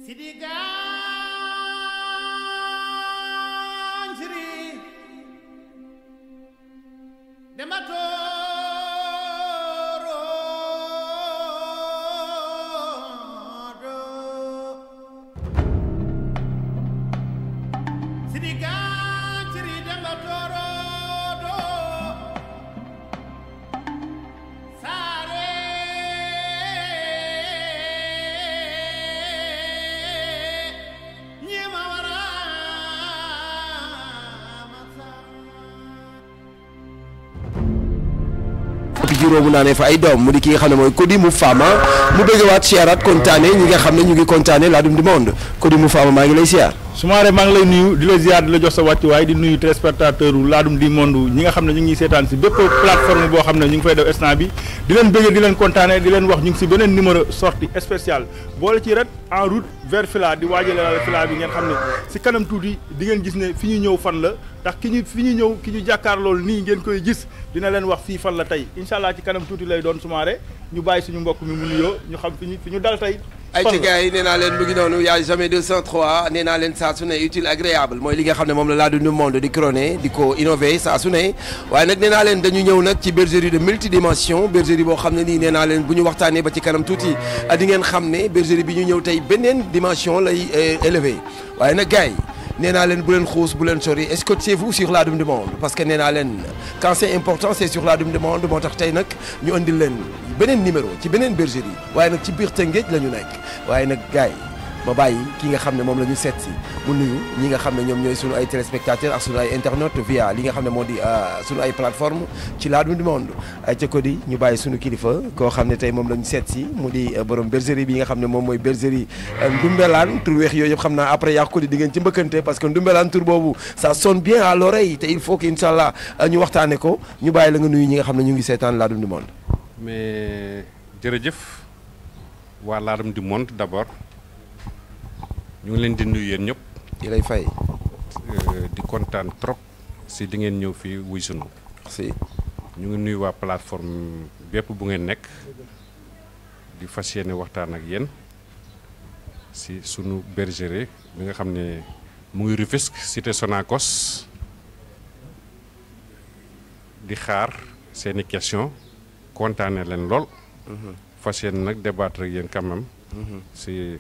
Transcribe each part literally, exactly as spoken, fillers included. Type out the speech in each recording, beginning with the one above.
juróomu naa ne fa ay doom mu di ki nga xam ne mooy Cody mu Fama mu bëggewaat siyaaraat kontaane ñi nga xam ne ñu ngi kontaane Ladoum du Monde Cody mu Fama maa ngi lay siyaar. Soumaré maa ngi lay nuyu di la ziar di la jox sa wàccuwaay di nuyu téléspectateur u Ladoum du Monde ñi nga xam ne ñu ngi seetaan si bépp plateforme boo xam ne ñu ngi fay def instant bi di leen bëggee di leen kontaane di leen wax ñu ngi si beneen numéro sortie spéciale boole ci ret en route vers Fila di waajale la Fila bi ngeen xam ne si kanam tuuti di ngeen gis ne fi ñu ñëw fan la ndax ki ñu fi ñu ñëw ki ñu jàkkaar loolu nii ngeen koy gis dina leen wax fii fan la tey incha allah ci kanam tuuti lay doon Soumaré ñu bàyyi suñu mbokk mi mu nuyoo ñu xam fi ñu fi ñu dal tey ay ci gars yi nee naa leen mu ngi noonu y a jamais deux cent trois nee naa leen saa su ne utile agréable mooy li nga xam ne moom la Ladoum du Monde di crôné di ko innové saa su ne waaye nag nee naa leen dañu ñëw nag ci bergerie de multidimension bergerie boo xam ne nii nee naa leen bu ñu waxtaanee ba ci kanam tuuti di ngeen xam ne bergerie bi ñu ñëw tey beneen dimension lay élevé waaye nag gars yi nee naa leen bu leen xuus bu leen sori escotez-vous sur Ladoum du Monde parce que nee naa leen quand c'est important c'est sur Ladoum du Monde moo tax tey nag ñu andil leen beneen numéro ci beneen bergerie waaye nag ci biir Tëngéej la ñu nekk waaye nag gars yi ma bàyyi ki nga xam ne moom la ñu seet si mu nuyu ñi nga xam ne ñoom ñooy sunu ay téléspectateurs ak sunu ay internautes via li nga xam ne moo di sunu ay plateforme ci Ladoum du Monde ay ca Cody ñu bàyyi sunu kilifa koo xam ne tey moom la ñu seet si mu di borom bergerie bi nga xam ne moom mooy bergerie Ndoumbelane tur weex yooyu yëpp xam naa après yaa Cody di ngeen ci mbëkkante parce que Ndoumbelane tur boobu ça sonne bien à l'oreille te il faut que incha allah ñu waxtaane ko ñu bàyyi la nga nuyu ñi nga xam ne ñu ngi seetaan Ladoum du Monde. mais jërëjëf waa Ladoum du Monde d'abord ñu ngi leen di nuyu yéen ñëpp. di lay fay. di kontaan trop si di ngeen ñëw fii wuy sunu. si ñu ngi nuyu waa plateforme bépp bu ngeen nekk di fas yéene waxtaan ak yéen si sunu bergerie bi nga xam ne mu ngi Rufisque cité Sonacos di xaar seeni question kontaane leen lool. fas yéene nag débattre ak yéen quand même. si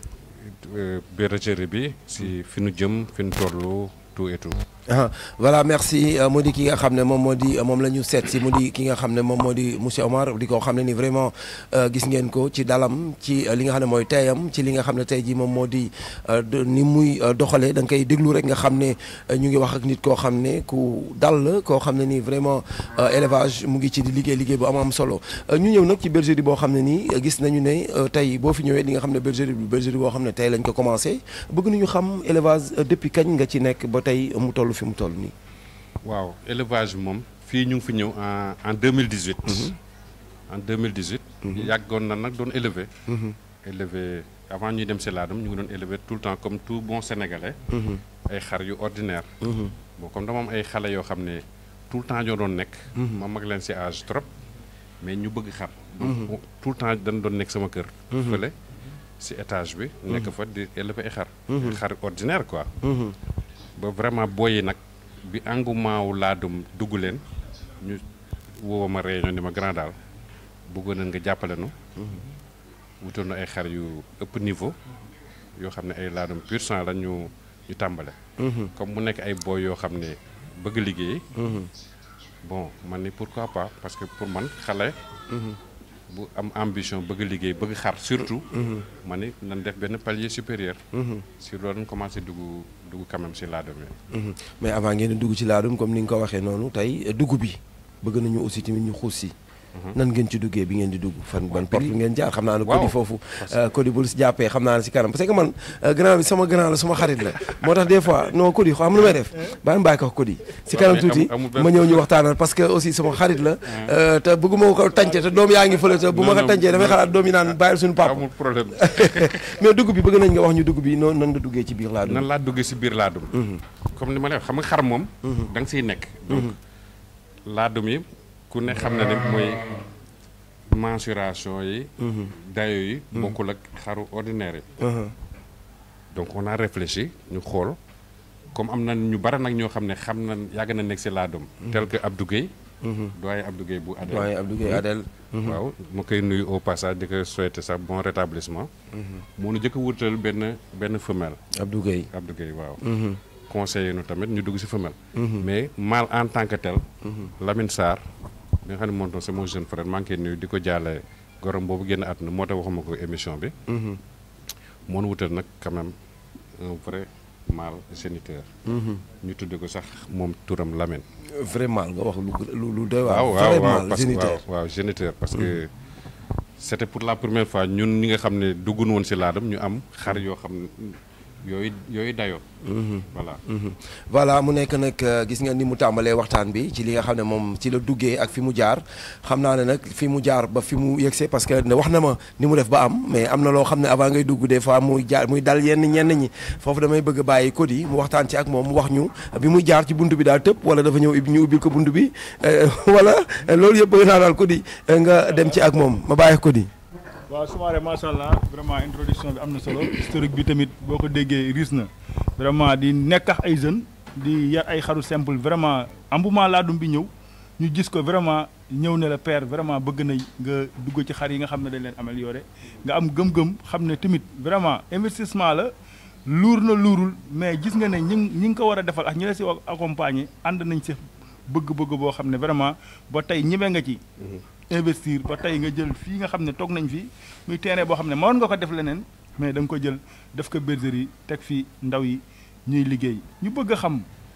bergerie bi si fi nu jëm fi nu tollu tout et tout. voilà merci mu di ki nga xam ne moom moo di moom la ñu seet si mu di ki nga xam ne moom moo di monsieur Omar di ko xam ne ni vraiment gis ngeen ko ci dalam ci li nga xam ne mooy teyam ci li nga xam ne tey jii moom moo di ni muy doxalee da nga koy déglu rek nga xam ne ñu ngi wax ak nit koo xam ne ku dal la koo xam ne nii vraiment élevage mu ngi ci di liggéey liggéey bu am am solo ñu ñëw nag ci bergerie boo xam ne nii gis nañu ne tey boo fi ñëwee di nga xam ne bergerie bi bergerie boo xam ne tey lañ ko commencé bëgg nañu xam élevage depuis kañ nga ci nekk ba tey mu toll fi mu toll nii. waaw élevage moom fii ñu ngi fi ñëw en en deux mille dix-huit. en deux mille dix-huit. yàggoon na nag doon élever. élever avant ñuy dem si Ladoum ñu ngi doon élever tout le temps comme tout bon sénégalais. ay xar yu ordinaire. bon comme dama am ay xale yoo xam ne tout le temps ñoo doon nekk. ma mag leen si âge trop mais ñu bëgg xar. donc tout le temps dañ doon nekk sama kër. fële si étage bi. nekk fa di élever ay xar. xar ordinaire quoi. ba vraiment booyi nag bi engouement wu Ladoum dugg leen ñu woo ma réunion ni ma grand daal bëggoon nañ nga jàppale nu wutoon na ay xar yu ëpp niveau yoo xam ne ay Ladoum pur sang la ñu ñu tàmbale comme mu nekk ay booy yoo xam ne bëgg liggéey bon man ni pourquoi pas parce que pour man xale bu am ambition bëgg liggéey bëgg xar surtout ma ni nañ def benn palier supérieur si loolu dañ commencé dugg dugg quand même si Ladoum yi mais avant ngeen dugg ci Ladoum comme ni nga ko waxee noonu tey dugg bi bëgg nañu aussi tamit ñu xuus si nan ngeen ci duggee bi ngeen di dugg fan ban porte ngeen jaar xam naa ne Cody foofu Cody bul si jàppee xam naa ne si kanam parce que man grand bi sama grand la suma xarit la moo tax des fois non Cody xam lu may def baa ngi bàyyi ko Cody si kanam tuuti ma ñëw ñu waxtaanal parce que aussi sama xarit la te bëgguma ko tànce te doom yaa ngi fële te bu ma ko tàncee damay xalaat doom yi naan bàyyil suñu papa amul problème mais dugg bi bëgg nañ nga wax ñu dugg bi noonu nan nga duggee ci biir Ladoum nan laa duggee si biir Ladoum comme ni ma lay wax xam nga xar moom da nga siy nekk donc Ladoum yi ku ne xam na ne mooy mensuration yi dayo yi bokkul ak xaru ordinaire yi donc on a réfléchi ñu xool comme am na ñu bari nag ñoo xam ne xam na yàgg na nekk si laadum. tel que Abdou Gueye. doyen Abdou Gueye bu Adel. doyen Abdou Gueye Adel. waaw ma koy nuyu au passage di ko souhaiter sax bon rétablissement. moo nu jëkk a wutal benn benn femelle. Abdou Gueye Abdou Gueye waaw. conseiller nu tamit ñu dugg si femelle. mais mâle en tant que tel. Lamine Sarr bi nga xam ne moom tam c'est mon jeune frère maa ngi koy nuyu di ko jaale gorom boobu génn àdduna moo tax waxuma ko émission bi. moo nu wutal nag quand même un vrai mâle géniteur. ñu tudde ko sax moom turam Lamine. vrai mâle nga wax lu lu doy waaw waar. waaw waaw parce que géniteur waaw géniteur parce que c'était pour la première fois ñun ñi nga xam ne duggun woon si laadam ñu am xar yoo xam ne yooyu yooyu dayoo. voilà. voilà mu nekk nag gis nga ni mu tàmbalee waxtaan bi ci li nga xam ne moom ci la duggee ak fi mu jaar xam naa ne nag fi mu jaar ba fi mu yëgsee parce que wax na ma ni mu def ba am mais am na loo xam ne avant ngay dugg des fois muy jaar muy dal yenn ñenn ñi foofu damay bëgg a bàyyi Cody mu waxtaan ci ak moom mu wax ñu bi muy jaar ci bunt bi daal tëb wala dafa ñëw ñu ubbil ko bunt bi wala loolu yëpp bëgg naa daal Cody nga dem ci ak moom ma bàyyi Cody. waaw Soumaré macha allah vraiment introduction bi am na solo historique bi tamit boo ko déggee riis na vraiment di nekkax ay jeunes di yar ay xaru simple vraiment engouement laadum bi ñëw ñu gis ko vraiment ñëw ne la père vraiment bëgg na nga dugg ci xar yi nga xam ne dañ leen amélioré nga am gëm-gëm xam ne tamit vraiment investissement la luur na luurul mais gis nga ne ñi ñi nga ko war a defal ak ñi la si accompagner ànd nañ si bëgg-bëgg boo xam ne vraiment ba tey ñeme nga ci. investir ba tey nga jël fii nga xam ne toog nañ fi muy terrain boo xam ne mënoon nga ko def leneen mais da nga ko jël def ko bergerie teg fi ndaw yi ñuy liggéey ñu bëgg a xam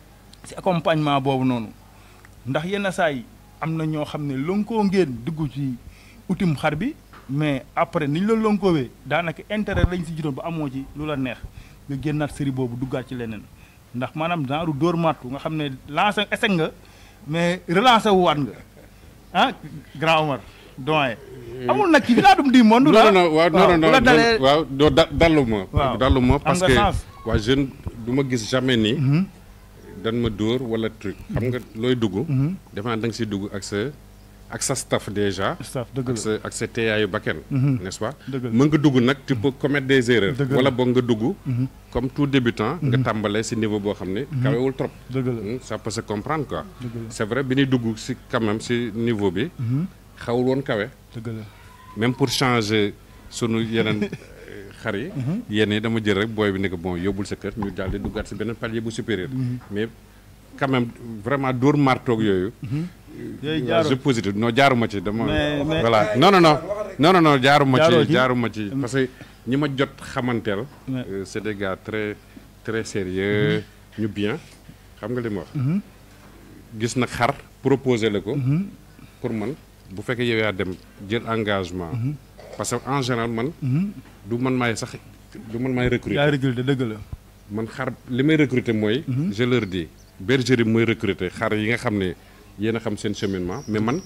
ci accompagnement boobu noonu ndax yenn saa yi am na ñoo xam ne lonkoo ngeen dugg ci utim xar bi mais après niñ la lonkoowee daanaka intérêt lañ si juróom ba amoo ci lu la neex nga génnaat série boobu duggaat ci leneen ndax maanaam genre dóor mattu nga xam ne lancé essai nga mais relancé wu waat nga. ah grand Omar doyen. amul nag ci laadum di monde. non non waaw non non non waaw doo da dallu ma. waaw dallu ma parce que sens. waa jeune du ma gis jamais ni. dan ma dóor wala truc. xam nga looy dugg. defe naa da nga siy dugg ak sa ak sa staff déjà. staff dëgg ak la sa ak sa teeyaayu bakken. n'est-ce pas. dëgg la mën nga dugg nag tu peux commettre des erreurs. dëgg la wala boog nga dugg. comme tout débutant. nga tàmbalee si niveau boo xam ne. kawewul trop. dëgg la ça peut se comprendre quoi. dëgg la c'est vrai bi ñuy dugg si quand même si niveau bi. xawul woon kawe. dëgg la même pour changer sunu yeneen xar yi. yenn yi dama jël rek booy bi ne ko bon yóbbul sa kër ñu daal di duggaat si beneen palier bu supérieur. mais quand même vraiment dóor martoog yooyu. yooyu jaaroo je positif non jaaruma ci dama. mais mais voilà non non non non non non jaaruma jaaroo ci ci jaaruma ci parce que ñi ma jot xamanteel. Ouais. euh, c'est des gars très très sérieux ñu bien xam nga li ma wax. gis nag xar proposé la ko. pour man bu fekkee yow yaa dem jël engagement. parce que en général man. du man maay sax du man maay recruter. yaa recruté dëgg la. man xar li may recruter mooy. je leur dis bergerie mooy recruter xar yi nga xam ne yéen a xam seen cheminement mais man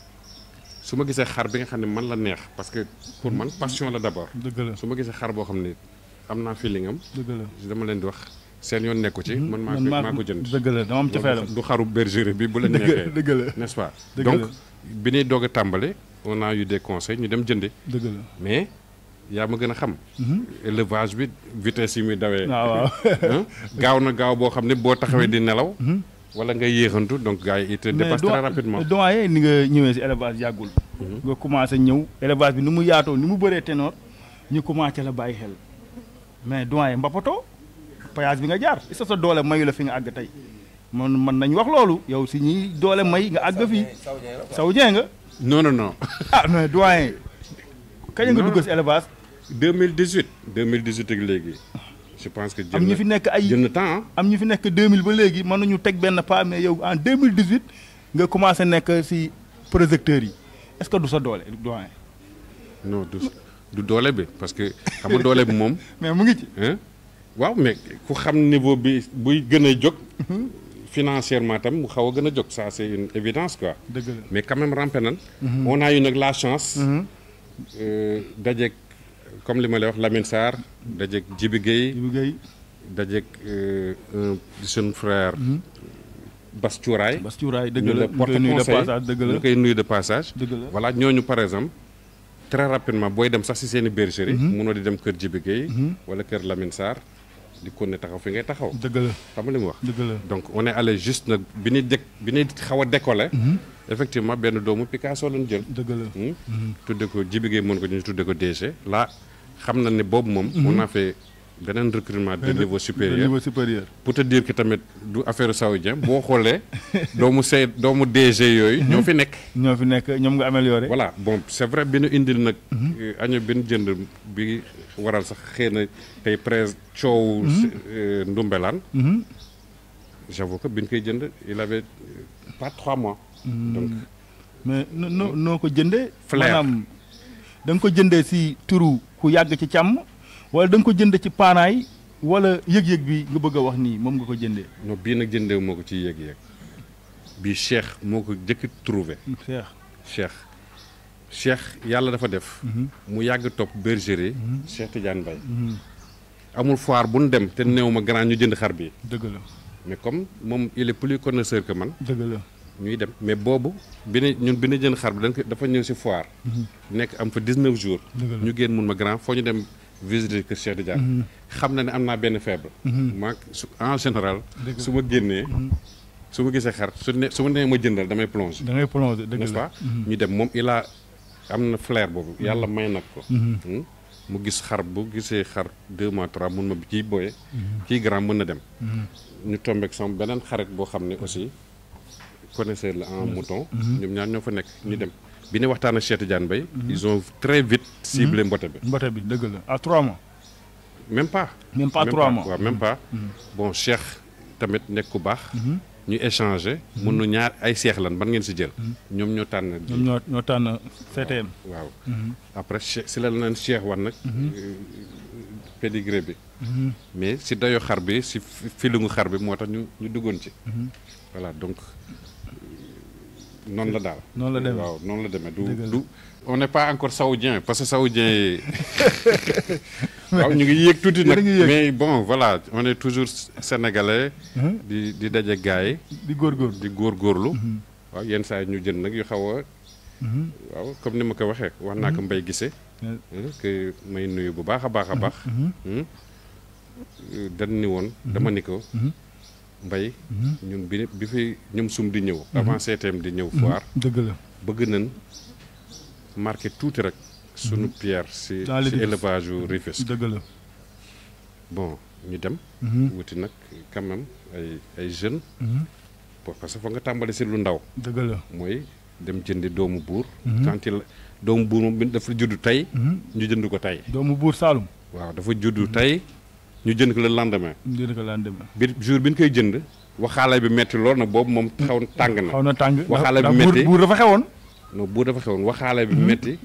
su ma gisee xar bi nga xam ne man la neex parce que pour man passion la d'abord. dëgg la su ma gisee xar boo xam ne am naa feeling am. dëgg la dama leen di wax seen yoon nekku ci. man maa ko maa ko jënd. dëgg la dama am cofeelam. du xaru bergerie bi bu la dëgg neexee. dëgg la n'est-ce pas. dëgg donc la. bi ñuy doog a tàmbale on a eu des conseils ñu dem jëndi. dëgg la mais yaa ma gën a xam. élevage bi vitesse yi muy dawee. waaw waaw. Hein? gaaw na gaaw boo xam ne boo taxawee di nelaw. wala ngay yéexantu donc gars yi te dépasse très rapidement. doyen ni nga ñëwee si élevage yàggul. nga commencé ñëw élevage bi ni mu yaatoo ni mu bëree ténor ñu commencé la bàyyi xel mais doyen mbapato payage bi nga jaar est-ce que sa doole mayu la fi nga àgg tey man mën nañ wax loolu yow si ñi doole may nga àgg fii saoudien nga non non non. ah mais doyen kañ nga Non. dugg si élevage deux mille dix-huit deux mille dix-huit ak léegi je pense que. am ñu fi nekk ay jënd temps ah. am ñu fi nekk deux mille ba léegi mën nañu teg benn pas mais yow en deux mille dix-huit nga commencé nekk si projecteurs yi est-ce que du sa doole doyen non du du doole bi parce que xam nga doole bi moom. mais mu ngi ci hein waaw mais ku xam niveau bi buy gën a jóg. financièrement tam mu xaw a gën a jóg ça c'est une évidence quoi. dëgg la mais quand même rampe nan. on a eu nag la chance. euh, dajeeg comme li ma lay wax Lamine Sarr dajeeg Djibi Gueye Ibu Gueye dajeeg euh, un jeune frère. Bass Thiouraye. Bass Thiouraye dëgg ñu la la porte ñu koy nuyu de conseil passage dëgg la ñu koy nuyu de passage. dëgg la voilà ñooñu par exemple très rapidement booy dem sax ci seen i bergerie. mënoo di dem kër Djibi Gueye wala kër Lamine Sarr di ko ne taxaw fi ngay taxaw. dëgg la xam nga li mu wax. dëgg la donc on est allé juste nag bi ñuy dëkk bi ñuy xaw a décoller. effectivement benn doomu Picasso lañ jël. dëgg la. tudde ko Djibi Gueye mën ko ñu tudde ko D G là xam na ne boobu moom. on a fait beneen recrutement de niveau supérieur de niveau supérieur. pour te dire que tamit du affaire saoudien boo xoolee doomu see doomu D G yooyu. ñoo fi nekk. ñoo fi nekk ñoom nga amélioré. voilà bon c'est vrai bi ñu indil nag. año bi ñu jënd bi waral sax xëy na tey presse coow. Ndumbelaan. j'avoue que bi ñu koy jënd il avait pas trois mois. donc mais noo noo ko jëndee. flair maanaam da nga ko jëndee si turu ku yàgg ci càmm. wala da nga ko jënd ci paanaay wala yëg-yëg bi nga bëgg a wax nii moom nga ko jëndee. non bii nag jëndee moo ko ci yëg-yëg bii Cheikh moo ko jëkk trouvé. Cheikh Cheikh Cheikh yàlla dafa def. mu yàgg topp bergerie. Cheikh Tidiane Mbaye. amul foire bu nu dem te néew ma grand ñu jënd xar bi. dëgg la mais comme moom il est plus connaisseur que man. dëgg la ñuy dem mais boobu bi ne ñun bi ne jënd xar bi dañ ko dafa ñëw si foire. nekk am fa dix-neuf jours. ñu génn mun ma grand foo ñu dem. visiter kër Cheikh Tidiane xam na ne am naa benn feebar. ma en général. su ma génnee. su ma gisee xar su ne su ma nee ma jëndal damay plonger. da ngay plonger dëgg la n'est-ce pas ñu dem moom il a am na flair boobu yàlla may nag ko. mu gis xar bu gisee xar deux mois trois mun ma bi ciy boye. kii grand mën na dem. ñu tombeek sama beneen xarit boo xam ne aussi connaisseur la en mouton. ñoom ñaar ñoo fa nekk ñu dem. bi ñu waxtaan ak Cheikh Tidiane Mbaye ils ont très vite ciblé mbote bi. mbote bi dëgg la à trois mois. même pas. même pas trois mois waaw même pas. bon Cheikh tamit nekk ku baax. ñu échanger. mun nu ñaar ay seex lan ban ngeen si jël. ñoom ñoo tànn. ñoom ñoo ñoo tànn C T M. waaw après Cheikh si la leen Cheikh wan nag. pédigré bi. mais si dayo xar bi si filingu xar bi moo tax ñu ñu duggoon ci. voilà donc. noonu la daal noonu la demee waaw noonu la demee du du on n'est pas encore saoudien parce que saoudien yi waaw ñu ngi yéeg tuuti nag mais bon voilà on est toujours sénégalais. di di daje gars yi. di góorgóorlu di góorgóorlu. waaw yenn saa yi ñu jënd nag yu xaw a. waaw comme ni ma ko waxee wax naa ko Mbaye Guissé. que may nuyu bu baax a baax a baax. dañ ni woon dama ni ko. Mbay ñun bi bi fi ñoom sum di ñëw avant C T M di ñëw foire dëgg la bëgg nañ marqué tuuti rek sunu pierre si si élevage yu Rufisque dëgg la bon ñu dem wuti nag quand même ay ay jeunes parce que foog nga tàmbali si lu ndaw dëgg la mooy dem jëndi doomu buur quand il doomu buur moom dafa juddu tey ñu jënd ko tey doomu buur Saalum waaw dafa juddu tey ñu jënd ko le lendemain. ñu jënd ko le lendemain. bi jour bi ñu koy jënd waxaale bi metti lool nag boobu moom xaw tàng na. xaw na tàng waxaale bi metti buur dafa xewoon. non buur dafa xewoon waxaale bi metti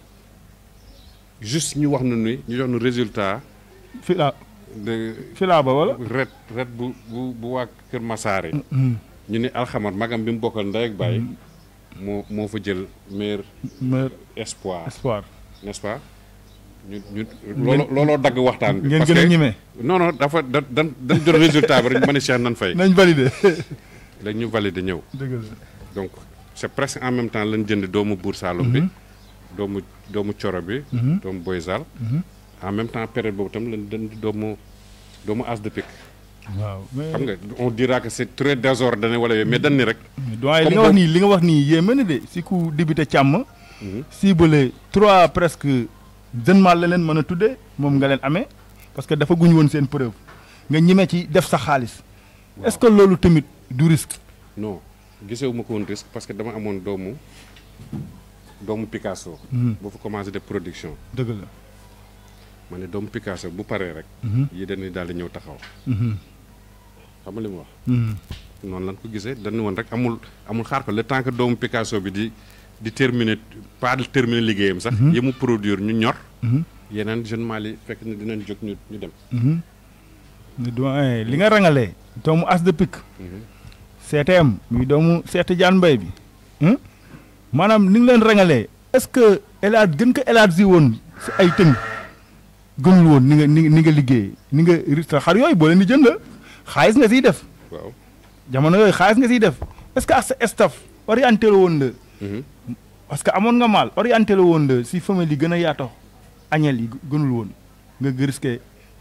juste ñu wax nu ni ñu jox nu résultat. fila de fila ba wala. ret ret bu bu bu waa Kër Massaare. ñu ni alxamar magam bi mu bokkal ndey ak baay. moo moo fa jël meilleur. meilleur espoir espoir. n'est-ce pas. ñu ñu looloo looloo dagg waxtaan bi. ngeen gën a ñeme non non dafa da dañ dañ jot résultat bi rek ma ne Cheikh nan fay. nañ validé. léegi ñu validé ñëw. dëgg la donc c'est presque en même temps lañ jënd doomu Buur Saalum bi. doomu doomu Coro bi. doomu Boy Zal. en même temps période boobu tam lañ jënd doomu doomu As de Pique. waaw mais xam nga on dira que c'est très désordonné wala yooyu mais dañ ni rek. doyen li nga wax nii li nga wax nii yéeme na de si ku débuté càmm. ciblé trois presque. jeune mal la leen mën a tuddee moom nga leen amee parce que dafa guñ woon seen preuve nga ñime ci def sa xaalis. est-ce que loolu tamit du risque. non gisewu ma ko woon risque parce que dama amoon doomu doomu Picasso. boo fa commencé def production. dëgg la. ma ne doomu Picasso bu paree rek. yi dañuy daal di ñëw taxaw. xam nga li mu wax. noonu lañ ko gisee dañu woon rek amul amul xaar ko le temps que doomu Picasso bi di. di terminer pas de terminer liggéeyam sax. yi mu produire ñu ñor. yeneen jeune mal yi fekk na dinañ jóg ñu ñu dem. doyen li nga rangalee. doomu As de Pique. C T M muy doomu Cheikh Tidiane Mbaye bi. maanaam ni nga leen rangalee est-ce que élarg gën ko élargi woon si ay tëng gënul woon ni nga ni ni nga liggéey ni nga sa xar yooyu boo leen di jënd xaalis nga siy def. waaw jamono yooyu xaalis nga siy def est-ce que ak sa staff orienté la woon la. parce que amoon nga maal orienté la woon la si famille yi gën a yaatoo añel yi gënul woon nga risqué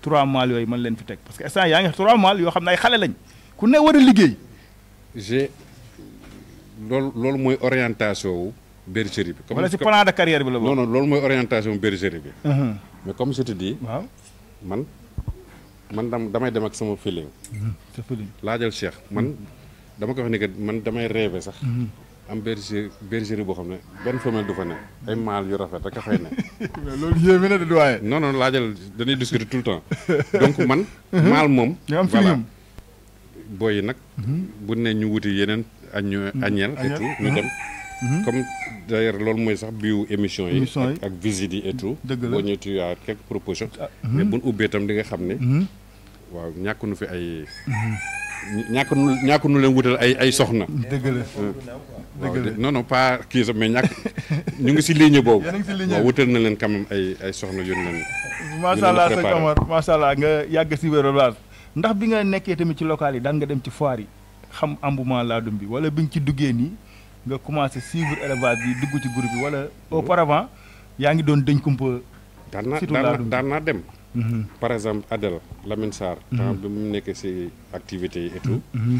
trois mâles yooyu mën leen fi teg parce que instant yaa ngi trois mâles yoo xam ne ay xale lañ ku ne war a liggéey. j'ai loolu loolu mooy orientation wu bergerie bi. wala si plan de carrière bi la bokk. non non loolu mooy orientation wu bergerie bi. mais comme je te dis. waaw man man dam damay dem ak sama feeling. sa feeling. laajal Cheikh man dama ko wax ni que man damay rêver sax. am bergerie bergerie boo xam ne benn femelle du fa ne ay mâles yu rafet rek a fay ne. mais loolu yéeme na de doyen. non non laajal dañuy discuter tout le temps donc man. mâle moom. ñu am feeling. booy yi nag. bu ne ñu wuti yeneen añu añeel et tout ñu dem. comme d'ailleurs loolu mooy sax biu émission yi. ak ak visite yi et tout. dëgg la boo ñëwee tu as quelques propositions. mais bu ñu ubbee itam di nga xam ne. waaw ñàkk nu fi ay. ñàkk nu ñàkk nu leen wutal ay ay soxna. dëgg la dëgg la non non pas kii sax mais ñàkk ñu ngi si ligne boobu. yéen a ngi si ligne waaw wutal na leen quand même ay ay soxna yu leen. macha allah sëñ Omar macha allah nga yàgg si wér-wér ndax bi nga nekkee tamit ci local yi daan nga dem ci foire yi xam engouement laadum bi wala bi nga ci duggee nii nga commencé suivre élevage bi dugg ci groupe bi wala auparavant yaa ngi doon dëñ kumpa. daan naa daan naa dem. par exemple Adel Lamine Sarr. temps bi mu nekkee si activités yi et tout.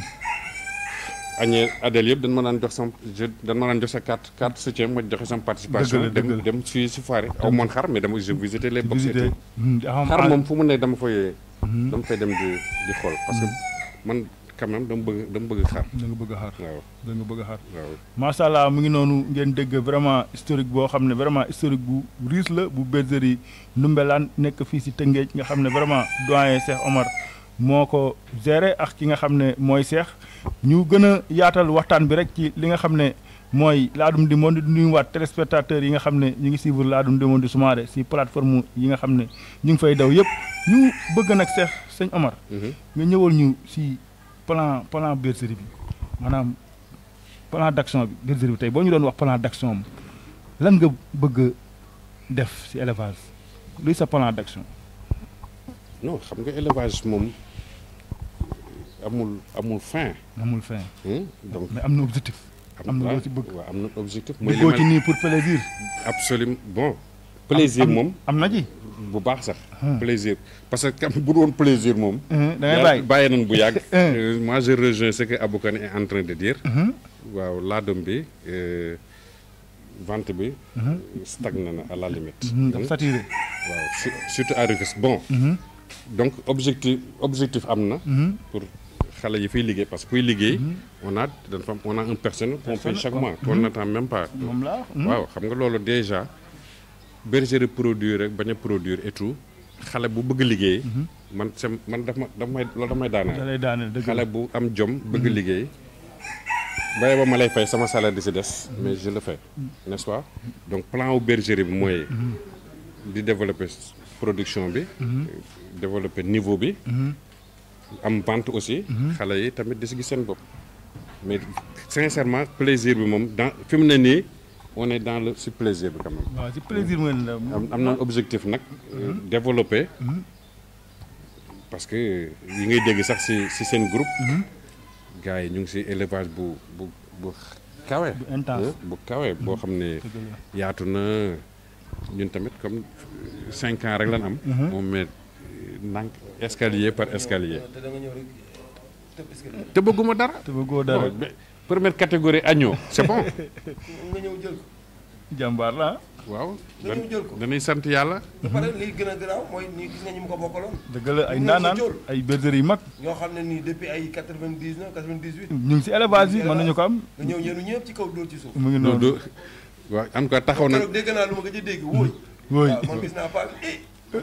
añee Adel yëpp dañ ma daan jox sam je dañ ma daan jox sa carte carte soutien ma joxe sama participation. dem dem si si foire aw moon xar mais dama je visité les box et tout. xar moom fu mu ne dama fay. dama fay dem di di xool parce que man quand même dama bëgg dama bëgg xar. da nga bëgg a xar waaw da nga bëgg a xar. waaw macha allah mu ngi noonu ngeen dégg vraiment historique boo xam ne vraiment historique bu riche la bu bergerie Ndoumbelane nekk fii si Tëngéej nga xam ne vraiment doyen Cheikh Omar moo ko géré ak ki nga xam ne mooy Cheikh ñu gën a yaatal waxtaan bi rek ci li nga xam ne mooy Ladoum du Monde di nuyuwaat téléspectateurs yi nga xam ne ñu ngi suivre Ladoum du Monde Soumaré si plateforme yi nga xam ne ñu ngi fay daw yëpp ñu bëgg nag Cheikh sëñ Omar. nga ñëwal ñu si plan plan bergerie bi maanaam plan d'action bi bergerie bi tey boo ñu doon wax plan d'action am lan nga bëgg def si élevage luy sa plan d'action. non xam nga élevage moom amul amul fin. amul fin. donc mais am na objectif. am na loo ci bëgg waaw am na objectif. mooy bëggoo ci nii pour plaisir. absolument bon. plaisir moom am na ji. bu baax sax. plaisir parce que bu doon plaisir moom. da ngay bàyyi bàyyi nañ bu yàgg. moi je rejoins ce que Aboukane est en train de dire. waaw laadum bi vente bi. stagne na à la limite. dafa saturé. waaw surtout à Rufisque bon. donc objectif objectif am na. pour xale yi fiy liggéey parce que kuy liggéey. on a dafa on a une personne qu'on paye chaque mois. on n'attend même pas. moom la waaw xam nga loolu déjà. bergerie produire rek bañ a produire et tout xale bu bëgg liggéey. man sam man daf ma daf may loolu daf may daaneel. da lay daaneel dëgg xale bu am jom bëgg liggéey. baye ba ma lay fay sama salaire di si des. mais je le fais n'est-ce pas. donc plan wu bergerie bi mooy. di développer production bi. développer niveau bi. am vente aussi. xale yi tamit di si gis seen bopp. mais sincèrement plaisir bi moom dans fi mu ne nii. on est dans le si plaisir bi quand même. waaw si plaisir mooy la. am am na objectif nag. développer. parce que yi ngay dégg sax si si seen groupe. gars yi ñu ngi si élevage bu bu bu kawe. bu intense bu kawe boo xam ne. yaatu na ñun tamit comme cinq ans rek lan am. moom mais nank escalier par escalier. te bëgguma dara. te bëggoo dara. première catégorie agneau c'est bon. nga ñëw jël ko. jàmbaar la waaw nga ñëw jël ko. dañuy sant yàlla. ba pare liy gën a garaaw mooy nii gis nga ñu mu ko bokkaloon. dëgg la ay ndaanaan ay bergerie yu mag. ñoo xam ne nii depuis ay quatre-vingt-dix-neuf quatre-vingt-dix-huit. ñu ngi si élevage yi mën nañu ko am. nga ñëw ñeenu ñëpp ci kaw dóor ci suuf. mu ngi noonu waaw en tout cas taxaw na. dégg naa lu ma gëj a dégg wóoy. wóoy waaw man gis naa pas eh.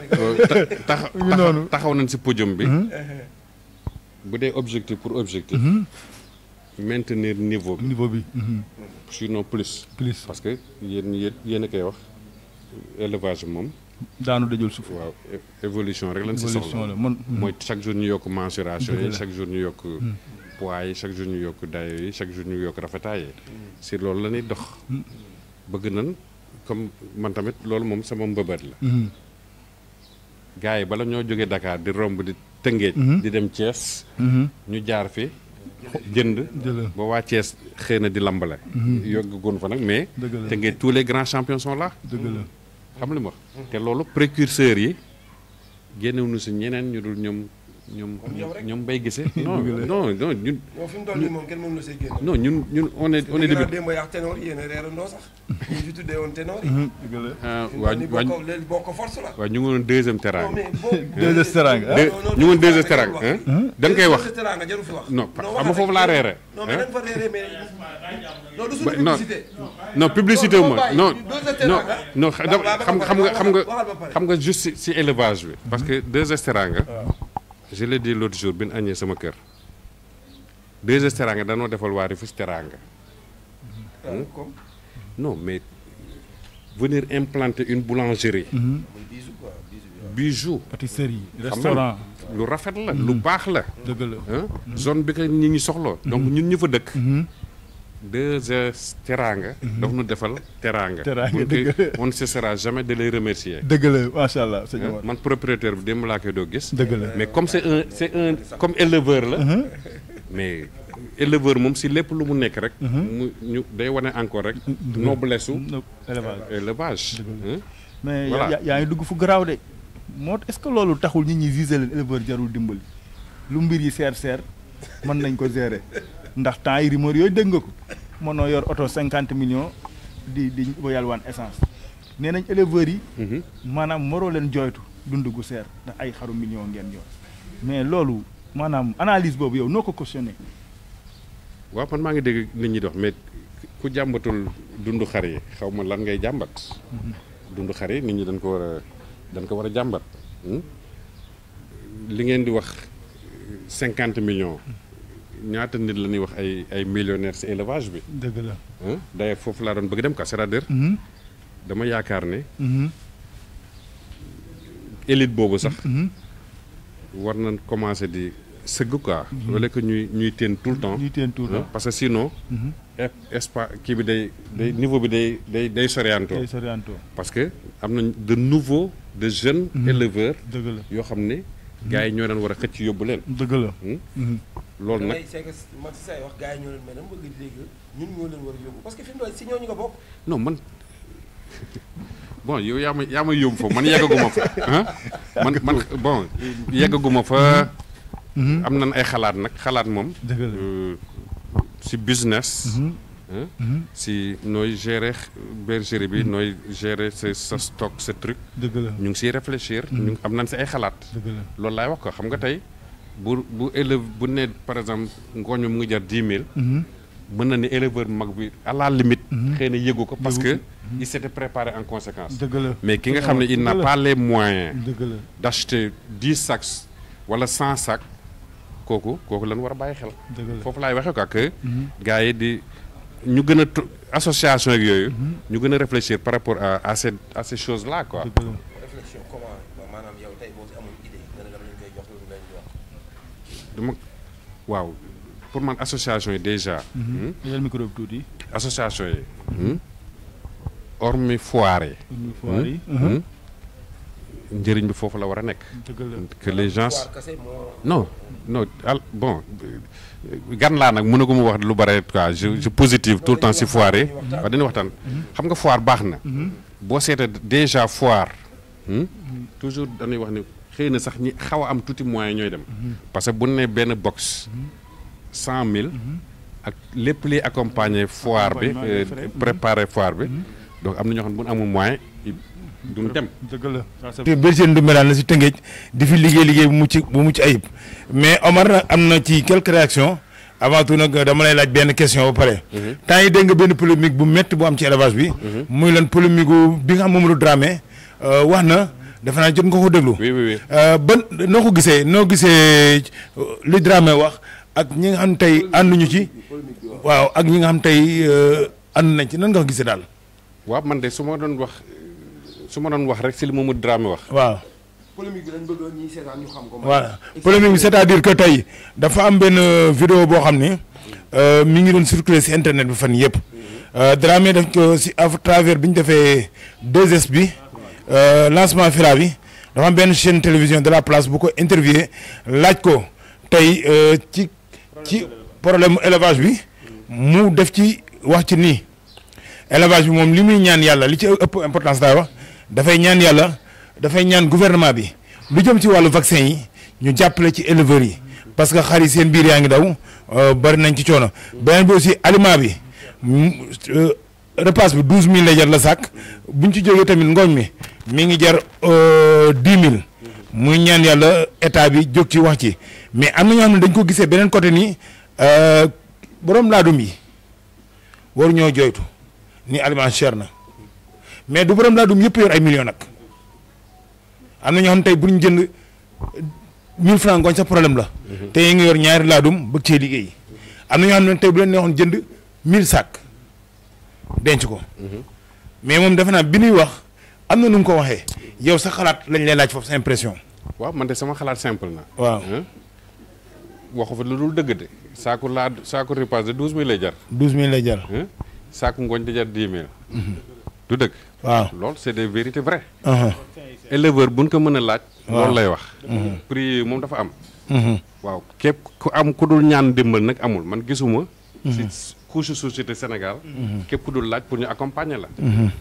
taxaw taxaw nañ si podium bi. bu dee objectif pour objectif. maintenir niveau bi. niveau bi. sinon plus. plus parce que yéen yéen yéen a koy wax élevage moom. daanu dajul suuf. waaw évolution rek lañ si soxla. la man mooy chaque jour ñu yokk mensuration yi chaque jour ñu yokk poids yi chaque jour ñu yokk dayo yi chaque jour ñu yokk rafetaay yi. si loolu la ñuy dox. bëgg nañ comme man tamit loolu moom sama mbëbët la. gars yi bala ñoo jógee Dakar di romb di Tëngéej. di dem Thiès. ñu jaar fi. jënd ba waa Thiès xëy na di lambale. yoggagoon fa nag mais. te ngeen tous les grands champions sont là. dëgg la xam li ma wax te loolu précurseurs yi génnewuñu si ñeneen ñu dul ñoom ñoom ñoom Mbaye Guissé non non non ñun. non fi mu toll nii moom kenn mënu la see génn. non ñun ñun on est on est début. démb yaa ténor yéen a reerandoo sax. ñu fi tuddee woon ténor yi. ah waa waa léegi boo ko force la. waaw ñu ngi woon deuxième terrain. deuxième teranga. ñu ngi woon deuxième terrain. dañ koy wax deuxième terrain jaru fi wax. non xam nga foofu laa reere. non mais dañ fa reeree mais. non du suñu non publicité. non publicité wu ma non non non xam nga xam nga xam nga xam nga juste si élevage bi. parce que deuxième terrain nga. je l'ai dit l'autre jour bi ñu añee sama kër deux Teranga danoo defal waa Rufisque Teranga. non mais venir implanter une boulangerie. bijou pâtisserie restaurant lu rafet la lu baax la. dëgg la zone bi ko nit ñi soxloo. donc ñun ñu fa dëkk. deux Teranga. daf nu defal Teranga. Teranga dëgg la on ne cessera jamais de les remercier. dëgg la macha allah. man propriétaire bi démb laa koy doo gis. dëgg la mais comme c'est un c'est un comme éleveur la. mais éleveur moom si lépp lu mu nekk rek. mu ñu day wane encore rek. noblesse su élevage élevage. mais yaa yaa ngi dugg fu garaaw de. moo est-ce que loolu taxul nit ñi viser leen éleveur jarul dimbali lu mbir yi seer seer mën nañ ko gérer ndax temps yi rumeur yooyu dégg nga ko mënoo yor oto cinquante millions di di ba yàlwaan essence nee nañ éleveurs yi. maanaam moroo leen jooytu dund gu seer ndax ay xaru millions ngeen yor mais loolu maanaam analyse boobu yow noo ko cautionné. waaw man maa ngi dégg nit ñi dox mais ku jàmbatul dundu xar yi xaw ma lan ngay jàmbat. dundu xar yi nit ñi dañ ko war a dañ ko war a jàmbat. li ngeen di wax cinquante millions ñaata nit la ñuy wax ay ay millionnaires ci élevage bi. dëgg la. d'ailleurs foofu laa doon bëgg dem quoi c'est-à-dire. dama yaakaar ne. élite boobu sax. war nañ commencer di sëgg quoi. wala que ñuy ñuy teen tout le temps. ñuy teen tout le temps parce que sinon. espace kii bi day day niveau bi day day day sorianto. day sorianto parce que am nañ de nouveaux de jeunes. éleveurs. dëgg la yoo xam ne. gars yi ñoo daan war a xëcc yóbbu leen. dëgg la. loolu nag c'est que man si say wax gars yi ñoo leen mais dama bëgg dégg ñun ñoo leen war a yóbbu parce que fi mu doon si ñooñu nga bokk. non man bon yow yaa ma yaa ma yóbbu foofu man yeggaguma fa ah man man bon yeggaguma fa. am nañ ay xalaat nag xalaat moom. dëgg la si business. si nooy gérer bergerie bi nooy gérer sa sa stock sa truc. dëgg la ñu ngi siy réfléchir. ñu am nañ si ay xalaat. dëgg la loolu laay wax ko xam nga tey bu bu élève bu ne par exemple ngooñ mu ngi jar dix mille. mën na ni éleveur mag bi à la limite. xëy na yëgu ko parce que il s'était préparé en conséquence. dëgg la mais ki nga xam ne il n'a pas les moyens. dëgg la d'acheter dix sacs wala cent sacs kooku kooku lañ war a bàyyi xel. dëgg la foofu laay waxee quoi que. gars yi di ñu gën a association ak yooyu. ñu gën a réfléchir par rapport à à ces à ces choses là quoi. réflexion comment maanaam yow tey boo ci amoon idée nga ne dama leen koy jox loolu lañ jox. dama waaw pour man association yi déjà. yal micro bi tuuti. association yi. hormis foire yi. hormis foire yi. njëriñ bi foofu la war a nekk. dëgg la que les gens non non al bon gan laa nag mënu ko mu wax lu bare quoi je je positive tout le temps si foire yi. waaw dañuy waxtaan xam nga foire baax na. boo seetee déjà foire. toujours dañuy wax ni xëy na sax ñi xaw a am tuuti moyen ñooy dem. parce que bu ne benn box cent mille. ak lépp liy accompagner foire bi préparer foire bi. donc am na ñoo xam ne bu ñu amul moyen. duñ dem dëgg la. bergerie Ndoumbélane la si Tëngéej di fi liggéey liggéey bu mucc bu mucc ayib mais Omar nag am na ci quelques réactions avant tout nag dama lay laaj benn question ba pare. temps yi dégg nga benn polémique bu métti bu am ci élevage bi. muy lan polémique bi nga xam Mamadou Dramé wax na defe naa jot nga ko déglu. oui oui oui. ban noo ko gisee noo gisee li Dramé wax ak ñi nga xam tey ànduñu ci. waaw ak ñi nga xam tey ànd nañ ci nan nga ko gisee daal. waaw man de su ma doon wax. su ma doon wax rek si li Mamadou Dramé wax. waaw. polémique bi lañ bëgg ñi seetaan ñu xam ko. voilà polémique bi c'est-à-dire que tey dafa am benn vidéo boo xam ni mi ngi doon circuler si internet bi fan yëpp. Dramé def ko si à travers bi ñu defee deux S bi lancement Fira bi dafa am benn chaîne télévision de la place bu ko interviewé laaj ko tey ci ci problème élevage bi mu def ci wax ci nii élevage bi moom li muy ñaan yàlla li ci ëpp importance daay wax. dafay ñaan yàlla dafay ñaan gouvernement bi lu jëm ci wàllu vaccin yi ñu jàppale ci éleveurs yi parce que xar yi seen biir yaa ngi daw bari nañ ci coono beneen bi aussi aliment bi repas bi douze mille lay jar la sàkk buñ ci jógee tamit ngooñ mi mi ngi jar dix mille muy ñaan yàlla état bi jóg ci wax ci mais am na ñoo xam ne dañ ko gisee beneen côté nii borom laadum yi waru ñoo joytu ni aliment cher na mais du borom laadum yëpp yor ay millions nag am na ñoo xam ne tey bu ñu jënd mille francs ngooñ sa problème la. te yi nga yor ñaari laadum bëgg cee liggéey am na ñoo xam ne tey bu leen neexoon jënd mille sacs denc ko. mais moom defe naa bi ñuy wax am na nu mu ko waxee yow sa xalaat lañ lay laaj foofu sa impression. waaw man de sama xalaat simple na. waaw waxu fa lu dul dëgg de. saako laa saako repas de douze mille lay jar. douze mille lay jar. saako ngooñ di jar dix mille. du dëgg. waaw loolu c'est des vérités vraies. éleveur buñ ko mën a laaj. loolu lay wax. prix moom dafa am. waaw képp ku am ku dul ñaan dimbal nag amul man gisuma. si couche société Sénégal. képp ku dul laaj pour ñu accompagner la.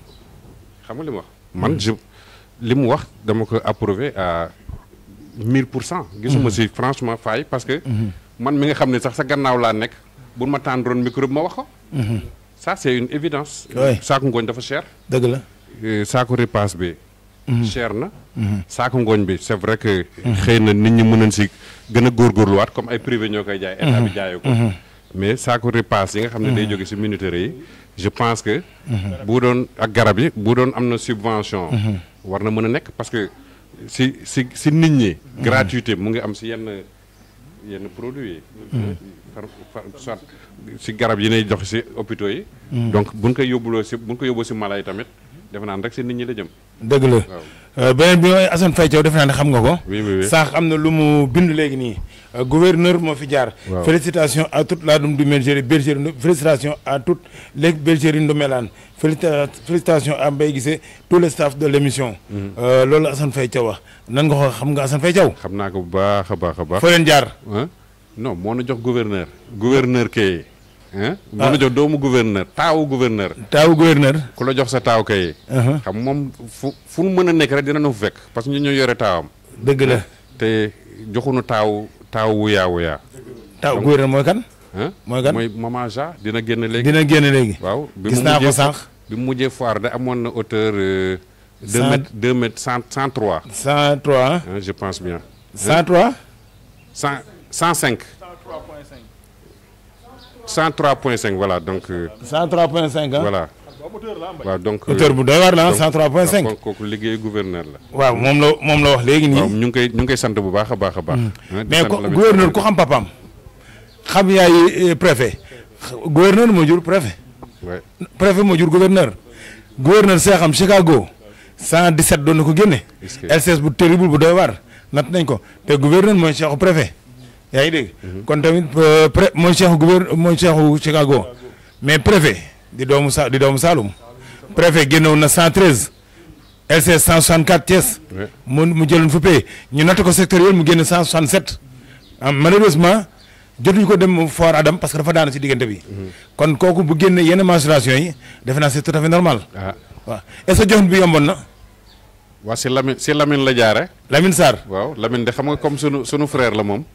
xam nga li mu wax. man je li mu wax dama ko approuvé à mille pour cent. gisuma si franchement faay parce que. man mi nga xam ne sax sa gannaaw laa nekk bu ma tàndoon micro bi ma wax ko. ça c'est une évidence. saako ngooñ dafa cher. dëgg la. saako repas bi. cher na. saako ngooñ bi c'est vrai que. xëy na nit ñi mën nañ si gën a góorgóorluwaat comme ay privé ñoo koy jaay. état bi jaayoo ko. mais saako repas yi nga xam ne day jóge si militaire yi. je pense que. bu doon ak garab yi bu doon am na subvention. war na mën a nekk parce que si si si nit ñi. gratuité mu ngi am si yenn. yenn produits yi. soit si garab yi nay jox si hôpitaux yi. donc buñ koy yóbbuloo si buñ ko yóbboo si mala yi tamit defe naa rek si nit ñi la jëm. dëgg la beneen bi mooy Assane Faye Thiaw defe naa ne xam nga ko. oui oui oui sax am na lu mu bind léegi nii. gouverneur moo fi jaar. waaw félicitations à toute la Ladoum du bergerie bergerie félicitations à toutes les bergeries Ndoumbélane félicitations à Mbaye Guissé tous les staff de l'émission. loolu Assane Faye Thiaw wax nan nga ko xam nga Assane Faye Thiaw. xam naa ko bu baax a baax a baax. foo leen jaar. non moo na jox gouverneur. gouverneur kay. moo na jox doomu gouverneur taawu gouverneur. taawu gouverneur. ku la jox sa taaw kay. xam moom fu fu mu mën a nekk rek dina nu fekk parce que ñu ñoo yore taawam. dëgg la te joxuñu taaw taaw wuyaa wuyaa. taawu gouverneur mooy kan. mooy kan mooy Maman Ja dina génn léegi. dina génn léegi. waaw bi gis naa ko sànq. bi mu mujjee foire da amoon na hauteur. deux mètres deux mètres cent cent trois. cent trois. je pense bien. cent trois. cent cent cinq. cent trois point cinq voilà donc. cent trois point cinq ah. voilà. waaw donc. hauteur bu doy waar la ah cent trois point cinq. donc kooku liggéey gouverneur la. waaw moom la moom la wax léegi nii. waaw ñu ngi koy ñu ngi koy sant bu baax a baax a baax. mais ko gouverneur ku xam papaam. xam yaay préfet. gouverneur moo jur préfet. oui préfet moo jur gouverneur. gouverneur seexam Chicago. cent dix-sept doon na ko génne. L C S bu terrible bu doy waar. natt nañ ko te gouverneur mooy seexu préfet. yaa ngi dégg. kon tamit pré mooy seexu gouverneur mooy seexu Chicago. mais préfet di doomu sa di doomu Saloum. préfet génnewoon na cent treize. L C S cent soixante-quatre Thiès. mu mu jëloon fu pay ñu natt ko sectoriel mu génn cent soixante-sept. malheureusement jotuñu ko dem Fort Adam parce que dafa daanu si diggante bi. kon kooku bu génne yenn mensuration yi defe naa c'est tout à fait normal. ah waaw est-ce que joxin bi yomboon na. waa si Lamine si Lamine la jaare Lamine Sarr. waaw Lamine de xam nga comme sunu sunu frère la moom.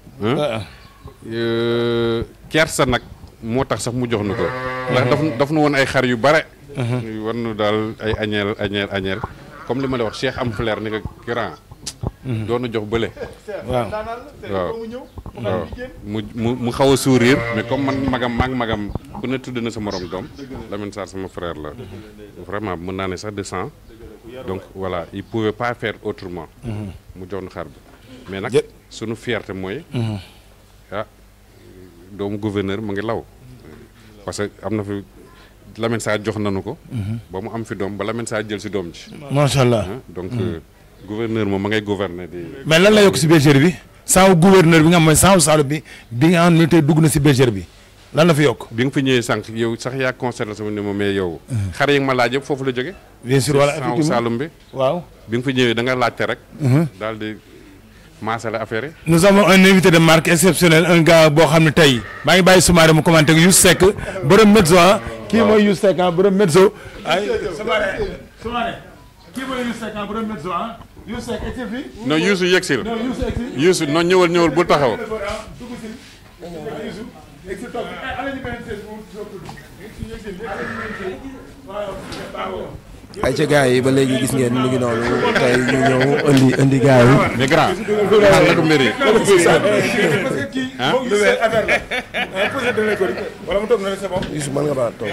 kersa nag moo tax sax mu jox nu ko. ndax daf daf nu woon ay xar yu bare. war nu daal ay añeel añeel añeel comme li ma la wax Cheikh am flair ni ko grand. doon na jox bële. waaw waaw waaw mu mu mu xaw a sourire mais comme man magam maag magam ku ne tudd na sa morom doom Lamine Sarr sama frère la vraiment mën naa ne sax de sang donc voilà il pouvait pas faire autrement. mu jox nu xar bi mais nag sunu fierté mooy. ah doomu gouverneur mu ngi law parce que am na fi Lamine Sarr jox nanu ko. ba mu am fi doom ba Lamine Sarr jël si doom ji. macha allah donc. gouverneur moom ma ngay gouverner di. mais lan la yokk si bergerie bi. sans gouverneur bi nga xam mooy sans Saloum bi bi nga xam ne tey dugg na si bergerie bi lan la fi yokk. bi nga fi ñëwee sànq yow sax yaa constaté sama ne ma mais yow. xare yi nga ma laaj yëpp foofu la jóge. bien sûr voilà effectivement sans Saloum bi. waaw bi nga fi ñëwee da nga laajte rek. daal di maasale affaire yi. nous avons un invité de marque exceptionnel un gars boo xam ne tey maa ngi bàyyi Soumaré mu commenté ak Youssou Seck borom Mezzo ah. kii mooy Youssou Seck ah borom Mezzo. ay Soumaré Soumaré kii mooy Youssou Seck ah borom Mezzo ah. non Youssou yegsil Youssou non ñëwal ñëwal bu taxaw. ay ca gars yi ba léegi gis ngeen mu ngi noonu tey ñu ñëw indi indi gars yi. mais grand. xam nga ko mbir yi. ah. wala mu toog na c'est bon. Youssou mën nga baax toog.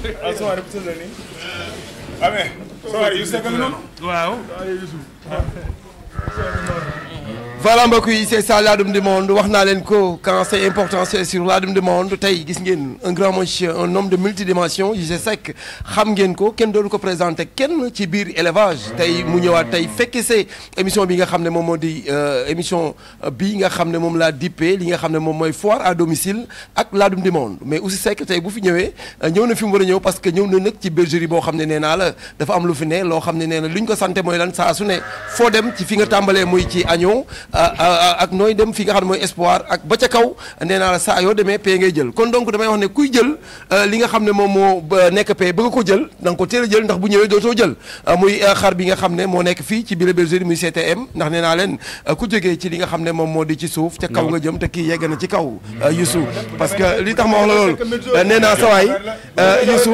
voilà mbokk yi c'est ça Ladoum du Monde wax naa leen ko quand c'est important c'est sur Ladoum du Monde tey gis ngeen un grand monsieur un homme de multidimension Youssou Seck xam ngeen ko kenn doonu ko présenté kenn ci biir élevage tey mu ñëwaat tey fekke see émission bi nga xam ne moom moo di émission bi nga xam ne moom laa dippee li nga xam ne moom mooy foire à domicile ak Ladoum du Monde mais aussi Seck tey bu fi ñëwee ñëw na fi mu war a ñëw parce que ñëw na nag ci bergerie boo xam ne nee naa la dafa am lu fi ne loo xam ne nee na lu ñu ko santé mooy lan saa su ne foo dem ci fi nga tàmbalee muy ci agneau ak nooy dem fi nga xam ne mooy espoir ak ba ca kaw nee naa la saa yoo demee pay ngay jël kon donc damay wax ne kuy jël li nga xam ne moom moo nekk pay bëgg ko jël da nga ko teel a jël ndax bu ñëwee dootoo jël muy xar bi nga xam ne moo nekk fii ci biir bergerie muy C T M ndax nee naa leen ku jógee ci li nga xam ne moom moo di ci suuf ca kaw nga jëm te kii yegg na ci kaw Youssou parce que li tax ma wax la loolu nee naa sa waay Youssou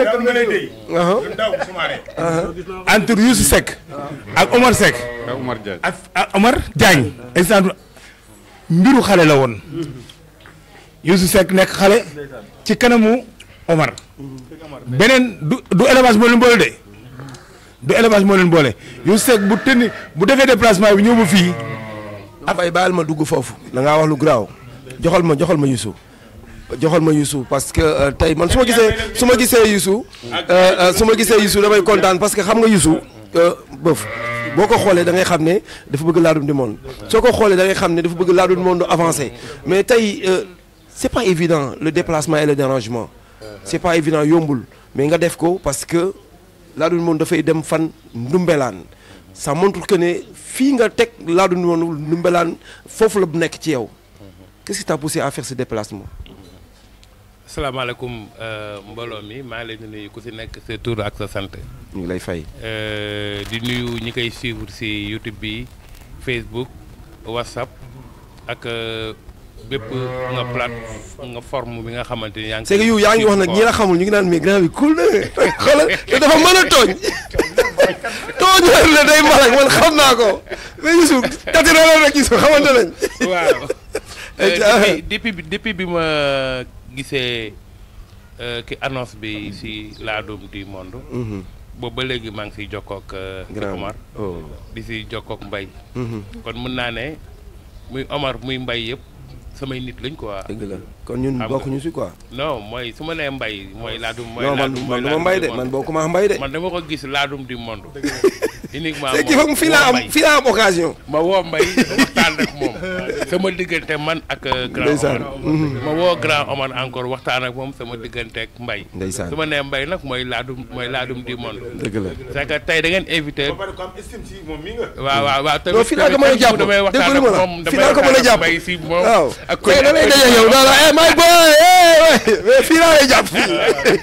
entre Youssou Seck ak Omar Seck ak Omar Diagne ak Omar Diagne exemple mbiru xale la woon Youssou Seck nekk xale ci kanamu Omar beneen du du élevage moo leen boole de du élevage moo leen boole Youssou Seck bu tënni bu defee déplacement bi ñëw ba fii abay baal ma dugg foofu da ngaa wax lu garaaw joxal ma joxal ma Youssou joxal ma Youssou parce que tey man su ma gisee su ma gisee Youssou su ma gisee Youssou damay kontaan parce que xam nga Youssou bëf boo ko xoolee da ngay xam ne dafa bëgg Ladoum du Monde soo ko xoolee da ngay xam ne dafa bëgg Ladoum du Monde avancé mais tey c'est pas évident le déplacement et le dérangement c'est pas évident yombul mais nga def ko parce que Ladoum du Monde dafay dem fan Ndumbelaan ça montre que ne fii nga teg Ladoum du Monde Ndumbelaan foofu la bu nekk ci yow qu'est-ce qui t'a poussé à faire ce déplacement. asalaamaaleykum mbooloo mi maa ngi leen di nuyu ku si nekk sa tur ak sa sant. ñu ngi lay fay. di nuyu ñi koy suivre si YouTube bi Facebook WhatsApp ak bépp nga plate nga forme bi nga xamante ni yaa ngi. c'est que yow yaa ngi wax nag ñi la xamul ñu ngi naan mais grand bi cool na xoolal te dafa mën a tooñ tooñ la day mën ak man xam naa ko mais Youssou tati na la rek Youssou xamante nañ. waaw depuis depuis depuis bi ma. gisee ki annonce bi si Ladoum du Monde. boobu ba léegi maa ngi siy jokkoo ak Omar. di si jokkoo ak Mbaye. kon mën naa ne muy Omar muy Mbaye yëpp samay nit lañ quoi. dëgg la kon ñun bokkuñu si quoi. non mooy su ma nee Mbaye mooy Ladoum. mooy non man man dama Mbaye de man bokkuma Mbaye de. man dama ko gis Ladoum du Monde. uniquement moom fii laa am fii laa am occasion. ma woo Mbaye waxtaan ak moom sama diggante man ak grand Omar. ma woo grand Omar encore waxtaan ak moom sama diggante ak Mbaye. ndeysaan su ma nee Mbaye nag mooy Ladoum mooy Ladoum du Monde. dëgg la c'est que tey da ngeen invité. waaw waaw waaw. non fii laa ko mën a jàpp damay waxtaan ak moom fii laa ko mën a jàpp Mbaye si moom. waaw ak ko da lay daje yow daal eh may boy eh fii laa lay jàpp fii.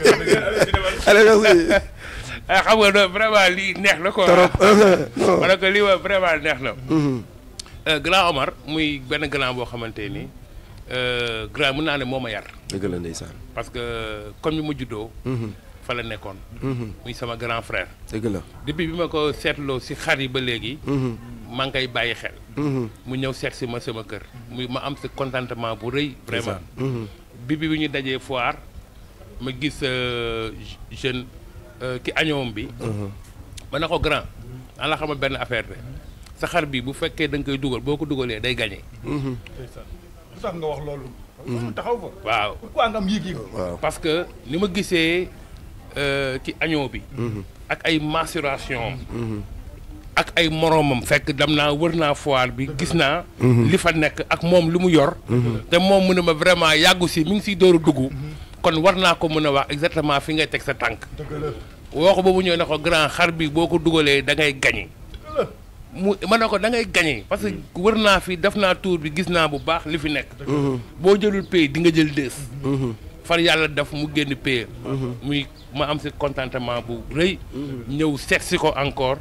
allez merci. ah xam nga vraiment lii neex na quoi. trop ma ne ko lii wa vraiment neex na. grand Omar muy benn grand boo xamante ni grand mën naa ne moo ma yar. dëgg la ndeysaan. parce que comme ni ma juddoo. fa la nekkoon. muy sama grand frère. dëgg la depuis bi ma ko seetloo si xar yi ba léegi. maa ngi koy bàyyi xel. mu ñëw seet si ma sama kër. muy ma am si contentement bu rëy. vraiment bi bi ñu dajee foire ma gis jeune. ki añoom bi. ma ne ko grand an la xamal benn affaire de sa xar bi bu fekkee da nga koy dugal boo ko dugalee day gagné. lu tax nga wax loolu. taxaw fa. waaw pourquoi nga am yéeg-yéeg. waaw parce que ni ma gisee ki añoo bi. ak ay maturation am. ak ay moromam fekk dem naa wër naa foire bi gis naa. li fa nekk ak moom lu mu yor. te moom mu ne ma vraiment yàggu si mi ngi siy door a dugg. kon war naa ko mën a wax exactement fi ngay teg sa tànk. woo ko ba mu ñëw ne ko grand xar bi boo ko dugalee da ngay gañe mu ma ne ko da ngay gañe parce que wër naa fi def naa tour bi gis naa bu baax li fi nekk. boo jëlul pay di nga jël deux. far yàlla def mu génn pay. muy ma am si contentement bu rëy. ñëw seet si ko encore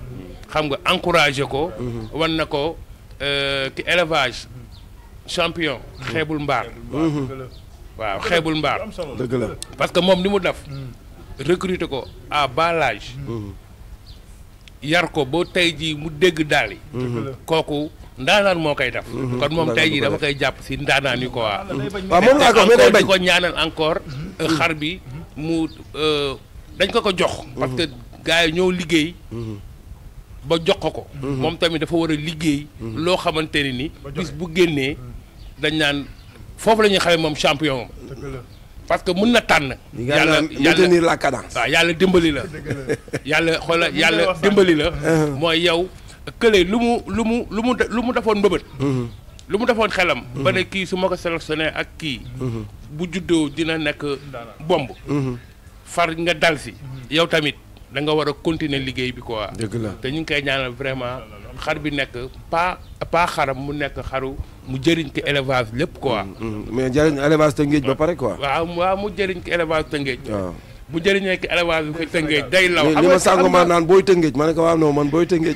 xam nga encouragé ko. wan na ko ki élevage champion. xeebul mbaar. waaw xeebul mbaar. dëgg la parce que moom ni mu def. recruter ko à bas l'âge. yar ko ba tey jii mu dégg daal yi. kooku ndaanaan moo koy def. kon moom tey jii dama koy jàpp si ndaanaan yi ko waa. waaw moom laa ko mais day bañ di ko ñaanal encore xar bi mu dañ ko ko jox. parce que gars yi ñoo liggéey. ba jox ko ko. moom tamit dafa war a liggéey. loo xamante ne ni bis bu génnee dañ naan foofu la ñuy xamee moom champion moom. parce que mun na tànn. yàlla yàlla maintenir la cadence. waaw yàlla dimbali la. yàlla xoola yàlla dimbali la. mooy yow kële lu mu lu mu lu mu lu mu defoon mbëbët. lu mu defoon xelam. ba ne kii su ma ko sélectionné ak kii. bu juddoo dina nekk bomb. far nga dal si. yow tamit da nga war a continuer liggéey bi quoi. dëgg la te ñu ngi koy ñaanal vraiment xar bi nekk pas pas xaram mu nekk xaru mu jëriñ ko élevage lépp quoi. mais jëriñ élevage Tëngéej ba pare quoi. waaw waaw mu jëriñ ko élevage Tëngéej. waaw bu jëriñee ko élevage bi Tëngéej day law. li ma sànq ma naan booy Tëngéej ma ne ko waaw non man booy Tëngéej.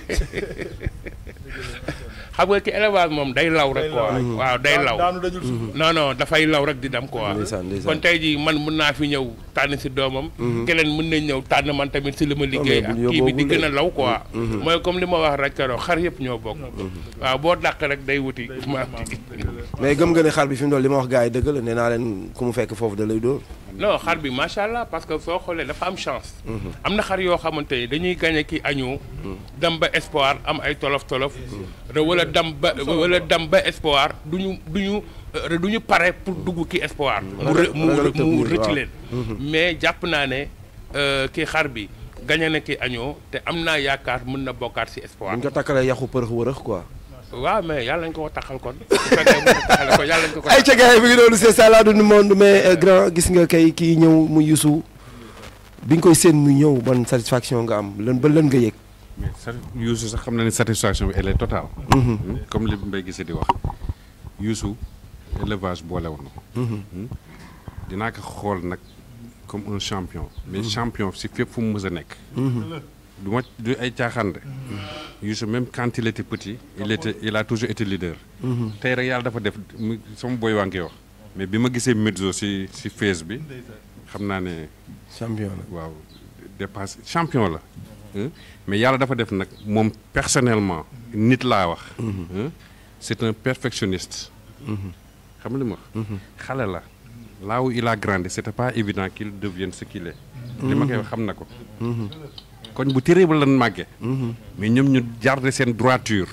xam nga ki élevage moom day law rek quoi. waaw day law non non dafay law rek di dem quoi. kon tey jii man mun naa fi ñëw tànn si doomam. keneen mën nañ ñëw tànn man tamit si li ma liggéey ak kii bi di gën a law quoi. mooy comme li ma wax rek keroog xar yëpp ñoo bokk. waaw boo dàq rek day wuti. mais gëm nga ne xar bi fi mu doon li ma wax gars yi dëgg la nee naa leen ku mu fekk foofu da lay dóor. non xar bi macha allah parce que soo xoolee dafa am chance. am na xar yoo xamante ni dañuy gagné ki añu. dem ba espoir am ay tolof tolof. wala dem ba wala dem ba espoir du ñu du ñu du ñu pare pour dugg ki espoir. mu mu mu rëcc leen. mais jàpp naa ne kii xar bi gagné na ki añoo te am naa yaakaar mën na bokkaat si espoir. bu ñu ko takkalee yàqu përëx wërëx quoi. waaw mais yàlla nañu ko taxal kon. bu fekkee mën na taxale ko yàlla nañu ko ko. ay ca gars yi mi ngi doon c'est ça la du monde mais grand gis nga kay kii ñëw mu Youssou bi nga koy seen mu ñëw ban satisfaction nga am lan ba lan nga yëg. mais sa Youssou sax xam na ne satisfaction bi elle est totale. comme li Mbaye gisee di wax Youssou élevage boolewoon na. dinaa ko xool nag comme un champion. mais champion si fépp fu mu mës a nekk. du ma du ay caaxaan de. Youssou même quand il était petit il était il a toujours été leader. tey rek yàlla dafa def mu sama boy waa ngi wax mais bi ma gisee Medzo si si face bi xam naa ne. champion la waaw dépasse champion la. mais yàlla dafa def nag moom personnellement nit laa wax. c'est un perfectionniste. xam nga li ma wax. xale la là où il a grandi c'était pas évident qu'il devienne ce qu'il est. li ma koy wax xam na ko. koñ bu terrible lan màggee. mais ñoom ñu garder seen droiture.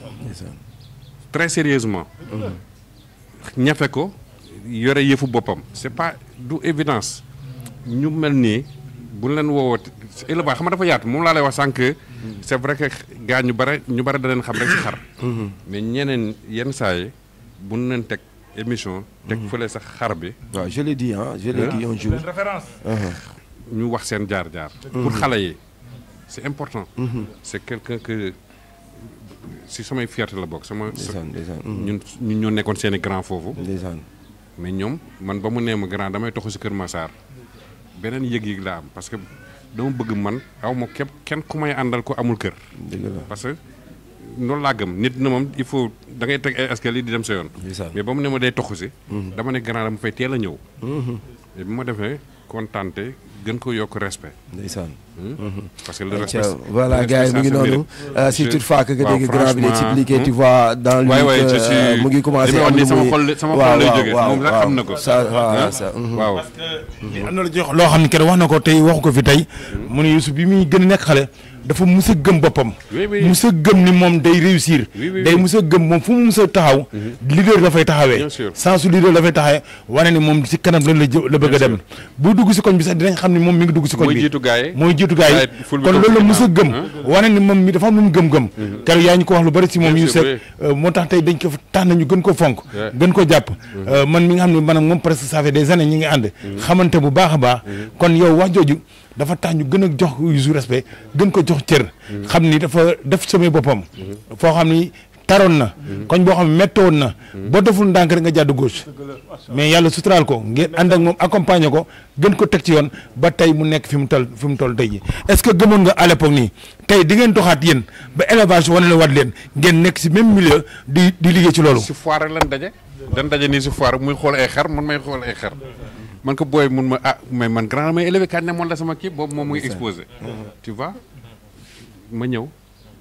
très sérieusement. ñafe ko yore yëfu boppam. c'est pas du évidence ñu mel nii bu leen woowoo élevage xam nga dafa yaatu moom laa lay wax sànq. c'est vrai que gars ñu bare ñu bare da leen xam rek ci xar. mais ñeneen yenn saa yi bu ñu leen teg émission. teg fële sax xar bi. waaw je l'ai dit ah je l'ai dit un jour. ñu wax seen jaar-jaar. pour xale yi. c'est important. c'est quelqu'un que si samay fierté la bokk sama. ñun ñun ñoo nekkoon seen i grand foofu. mais ñoom man ba mu nee ma grand damay toxu si Kër Massar beneen yëg-yëg laa am parce que dama bëgg man aw ma képp kenn ku may àndal ko amul kër. parce que noonu laa gëm nit na moom il faut da ngay teg ay escalier di dem sa yoon. mais ba mu ne ma day toxu si. dama ne grand dama fay teel a ñëw. et bi ma defee kontaante gën ko yokk respect. ndeysaan. parce que le respect. voilà gars yi mu ngi noonu. si toutefois que nga dégg grand bi expliqué tu vois dans lui que mu ngi commencé am lu muy sama xol sama xol lay jógee moom sax xam na ko. waaw parce que am na la jox loo xam ne kenn wax na ko tey waxu ko fi tey. mu ne Youssou bi muy gën a nekk xale. dafa mus a gëm boppam. mus a gëm ni moom day réussir. day mus a gëm moom fu mu mus a taxaw. leader dafay taxawee. sans su leader dafay taxawee wane ni moom si kanam lan la la bëgg a dem. bu dugg si koñ bi sax dinañ xam ni moom mi ngi dugg si koñ bi. mooy jiitu gaay yi mooy jiitu gaay yi kon loolu la mus a gëm. wane ni moom mi dafa am lu mu gëm-gëm. keroog yaa ñu ko wax lu bari si moom yu sekk moo tax tey dañ ko tax nañu gën ko fonk. gën ko jàpp. man mi nga xam ne maanaam moom presque ça fait des années ñi ngi ànd. xamante bu baax a baax. kon yow wax jooju dafa tax ñu gën a jox Youssou respect gën ko jox cër. xam ni dafa def samay boppam. foo xam ni taroon na koñ boo xam ne méttoon na boo deful ndànk rek nga jàdd gauche mais yàlla suturaal ko ngeen ànd ak moom accompagner ko gën ko teg ci yoon ba tey mu nekk fi mu toll fi mu toll tey ji est-ce que gëmoon nga à l'époque nii tey di ngeen doxaat yéen ba élevage wane la wat leen ngeen nekk si même milieu di di liggéey ci loolu si foire rek lan daje dan daje nii si foire muy xool ay xar man may xool ay xar man ko booy mun ma ah mais man grand may élevé kat ne moon la sama kii boobu moom muy exposé tu vois ma ñëw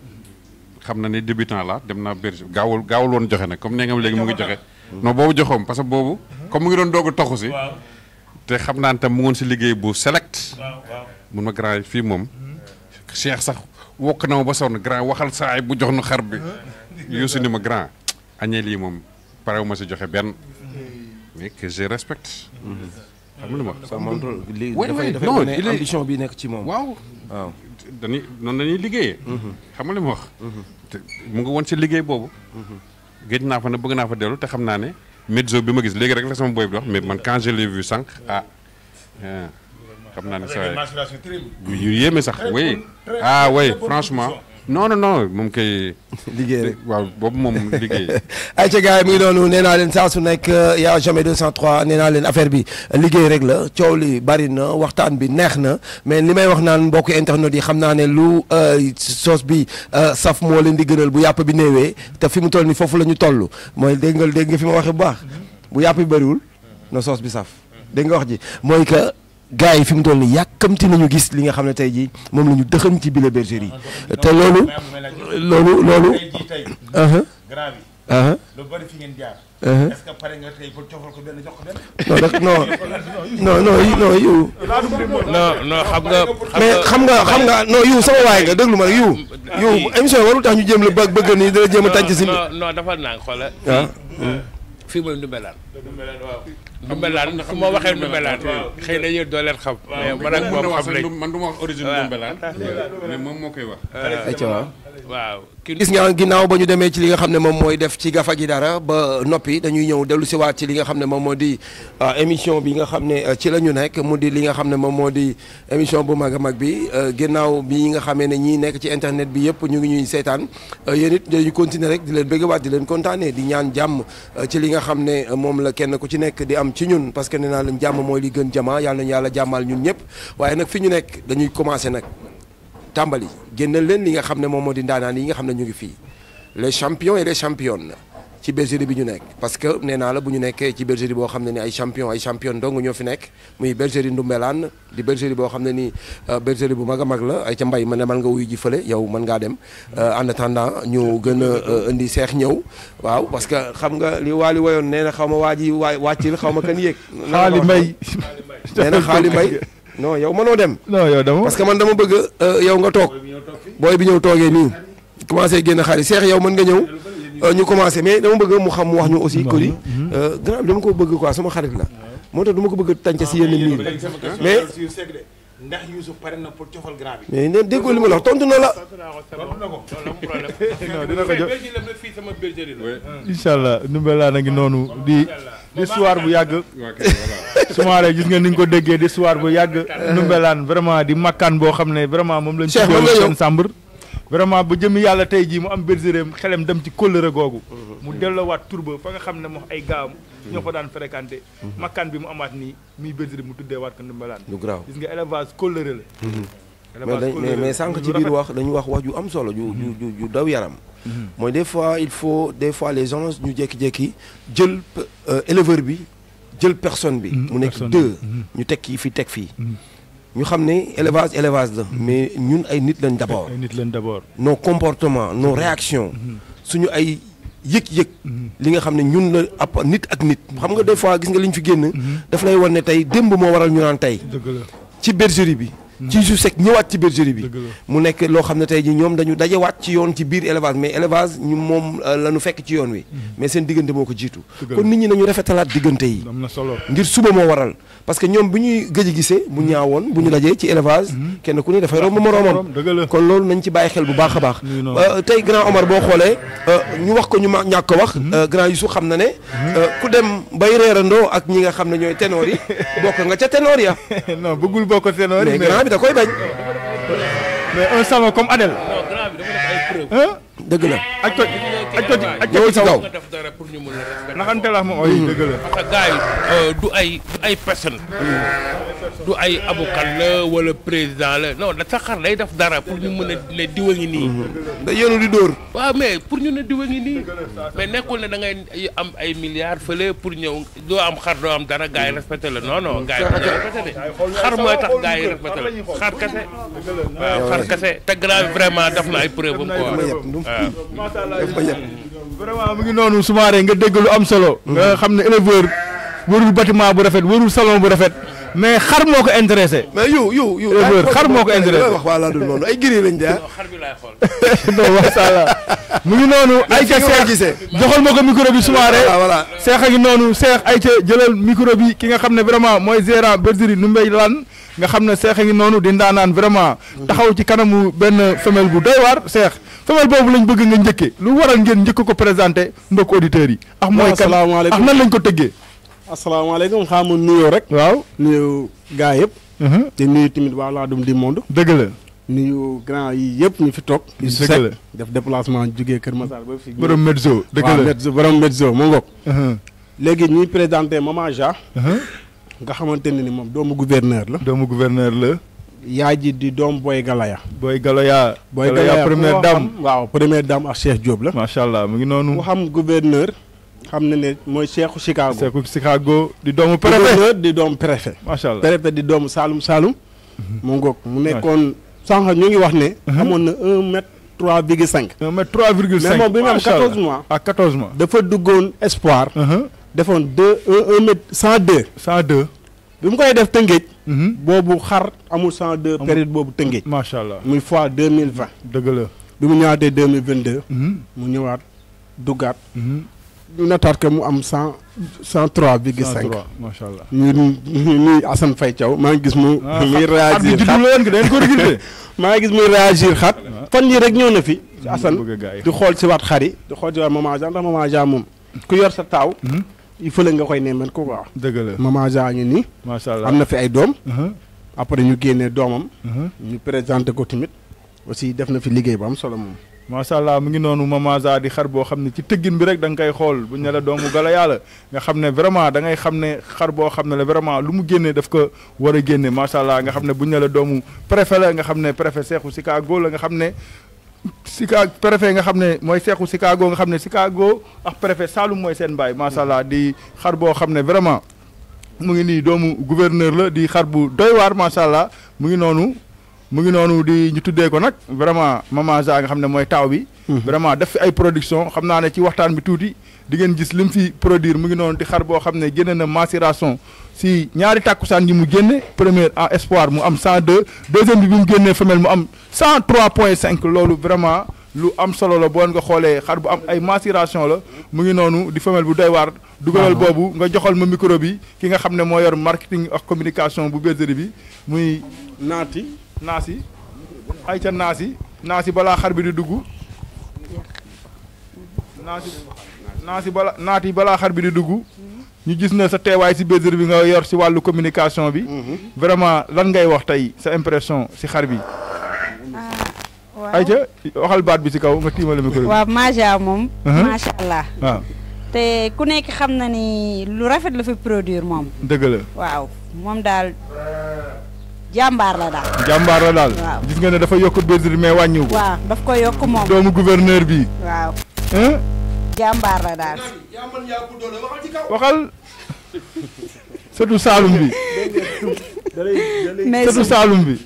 xam na ne débutant la dem naa berger gaawul gaawul woon joxe nag comme nee nga léegi mu ngi joxe non boobu joxoom parce que boobu comme mu ngi doon doog a toxu si te xam naa ne tam mu ngoon si liggéey bu select mun ma grand fii moom Cheikh sax wokk na ma ba sonn grand waxal saay bu jox nu xar bi yusu ni ma grand añee lii moom parewu ma si joxe benn mais que je respecte xam nga lu ma ça montre li oui, dafay oui, dafay non, wane il est- ambition bi nekk ci moom. waaw waaw. dañuy noonu dañuy liggéeyee xam nga li ma wax te mu ngi woon si liggéey boobu géej naa fa ne bëgg naa fa dellu te xam naa ne mezzo bi ma gis léegi rek la sama boy bi wax mais man quand je l'ai vu sànq ah ah, xam naa ne sa yu yéeme sax oui ah oui franchement non non non moom kay liggéey rek. waaw boobu moom liggéey ay ca gars yi mi ngi doonu nee naa leen saa su nekk y a jamais deux cent trois nee naa leen affaire bi liggéey rek la coow li bari na waxtaan bi neex na mais li may wax naan mbokk internet yi xam naa ne lu sauce bi saf moo leen di gënal bu yàpp bi néewee te fi mu toll ni foofu la ñu toll mooy dégg nga dégg nga fi ma waxee bu baax bu yàpp bi bëriwul na sauce bi saf dégg nga wax ji mooy que gars yi fi mu toll nii yàkkamti nañu gis li nga xam ne tey jii moom la ñu dëxañ ci bile bergerie te loolu loolu loolu aha grand bi aha lu bari fi ngeen jaar aha est-ce que pare nga tey pour cofal ko benn jox ko benn non dak non non non yi- non yu non non xam nga. mais xam nga xam nga non yu sama waay nga déglu ma rek yu yu émission warul tax ñu jéem la bëgg bëgg nii dina jéem a tànc si non non dafa naan xoolal. ah fii mooy Ndoumbelane. Ndoumbelane su ma waxee Ndoumbelane xëy na yéen doo leen xam. mais man ak moom xam nañ. man du ma wax origine waaw. Ndoumbelane mais moom moo koy wax ay ca waaw waaw. ki gis nga ginnaaw ba ñu demee ci li nga xam ne moom mooy def ci gafa gi dara ba noppi dañuy ñëw dellu si waat ci li nga xam ne moom moo di ah, émission bi nga xam ne euh, ci la ñu nekk mu di li nga xam ne moom moo di émission bu mag a mag bi euh, ginnaaw bi nga xamee ne ñii nekk ci internet bi yëpp ñu ngi ñuy seetaan euh, yéen it dañuy continuer rek di leen bëggewaat di leen kontaanee di ñaan jàmm euh, ci li nga xam ne euh, moom la kenn ku ci nekk di am ci ñun parce que nee naa leen jàmm mooy li gën jama yàlla nañu yàlla jàmmal ñun ñëpp waaye nag fi ñu nekk dañuy commencer nag tàmbali génnal leen li nga xam ne moom moo di ndaanaan yi nga xam ne ñu ngi fii les champions et les championnes ci bergerie bi ñu nekk parce que nee naa la bu ñu nekkee ci bergerie boo xam ne ni ay champion ay championne dong ñoo fi nekk muy bergerie Ndoumbelane di bergerie boo xam ne ni euh, bergerie bu mag a mag la ay ca mbay ma ne man nga wuyu ji fële yow mën ngaa dem euh, en attendant ñu gën a euh, indi seex ñëw waaw parce que xam nga li Waly woyoon nee na xaw ma waa ji waa wàccil xaw ma kan yéeg xaali mbay nee na xaali mbay non yow mënoo dem non yow dama parce que man dama bëgg euh, yow nga toog booy bi ñëw toogee nii commencé génn xaalis seex yow mën nga ñëw euh, ñu commencé mais dama bëgg mu xam mu wax ñu aussi Coly euh, grand bi dama ko bëgg quoi sama xarit la moo tax dama ko bëgg a tànc si yenn miir mais ndax Youssou pare na pour cofal grand bi mais neen déggoo li ma la wax tontu na la non dina ko jox fii sama bergerie la. incha allah Ndoumbelane a ngi noonu di di soir bu yàgg waa kay voilà sumaare gis nga ni nga ko déggee di soir bu yàgg Ndoumbelane vraiment di makkaan boo xam ne vraiment moom lañ Cheikh, mën nga tuddee yow. seen sàmbur vraiment ba jëmi yàlla tey jii mu am bergerie xelam dem ci kóllëre googu mu delloowaat turba fa nga xam ne moo ay gaawam ñoo fa daan fréquenté makkaan bi mu amaat nii muy bergerie mu tuddee waat ko Ndoumbelane lu graaw gis nga élevage kóllëre la mais dañ mais mais sànq ci biir wax dañu wax wax ju am solo ju ju ju ju daw yaram mooy des fois il faut des fois les gens ñu jékki-jékki jël euh, éleveur bi jël personne bi mu nekk personne deux ñu teg kii fi teg fii ñu xam ne élevage élevage la mais ñun ay nit lañ d'abord ay nit leen d'abord nos comportements nos réactions suñu ay yëg-yëg li nga xam ne ñun la app nit ak nit xam nga des fois gis nga li ñu fi génn daf lay wan ne tey démb moo waral ñu naan tey dëgg la ci bergerie bi ci Youssou Seck ñëwaat ci bergerie bi Dëgg la. mu nekk loo xam ne tey ji ñoom dañu dajewaat ci yoon ci biir élevage mais élevage ñu moom euh, la ñu fekk ci yoon wi mais seen diggante moo ko jiitu Dëgg la. kon nit ñi nañu rafetalaat diggante yi am na solo ngir suba moo waral parce que ñoom bu ñuy gëj a gisee bu ñaawoon bu ñu dajee ci élevage kenn ku ne dafay romb moroomam dëgg la kon loolu nañ ci bàyyi xel bu baax a baax Nii noonu. Euh, tey grand Omar boo xoolee euh, ñu wax ko ñu ma ñàkk ko wax euh, grand Youssou xam na ne euh, ku dem bay reerandoo ak ñi nga xam ne ñooy ténor yi bokk nga ca ténor ya non bëggul bokk seen mais grand bi da koy bañ mais un salon comme Adel non grand bi dama def ay preuve. hein dëgg la. aj ko aj ko aj ko ci kaw nga def dara pour ñu mën a respecter. naxante la moom ay dëgg la. parce que gars yi du ay du ay personne du ay avocat la wala président la non da sa xar day def dara pour ñu mën a ne diwa ngi nii. da yéenu di dóor. waaw mais pour ñu ne diwa ngi nii mais nekkul ne da ngay am ay milliards fële pour ñëw doo am xar doo am dara gars yi respecté la non non gars yi dañuy respecté de xar mooy tax gars yi respecté la xar kese waaw xar kese te grave vraiment def na ay preuve am quoi waaw. vraiment mu ngi noonu Soumaré nga dégg lu am solo. nga xam ne éleveur warul bâtiment bu rafet warul salon bu rafet mais xar moo ko intéressé. mais yu yu yu éleveur xar moo ko intéressé wax waa Ladoum noonu ay giri lañ de ah. xar bi laay xool. non macha allah mu ngi noonu. ayca Cheikh joxal ma ko micro bi Soumaré. voilà Cheikh a ngi noonu Cheikh ayca jëlal micro bi ki nga xam ne vraiment mooy gérant bergerie Ndoumbé Lane nga xam ne Cheikh a ngi noonu di ndaanaan vraiment. taxaw ci kanamu benn femelle bu doy waar Cheikh. femelle boobu lañ bëgg nga njëkkee lu waral ngeen njëkk ko présenté mbokk auditeurs yi. ak mooy kan ak nan lañ ko tëggee. asalaamaaleykum xam nga nuyoo rek. waaw nuyu gaa yëpp. te nuyu tamit waa Ladoum di monde. dëgg la. nuyu grand yi yëpp ñu fi toog. dëgg la def déplacement jógee Kër Massar ba fi. borom Medzo dëgg la waaw Medzo borom Medzo mu ngoog. léegi ñuy présenté Maman Ja. nga xamante ne ni moom doomu gouverneur la. doomu gouverneur la. yaay ji di doom Boy Galaya. Boy Galaya. Boy Galaya première dame. waaw première dame ak Cheikh Diop la. macha allah mu ngi noonu. mu xam gouverneur. xam na ne mooy Cheikhu Chicago. Cheikhu Chicago di doomu préfet. gouverneur di doomu préfet. macha allah préfet di doomu Saloum Saloum. mu ngoog mu nekkoon sànq ñu ngi wax ne. amoon na un mètre trois virgule cinq. un mètre trois virgule cinq mais moom bi mu am quatorze mois. à quatorze mois. dafa duggoon espoir. defoon deux un un mètre cent deux. cent deux. bi mu koy def Tëngéej. boobu xar amul cent deux période boobu Tëngéej. macha allah muy fois deux mille vingt. dëgg la. bi mu ñëwaatee deux mille vingt deux. mu ñëwaat duggaat. ñu nataat que mu am cent cent trois virgule cinq. macha allah. ñu ñu nuy Assane Faye Thiaw maa ngi gis mu. muy réagir xat maa ngi gis muy réagir xat. fan yii rek ñëw na fi. Assane di xool si waat xar yi di xool si waat Maman Ja ndax Maman Ja moom ku yor sa taaw. il faut la nga koy nemmen ko quoi. dëgg la Maman Ja ngi nii. macha allah am na fi ay doom. après ñu génnee doomam. ñu présenté ko tamit aussi def na fi liggéey bu am solo moom. macha allah mu ngi noonu Maman Ja di xar boo xam ne ci tëggin bi rek da nga koy xool bu ñu ne la doomu Galaya la nga xam ne vraiment da ngay xam ne xar boo xam ne la vraiment lu mu génnee daf ko war a génne macha allah nga xam ne bu ñu ne la doomu préfet la nga xam ne préfet Cheikhou Chicago la nga xam ne. Chicago préfet nga xam ne mooy Cheikhou Chicago nga xam ne Chicago ak préfet Saloum mooy seen baay macha allah di xar boo xam ne vraiment mu ngi nii doomu gouverneur la di xar bu doy waar macha allah mu ngi noonu. mu ngi noonu di ñu tuddee ko nag vraiment Maman Ja nga xam ne mooy taaw bi. vraiment def fi ay production xam naa ne ci waxtaan bi tuuti di ngeen gis lim fi produire mu ngi noonu di xar boo xam ne génne na macération si ñaari tàkkusaan yi mu génne première en espoir mu am cent deux deuxième bi bi mu génnee femelle mu am cent trois point cinq loolu vraiment lu am solo la boo nga xoolee xar bu am ay macération la mu ngi noonu di femelle bu doy waar. dugalal boobu nga joxal ma micro bi ki nga xam ne moo yor marketing ak communication bu bergerie bi muy naati. naasi ay ca naasi naasi balaa xar bi di dugg naasi naasi bala naati balaa xar bi di dugg ñu gis na sa teewaay si bergerie bi nga yor si wàllu communication bi vraiment lan ngay wax tey sa impression si xar bi ay ca waxal baat bi si kaw nga tiimale micro bi waaw maja moom macha allah waaw te ku nekk xam na ni lu rafet la fi produire moom dëgg la waaw moom daal jàmbaar la daal. jàmbaar la daal. waaw gis nga ne dafa yokk bergerie mais wàññiwu ko. waaw daf ko yokk moom. doomu gouverneur bi. waaw. jàmbaar la daal. waxal. sëtu Saalum bi. mais sëtu Saalum bi.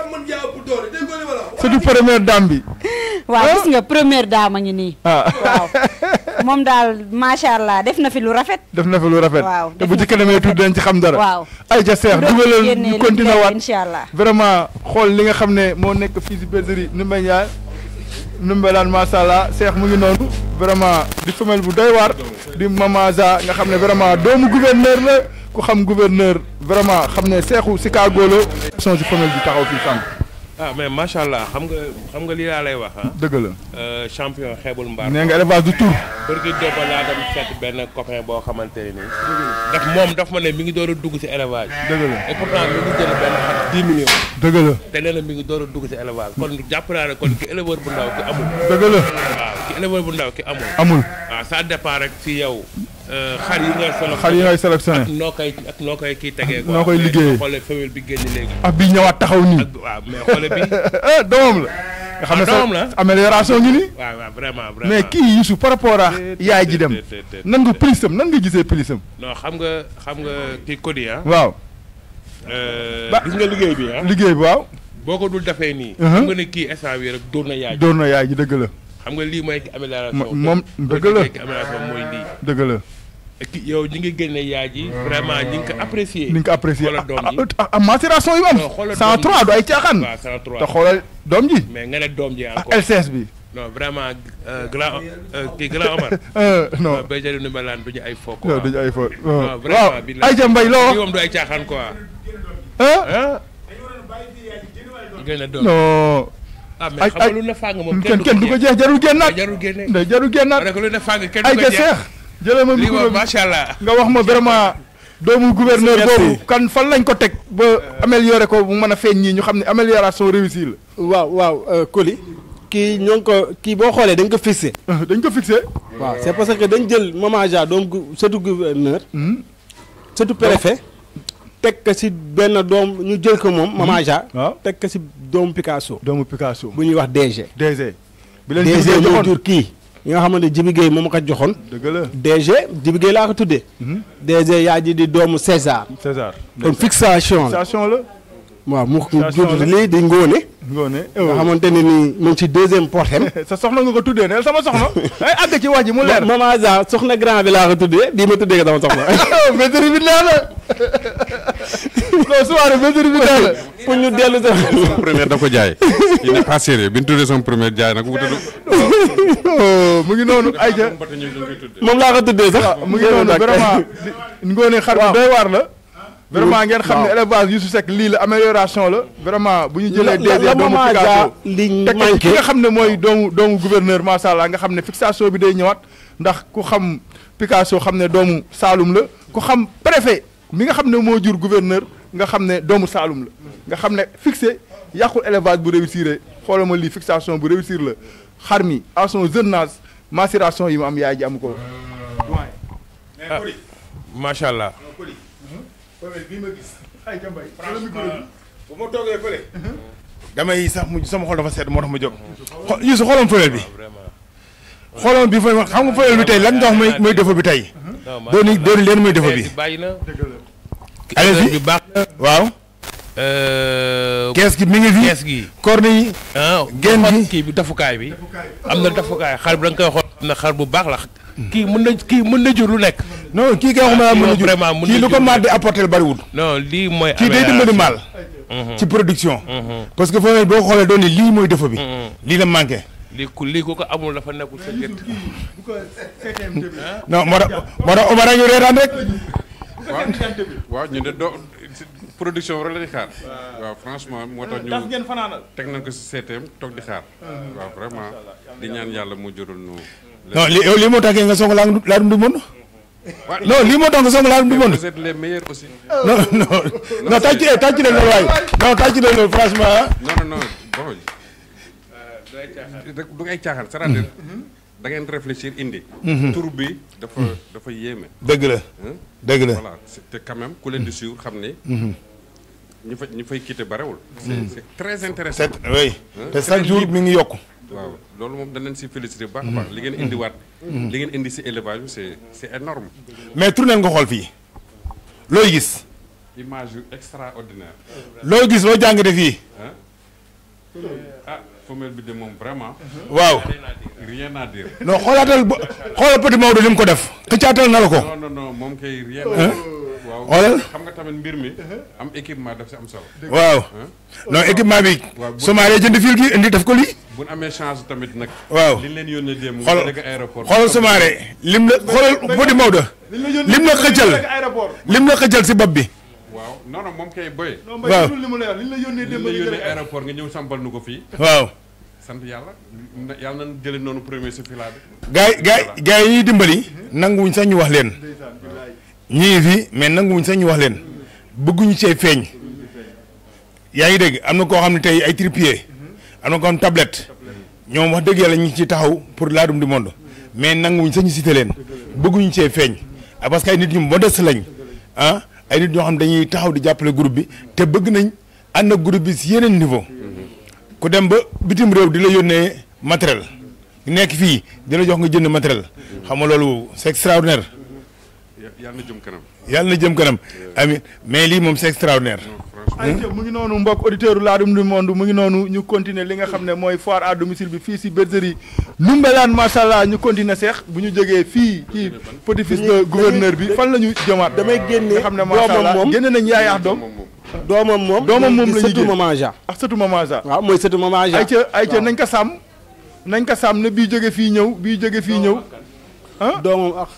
sëtu première dame bi. waaw gis nga première dame a ngi nii. waaw moom daal macha allah def na fi lu rafet. def na fi lu rafet. waaw te bu ci kanamee tuuti dañ ci xam dara. waaw ay ca seex dugalal ñu continué waat incha allah. vraiment xool li nga xam ne moo nekk fii si bergerie Ndoumbé Ndiaye Ndoumbé Lane macha allah seex mu ngi noonu vraiment di femelle bu doy waar di Maman Ja nga xam ne vraiment doomu gouverneur la ku xam gouverneur vraiment xam ne seexu Chicago la. son si femelle bi taxaw fii sànq. ah mais macha allah xam nga xam nga lii laa lay wax ah. dëgg la. champion xeebul mbaar. nee nga élevage du tur. bërki démb laa dem seet benn copain boo xamante ne nii. daf moom daf ma ne mi ngi door a dugg ci élevage. dëgg la et pourtant mi ngi jël benn xar dix millions. dëgg la. te nee na mi ngi door a dugg ci élevage kon jàpp naa ne kon ki éleveur bu ndaw ki amul. dëgg la. waaw ki éleveur bu ndaw ki amul. amul. waaw ça dépend rek ci yow. xar yi ngay sélectionné xar yi ngay sélectionné. ak noo koy ak noo koy kii tegee. noo koy liggéeyee xoolee femelle bi génn léegi. ak bi ñëwaat taxaw nii. waaw mais xoole bi. doomam la. nga xam ne doomam la amélioration ngi nii. waaw waaw vraiment vraiment. mais kii Youssou par rapport à yaay ji dem nan nga plisam nan nga gisee plisam. non xam nga xam nga kii Cody ah. waaw. gis nga liggéey bi ah. liggéey bi waaw. boo ko dul defee nii. xam nga ne kii instant bii rek dóor na yaay ji. dóor na yaay ji dëgg la. xam nga lii mooy amélioration. moom dëgg la ki amélioration mooy lii. dëgg la. ki yow ñi ngi génne yaay ji vraiment ñi ngi ko apprécié. ni nga ko apprécié xoolal doom ji ah macération yu am. cent trois du ay caaxaan. waaw cent trois te xoolal doom ji. mais nga ne doom ji encore L C S bi. non vraiment grand kii grand Omar. non béykat yi nu mel duñu ay fo quoi. non duñu ay fo. non vraiment bi ay ca mbay loo. moom du ay caaxaan quoi. ah. gën a doom non. ah mais xam nga lu ne fàng moom kenn kenn du ko jeex jarul génnaat. jarul génne ndax jarul génnaat. rek lu ne fàng kenn du ay ko ca jeex. seex. jëlee ma micro bi macha allah. nga wax ma vraiment doomu gouverneur boobu kan fan lañ ko teg ba améliorer ko bu mën a feeñ ñii ñu xam ne amélioration réussie la. waaw waaw Coly kii ñoo ngi ko kii boo xoolee dañ ko fixé. dañ ko fixé. waaw c'est parce que dañ jël Mama Dia doom surtout gouverneur. surtout préfet. teg ko si benn doom ñu jël ko moom Mama Dia. waaw teg ko si doomu Picasso. doomu Picasso bu ñuy wax D G. D G. bi leen D G joxoon moo jur kii. yi nga xamante ne Jibi Gueye moom ko joxoon. dëgg la D G Jibi Gueye laa ko tuddee. D G yaa ji di doomu César. César. kon fixation la fixation la. waaw mu jur lii di Ngone. Ngone nga xamante ne nii mu ngi ci deuxième portem. sa soxna nga ko tuddee ne sama soxna. ay àgg ci wax ji mu leer. Mama Dia soxna grand bi laa ko tuddee bii ma tuddee ko sama soxna. bétri bi neex na. non soirée bétri bi neex na. pour ñu dellu sa. sama première da ko jaay. il n'est pas sérieux bi ñu tuddee sama première jaay nag mu tudd. mu ngi noonu ayca. moom laa ko tuddee sax. mu ngi noonu vraiment Ngone xar bu doy waar la. vraiment ngeen xam ne élevage Youssou Seck lii la amélioration la. vraiment bu ñu jëlee D G doomu Picasso teg ki nga xam ne mooy doomu doomu gouverneur macha allah nga xam ne fixation bi day ñëwaat ndax ku xam Picasso xam ne doomu Saalum la ku xam préfet mi nga xam ne moo jur gouverneur nga xam ne doomu Saalum la nga xam ne fixé yàqul élevage bu réussir xoolal ma lii fixation bu réussir la xar mi à son jeune âge macération yi mu am yaay ji am ko. ah macha allah. bii ma gis ay jambay bu ma toogee fële damay sax mu sama xol dafa sedd moo tax ma jóg xo Youssou xoolal fëleel bi xoolal bi fa xam nga fëleel bi tey lan nga wax mooy mooy défaut bi tey dooni dooni leen mooy défaut bi bàyyi na allez bi baax na waaw kees gi mi ngi fi kees gi corne yi genn gi kii bi dafukaay bi am na dafukaay xar bi da nga koy xool na xar bu baax la kii mën na kii mën na jur lu nekk. non kii kay waxuma mën na jur vraiment mën na kii lu ko maal di apporter bariwul. non lii mooy. kii day dimbali maal. ci production. parce que foofu boo xoolee doon ni lii mooy défaut bi. lii la manqué. lii ku lii ku ko amul dafa nekkul sa gët. non moo tax moo tax Omar a ñu reetaan rek. waaw waaw ñu ne doo production rek la di xaar. waaw franchement moo tax ñu ngeen fanaanal teg nañ ko si C T M toog di xaar. waaw vraiment di ñaan yàlla mu jurul nu. non li yow lii moo tax nga song laa laa dum du mën. non lii moo tax nga song laa dum du mën. vous êtes les meilleurs aussi. non non non tàcc leen tàcc leen loolu waay non tàcc leen loolu franchement. non non non bon. du ay caaxaan c'est-à-dire da ngeen réfléchir indi. tur bi dafa dafa yéeme. dëgg la dëgg la voilà te quand même ku leen di suivre xam ne. ñu fa ñu fay quitté barewul. c'est c'est très intéressant. oui te chaque jour mi ngi yokku. waaw loolu moom dañ leen si félicité bu baax a baax li ngeen indiwaat. li ngeen indi si élevage bi c'est c'est énorme. mais tourné nga xool fii looy gis. image yu extraordinaire. loo gis loo jàngate fii. ah femelle bi de moom vraiment. waaw. rien à dire. non xoolaatal ba xoolal Petit Maodo li mu ko def. xëccaatal na la ko. non non non moom kay rien à dire. waaw xoolal xam nga tamit mbir mi. am équipement daf si am solo. waaw non équipement bi. waaw bu Soumaré jënd fil gi indi def ko lii. bu ñu amee chance tamit nag. waaw li leen yónnee démb. xool nga dëgg aéroport. xoolal Soumaré lim la xoolal Petit Maodo. lim la xëccal lim la xëccal si bopp bi. waaw non non moom kay boy. waaw li mu lay wax li ñu la yónnee démb li ñu la yónnee aéroport nga ñëw sambal nu ko fii. waaw. sant yàlla yàlla nañu jëlee noonu premier si filade. gars yi gars yi gars yi ñuy dimbali. nanguwuñ sax ñu wax leen. ñii fi mais nanguwuñ sax ñu wax leen. bëgguñu cee feeñ. yaa ngi dégg am na koo xam ne tey ay tripier. am na koo xam tablette. ñoom wax dëgg yàlla ñu ngi ci taxaw pour Ladoum du monde. mais nanguwuñ sax ñu cité leen. bëgguñu cee feeñ. parce que ay nit ñu modeste lañ. ah ay nit ñoo xam dañuy taxaw di jàppale groupe bi. te bëgg nañ ànd ak groupe bi si yeneen niveau. ku dem ba bitim réew di la yónnee matériel nekk fii di la jox nga jënd matériel xam nga loolu c'est extraordinaire. yàlla na jëm kanam. yàlla na jëm kanam amiin mais lii moom c'est extraordinaire. ay mu ngi noonu mbokk auditeur Ladoum du monde mu ngi noonu ñu continuer li nga xam ne mooy foire à domicile bi fii si bergerie Ndoumbelane macha allah ñu continuer seex bu ñu jógee fii ci petit fils de gouverneur bi fan la ñu jëmaat. damay génne nga xam ne macha allah génne nañ yaay ak doom. doomam moom doomam moom la ñu sëtu Maman Ja. ak sëtu Maman Ja. waaw mooy sëtu Maman Ja. ayca ayca nañ ko sàmm nañ ko sàmm ne bii jóge fii ñëw bii jóge fii ñëw. ah doomam ak.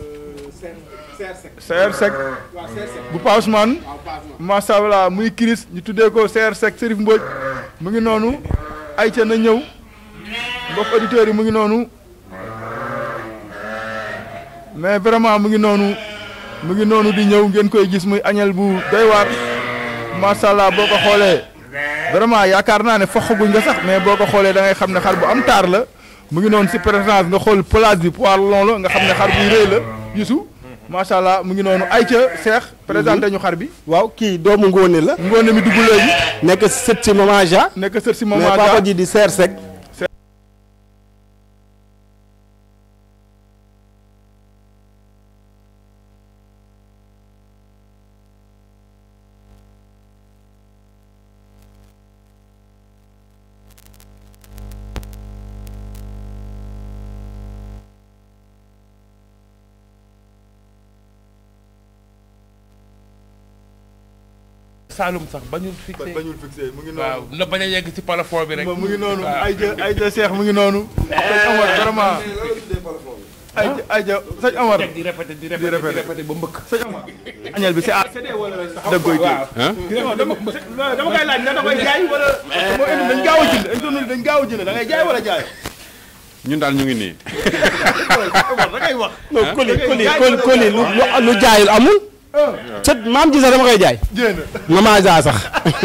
Seer Seck bu Pa Ousmane macha allah muy Chris ñu tuddee ko Seer Seck Serif Mbodj mu ngi noonu ayca na ñëw mbokk auditeurs yi mu ngi noonu mais vraiment mu ngi noonu mu ngi noonu di ñëw ngeen koy gis muy añel bu doy waar macha allah boo ko xoolee vraiment yaakaar naa ne foxaguñ nga sax mais boo ko xoolee da ngay xam ne xar bu am taar la mu ngi noonu si présence nga xool place bi poids long la nga xam ne xar buy rëy la gisu macha allah mu ngi noonu ayca Cheikh présenté ñu xar bi. waaw kii doomu Ngone la. Ngone mi dugg léegi. nekk sët si Maman Ja. nekk sët si Maman Ja mais papa ji di Seer Seck. Saalum sax bañul fixé bañul fixé mu ngi noonu. waaw na bañ a yegg ci plafond bi rek. mu ngi noonu ayca ayca Cheikh mu ngi noonu. sëñ Amar vraiment. ayca ayca sëñ Amar. di répété di répété di répété ba mbëkk. sëñ Amar. añal bi c'est à cédé wala da koy kii. dama dama koy laaj da koy jaay wala. moo indi dañ gaaw a jënd dañ dañ gaaw a jënd da ngay jaay wala jaay. ñun daal ñu ngi nii. da ngay wax. non koli koli koli lu lu jaayul amul. sët maam ji sax dama koy jaay. jéem Maman Ja sax.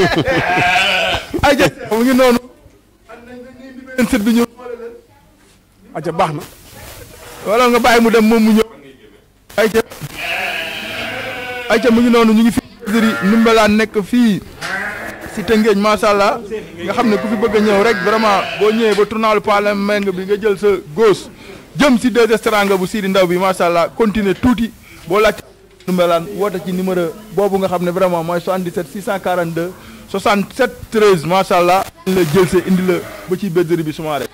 ay jë mu ngi noonu. beneen sët bi ñëw. aca baax na. wala nga bàyyi mu dem moom mu ñëw. ay jë ay jë mu ngi noonu ñu ngi fi bergerie Ndoumbelane nekk fii si Tëngéej macha allah nga xam ne ku fi bëgg a ñëw rek vraiment boo ñëwee ba tournal Palem Meng bi nga jël sa gauche jëm si deux Teranga bu Sidi Ndaw bi macha allah continuer tuuti boo laaj Ndoumbelane woote ci numéro boobu nga xam ne vraiment mooy soixante-dix-sept six cent quarante-deux soixante-sept treize macha allah. la jël see indi la ba ci bergerie bi suma rek.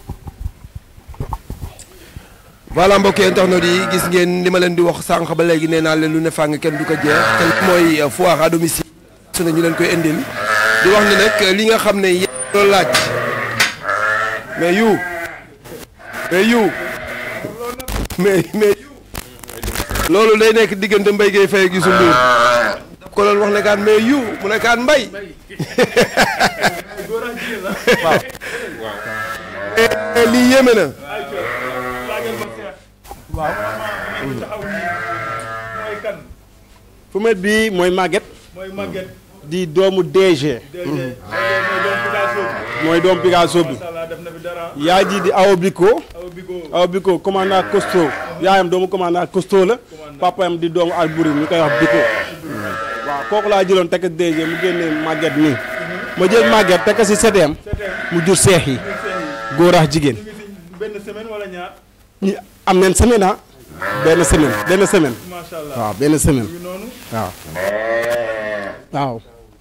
voilà mbokki internet yi gis ngeen li ma leen di wax sànq ba léegi nee naa leen lu ne fàng kenn du ko jeex te mooy foire à domicile su ne ñu leen koy indil di wax ni nag li nga xam ne yéen loolu laaj mais yu mais yu mais mais loolu day nekk diggante Mbaye Gueye Faye ak Youssou Ndour ko loolu wax ne kaan mais yu mu ne kaan Mbaye waaw lii yéeme na waaw. femelle bi mooy Maguette. mooy Maguette. di doomu D G. mooy doomu Picasso bi. yaa ji di Awa Biko. Awa Biko commandant costaud. yaayam doomu commandant costaud la. papayam di doomu Albouri ñu koy wax Biko. waaw kooku laa jëloon tekk D G mu génnee Maguette nii. ma jël Maguette tekk si seteem mu jur seex yi. góor ak jigéen. benn semaine wala ñaar. ñi am nañ semaine ah. benn semaine benn semaine. macha allah waaw benn semaine. waaw. waaw.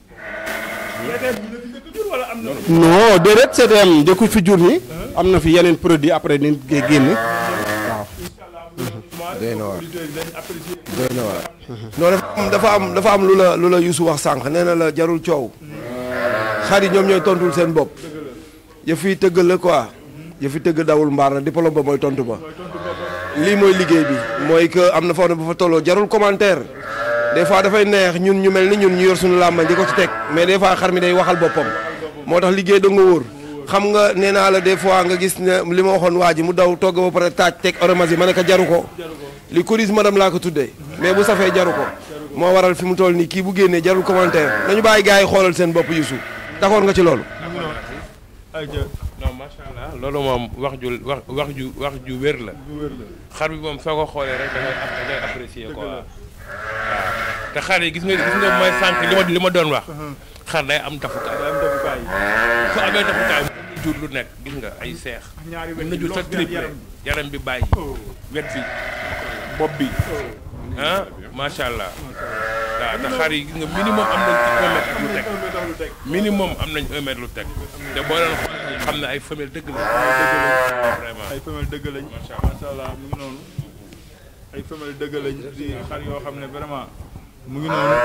non déedéet C D M njëkku fi jur ni am na fi yeneen produit après ni koy génne waaw. doy na waar doy na waar non dafa am dafa am lu la lu la Youssou wax sànq nee na la jarul coow xar yi ñoom ñooy tontul seen bopp yëf yi tëgg la quoi yëf yi tëgg dawul mbaar na diplôme ba mooy tontu ba lii mooy liggéey bi mooy que am na foo ne ba fa tolloo jarul commentaire des fois dafay neex ñun ñu mel ni ñun ñu yor suñu làmbañ di ko ci teg mais des fois xar mi day waxal boppam moo tax liggéey da nga wóor xam nga nee naa la des fois nga gis ne li ma waxoon waa ji mu daw togg ba pare taaj teg oromasi ma ne ko jaru ko li corise madame laa ko tuddee mais bu safee jaru ko moo waral fi mu toll nii kii bu génnee jarul commentaire nañu bàyyi gars yi xoolal seen bopp Youssou d'accord nga ci loolu. non macha allah loolu moom wax ju wax wax ju wax ju wér la. xar bi moom soo ko xoolee rek da ngay da ngay apprécier quoi. waaw te xar yi gis nga gis nga mooy sànq li ma li ma doon wax. xar day am tafukaay. day am tafukaay. su amee tafukaay mu jur lu nekk gis nga ay seex. mën na jur sa triplé yaram bi bàyyi. wet bi bopp bi. ah macha allah. waaw te xar yi gis nga minimum am nañ ci un mètre lu teg. minimum am nañ un mètre lu teg. te boo leen xam ne ay femelle dëgg la. vraiment ay femelle dëgg lañ. macha allah mu ngi noonu. ay femelle dëgg lañ di xar yoo xam ne vraiment mu ngi noonu.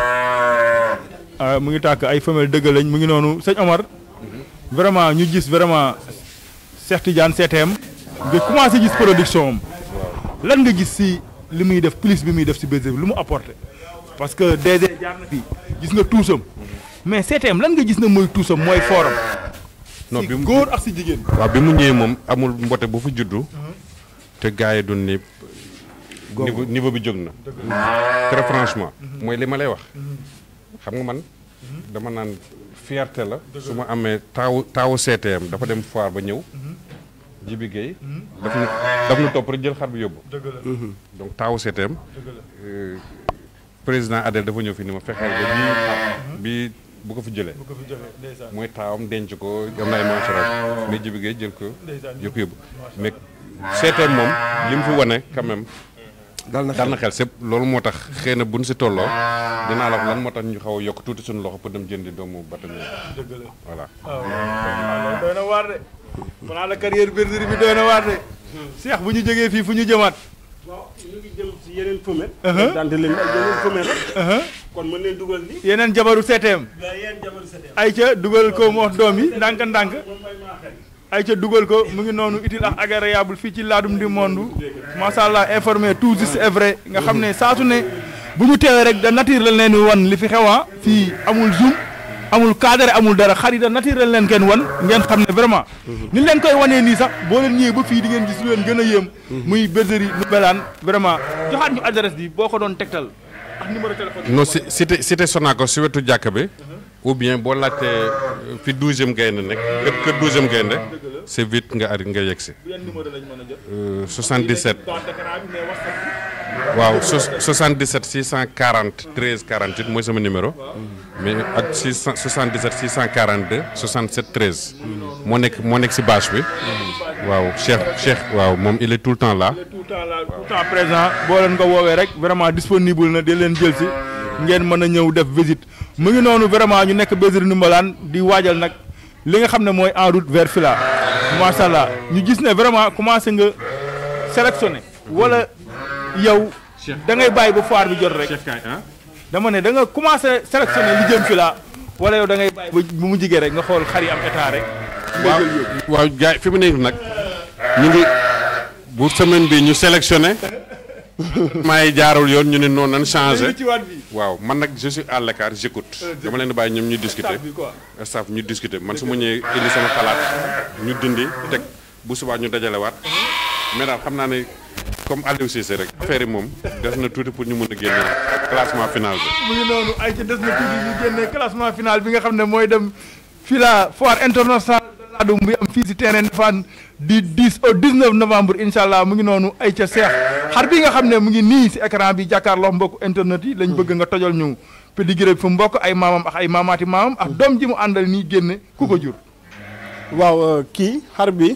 mu ngi tàkk ay femelle dëgg lañ mu ngi noonu sëñ Omar. vraiment ñu gis vraiment Cheikh Tidiane C T M. nga commencé gis production am. lan nga gis si li muy def plus bi muy def si bergerie bi lu mu apporté. parce que D G jaar na fii gis nga tuusam. mais C T M lan nga gis na mooy tuusam mooy fooram. non bi mu góor ak si jigéen. waaw bi mu ñëwee moom amul mbote bu fa juddu. te gars yi doon ni niveau niveau bi jóg na. très franchement. mooy li ma lay wax. xam nga man dama naan fierté la. su ma amee taawu taawu C T M dafa dem foire ba ñëw. Jibi Gueye. daf ñu daf ñu topp rek jël xar bi yóbbu. donc taawu C T M. président Adel dafa ñëw fi ni ma fexeel ba bii bii bu ko fi jëlee. bu ko fi jëlee mooy taawam denc ko am na ay mancheret mais Jibi Gueye jël ko jël ko yóbbu mais C T M moom li mu fi wane quand même. dal na xel dal na xel sëpp loolu moo tax xëy na buñ si tolloo dinaa la wax lan moo tax ñu xaw a yokk tuuti suñu loxo pour dem jëndi doomu bâtonnier. dëgg la voilà. waaw doy na waar de. balaa la carrière bergerie bi doy na waar de. Cheikh bu ñu jógee fii fu ñu jëmaat. waaw ñu ngi jëm si yeneen femelle. dante leen ak yeneen femelle rek. kon mën leen dugal ni yeneen jabaru C T M. yeneen jabaru C T M. ayca dugal ko mu wax doom yi ndànk ndànk. ayca dugal ko mu ngi noonu utile ak agréable fii ci Ladoum du Monde. macha allah informé tout juste est vrai nga xam ne saa su ne bu ñu teewee rek da nature lañ leen wan li fi xewa fii amul zoom amul cadre amul dara xar yi da nature lañ leen kenn wan ngeen xam ne vraiment. ni leen koy wanee nii sax boo leen ñëwee ba fii di ngeen gis lu leen gën a yéem. muy bergerie Ndoumbelane vraiment joxaat ñu adresse bi boo ko doon tegtal ak numéro téléphone. non si cité cité Sonacos si wetu jàkka bi. ou bien boo laajtee fi douzième gaynde nekk kër kër douzième gaynde c'est vite nga ari nga yegg si. yan numéro lañ mën a jot. soixante-dix-sept. waaw soixante-dix-sept six cent quarante treize quarante-huit mooy sama numéro. mais ak six cent soixante-dix-sept six cent quarante-deux soixante-sept treize. moo nekk moo nekk si bâche bi. waaw Cheikh Cheikh waaw moom il est tout le temps là. il est tout le temps là tout le temps présent boo leen ko woowee rek vraiment disponible na di leen jël si ngeen mën a ñëw def visite. mu ngi noonu vraiment ñu nekk bergerie Ndoumbelane di waajal nag li nga xam ne mooy en route vers Fila macha allah ñu gis ne vraiment commencé nga sélectionné wala yow da ngay bàyyi ba foire bi jot rek dama ne da nga commencé sélectionné li jëm Fila wala yow da ngay bàyyi ba bu mu jigee rek nga xool xar yi am état rek. waaw waaw jaay fi mu nekk nag ñu ngi bu semaine bi ñu sélectionné. maa ngi jaarul yoon ñu ne noonu nan changé waaw man nag je suis à l'écart j'écoute dama leen di bàyyi ñoom ñu discuter staff ñu discuter man su ma ñëwee indi sama xalaat ñu dindi teg bu subaa ñu dajalewaat mais daal xam naa ne comme Aliou Cissé rek affaire yi moom des na tuuti pour ñu mën a génne classement final bi. mu ngi noonu ay ci des na tuuti ñu génne classement final bi nga xam ne mooy dem fii la foire internationale de Ladoum bi am fii si terrain Ndefane du dix au dix-neuf novembre incha allah mu ngi noonu ay ca seex xar bi nga xam ne mu ngi nii si écran bi jàkkaarloo mbokk internet yi lañ bëgg nga tojal ñu pédigré fu mbokk ay maamam ak ay maamaati maamam ak doom ji mu àndal nii génne ku ko jur. waaw kii xar bi.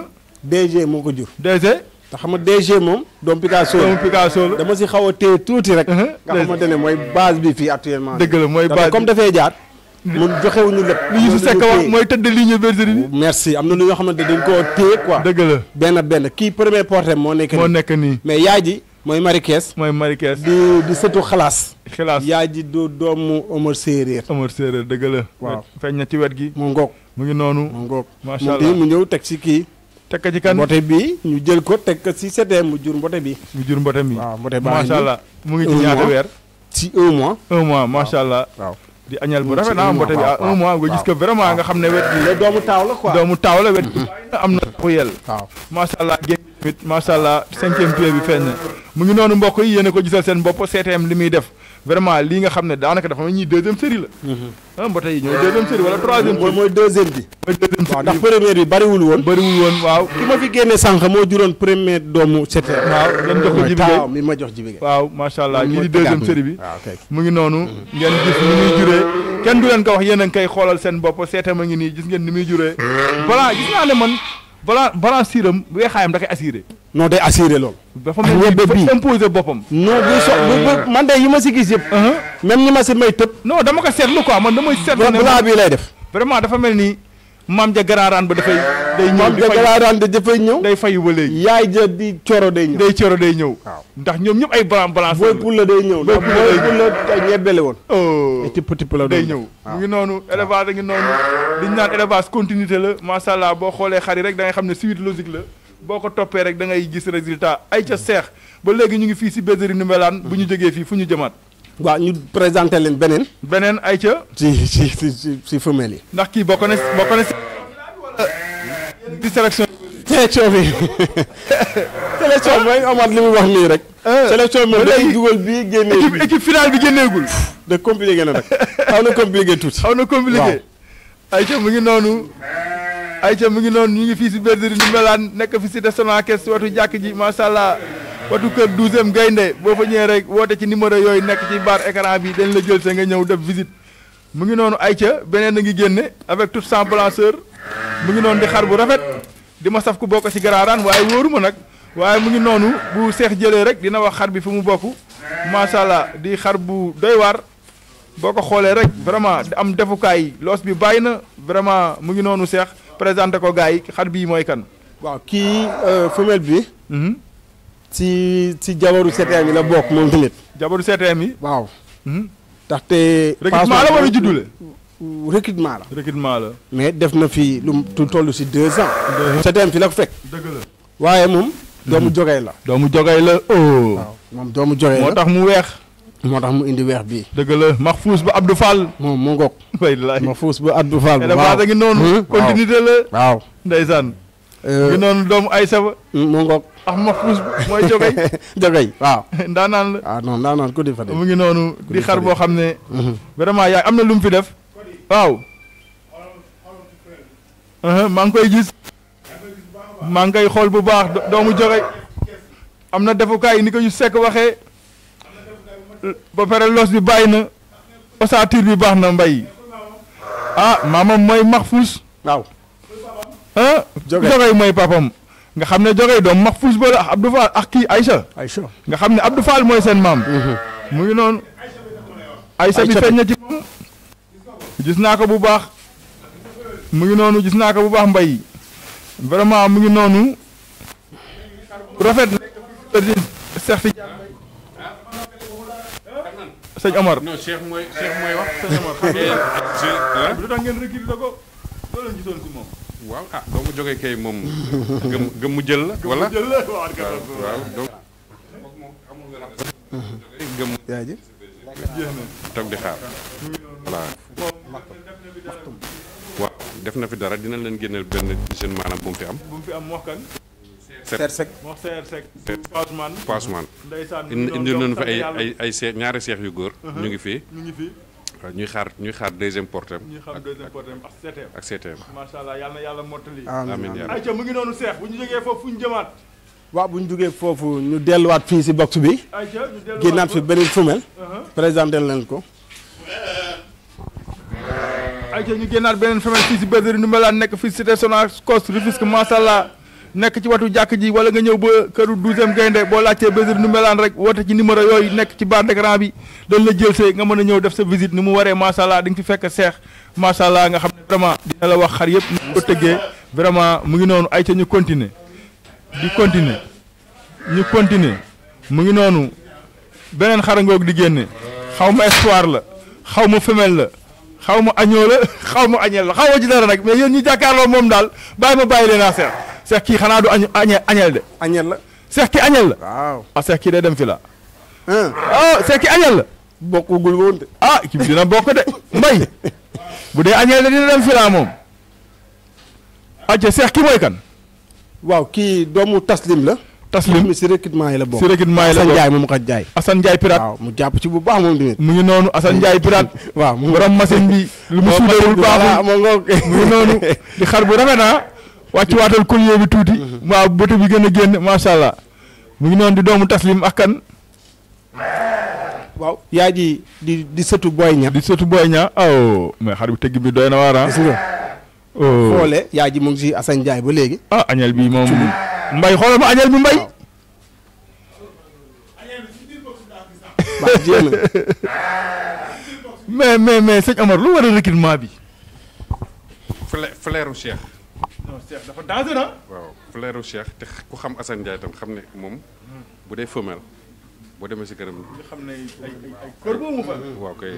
D G moo ko jur. D G. te xam nga D G moom. doomu Picasso doomu Picasso la dama si xaw a téye tuuti rek. nga xamante ne mooy base bi fii actuellement. dëgg la mooy base comme dafay jaar. mun joxewuñu lépp. li ñu si sekk wax mooy tëdd ligne bergerie bi. merci am na lu ñoo xamante dañ koo téye quoi. dëgg la benn benn kii premier portrait moo nekk nii. moo nekk nii mais yaay ji mooy Marikees. mooy Marikees di di sëtu xalaas. xalaas yaay ji du doomu Omar Séeréer. Omar Séeréer dëgg la. waaw feeñ na ci wet gi. mu ngoog mu ngi noonu. mu ngoog macha allah mu ñëw teg si kii. teg ko ci kan mbote bi ñu jël ko teg ko si C T M mu jur mbote bi. mu jur mbote bi waaw mbote baa macha allah mu ngi ci ñaata weer. six d'ici un mois. un mois macha allah. waaw di añal bu rafet na mbote bi à un mois nga gis que vraiment nga xam ne wet gi doomu taaw la quoi doomu taaw la wet gi am na ku yel waaw macha allah génn tamit macha allah cinquième pied bi feeñ na mu ngi noonu mbokk yi yéen a ko gisal seen bopp C T M li muy def vraiment lii nga xam ne daanaka dafa mel ni deuxième série la ah mbote yi ñooy deuxième série wala troisième mooy mooy deuxième bi mooy deuxième série waaw ndax première bi bariwul woon bariwul woon waaw ki ma fi génne sànq moo juróon premier doomu C T M waaw ngeen jox ko jibigéey mi ma jox jibigéey waaw macha allah ñii di deuxième série bi waaw kay mu ngi noonu ngeen gis ni muy juree kenn du leen ko wax yéen a ngi koy xoolal seen bopp C T M a ngi nii gis ngeen ni muy juree balaa gis naa ne man balaa balaa siiram weexaayam da koy assuré non day assuré loolu dafa mel ni dafa imposé boppam non bu so bu man de yi ma si gis yëpp même ñi ma si may tëb non dama ko seetlu quoi man damay seetlu ne balaa bii lay def vraiment dafa mel ni maam ja garaaraan ba dafay day ñëw maam ja garaaraan de dafay ñëw day fayu ba léegi yaay ja di coro day ñëw day coro day ñëw waaw ndax ñoom ñëpp ay balance balance booy pour la day ñëw booy pour la ñebbele woon oh tipp tipp la day ñëw mu ngi noonu élevage a ngi noonu li ñu naan élevage continuité la macha allah boo xoolee xar yi rek da ngay xam ne suite logique la boo ko toppee rek da ngay gis résultat ay ca seex ba léegi ñu ngi fii si bergerie Ndoumbelane bu ñu jógee fii fu ñu jëmaat waaw ñu présenté leen beneen beneen ay ca si si si si femelle yi ndax kii boo ko ne boo ko ne di sélection sélection bi sélection mooy amaat li mu wax nii rek sélection bi day dugal bii génnee équipe équipe finale bi génneegul de compliqué na nag xaw na compliqué tuuti xaw na compliqué ay ca mu ngi noonu ayca mu ngi noonu ñu ngi fii si bergerie Ndoumbelane nekk fi si de Sonacos watu jàkk ji macha allah watu kër douzième gaynde boo fa ñëwee rek woote ci numéro yooyu nekk ci barre écran bi dañ la jël sa nga ñëw def visite mu ngi noonu ayca beneen a ngi génne avec toute sans blancheur mu ngi noonu di xar bu rafet di ma saf ku bokk si garaaraan waaye wóoruma nag waaye mu ngi noonu bu seex jëlee rek dina wax xar bi fu mu bokk macha allah di xar bu doy waar boo ko xoolee rek vraiment di am defukaay loos bi bàyyi na vraiment mu ngi noonu seex présenté ko gars yi xar bii mooy kan. waaw kii femelle bi. ci ci jabaru C T M yi la bokk moom tamit. jabaru C T M yi. waaw. ndaxte. recrutement la wala juddule. recrutement la. recrutement la. mais def na fi lu mu toll si deux ans. C T M fi la ko fekk. dëgg la waaye moom. doomu jogay la. doomu jogay la oh. waaw moom doomu jogay la moo tax mu weex. moo tax mu indi weex bii. dëgg la Mahfouz ba Abdou Fall. moom mu ngoog. wallaay Mahfouz ba Abdou Fall. waaw élevage a ngi noonu. continuité la. waaw ndeysaan. ngi noonu doomu Aïssa ba. mu ngoog. ah Mahfouz mooy jogay. jogay waaw. ndaanaan la. ah non ndaanaan ko di fa mu ngi noonu di xar boo xam ne. vraiment yaay am na lu mu fi def. waaw. maa ngi koy gis. maa ngi koy xool bu baax doomu jogay. am na defukaay ni ko yu sekk waxee. ba pare los bi bàyyi na ossature bi baax na mbay ah maamam mooy Mahfouz waaw ah jogay mooy papam nga xam ne jogay doom Mahfouz ba la Abdou Fall ak kii Aïcha Aïcha nga xam ne Abdou Fall mooy seen maam mu ngi noonu Aïcha bi feeñ na ci moom gis naa ko bu baax mu ngi noonu gis naa ko bu baax mbay vraiment mu ngi noonu rafet certi sëñ Omar non Cheikh mooy Cheikh mooy wax sëñ Omar xam lu tax ngeen recruté ko loolu lañ gisoon si moom waaw ah doo mu jógee kay moom gëm gëm mu jël la wala jël la waaw waaw donc gëm yaa ji toog di xaar voilà waaw def na fi dara dina leen génneel benn jeune maanaam bu mu fi am bu mu fi am wax kan seet sec wax seer sec Passeman Passeman ndeysaan indi nañu fa ay ay ay seex ñaari seex yu góor ñu ngi fii ñu ngi fii waaw ñuy xaar ñuy xaar deuxième portem ñuy xam deuxième portem ak C T M ak C T M macha allah yàlla na yàlla mottali amiin yàlla ayca mu ngi noonu seex bu ñu jógee foofu fu ñu jëmaat waaw bu ñu jógee foofu ñu delluwaat fii si box bi ayca ñu delluwaat génnaat fi beneen femelle présenté leen ko ayca ñu génnaat beneen femelle fii si bergerie Ndoumbelane nekk fii cité Sonacos Rufisque macha allah nekk ci watu jàkk ji wala nga ñëw ba këru douzième gaynde boo laajtee bergerie Ndoumbelane rek woote ci numéro yooyu nekk ci barre d'écran bi dañ la jël see nga mën a ñëw def sa visite ni mu waree macha allah di nga fi fekk seex macha allah nga xam ne vraiment dina la wax xar yëpp ni ko tëggee vraiment mu ngi noonu ay ca ñu continuer di continuer ñu continuer mu ngi noonu beneen xarangoog di génne xaw ma espoir la xaw ma femelle la xaw ma agneau la xaw ma agnelle la xaw ma ci dara nag mais yéen ñu jàkkaarloo moom daal bàyyi ma bàyyi leen a seex seex kii xanaa du añ añel añel de. añel la. seex kii añel la. waaw ah seex kii day dem fi la. ah ah seex kii añel la. bokkugul woon de. ah kii bi dina bokk de mbay bu dee añeel de dina dem filaa moom. acca Cheikh ki mooy kan. waaw kii doomu taslim la. taslim si recrutement yi la bokk. si recrutement yi la Assane bokk Ndiaye moom kat jaay. Assane Ndiaye pirate. waaw mu jàpp ci bu baax moom tamit. mu ngi noonu Assane Ndiaye pirate. waaw mu borom machine bi. lu mu suudarul baaxul mu ngi noonu di xar bu rafet naa. wàccu waatal collier bi tuuti. waaw bëte bi gën a génn macha allah. mu ngi noonu di doomu taslim ak kan. waaw yaa ji di di sëtu Boy Niang. di sëtu Boy Niang oh mais xar bi tëgg bi doy na waar ah. gis nga. oh xoole yaa ji mu ngi si Assane Ndiaye ba léegi. ah añel bi moom. mbay xoolal ma añel bi mbay. waaw jéem a. mais mais mais sëñ Omar lu war a recrutement bi. fle flairu Cheikh. non Cheikh dafa danger ah. waaw flairu Cheikh te ku xam Assane Ndiaye tam xam ne moom bu dee femelle boo demee si këram. nga xam ne ay ay ay kër boobu mu fa. waaw kay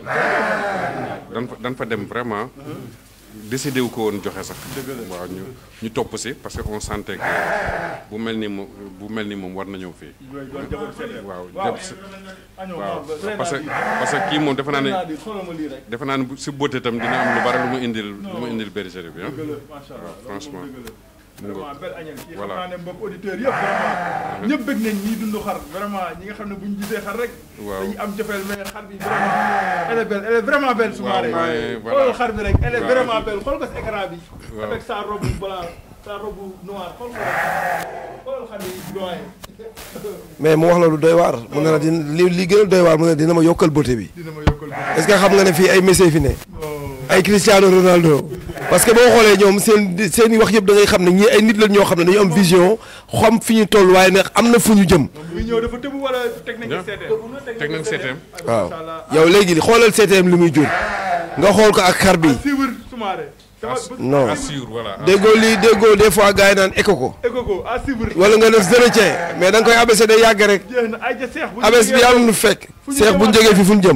dan fa dan fa dem vraiment décidé wu ko woon joxe sax. waaw ñu ñu topp si parce que on sentait que bu mel ni moom bu mel ni moom war na ñëw fii. waaw jàpp si waaw parce que parce que kii moom defe naa ne defe naa ne si beauté tam dina am lu bari lu mu indil lu mu indil bergerie bi ah. waaw franchement. mu vraiment belle añel kii xam voilà. naa ne mbokk auditeurs yëpp vraiment ñëpp bëgg nañ ñiy dund xar vraiment ñi nga xam ne bu ñu gisee xar rek waaw dañuy am jofeel mais xar bi vraiment elle est belle elle est vraiment belle Soumaré waaw, mais voilà. xoolal xar bi rek elle est Waaw. vraiment belle xool ko si écran bi Waaw. avec sa robe blanc sa robe noire xool ko rek xoolal xar bi doyen mais mu wax la lu doy waar mu ne la dina li li gën a doy waar mu ne dina ma yokkal beauté bi dina ma yokkal ko est-ce que xam nga ne fii ay Messi fi ne ay Cristiano Ronaldo parce que boo xoolee ñoom seen seen i wax yëpp da ngay xam ne ñii ay nit lañ ñoo xam ne dañu am vision xam fi ñu toll waaye nag am na fu ñu jëm. muy ñëw dafa tëbu wala technique C T M teg nañ C T M. waaw yow léegi xoolal C T M li muy jur nga xool ko ak xar bi siiwër Soumaré non assure voilà. déggoo lii déggoo des fois gars yi naan éco ko égo ko à siiwër wala nga def zéretien mais da nga koy abc day yàgg rek jeex na ay ja seex bu abc bi am nu fekk seex bu ñu jógee fi fu ñu jëm.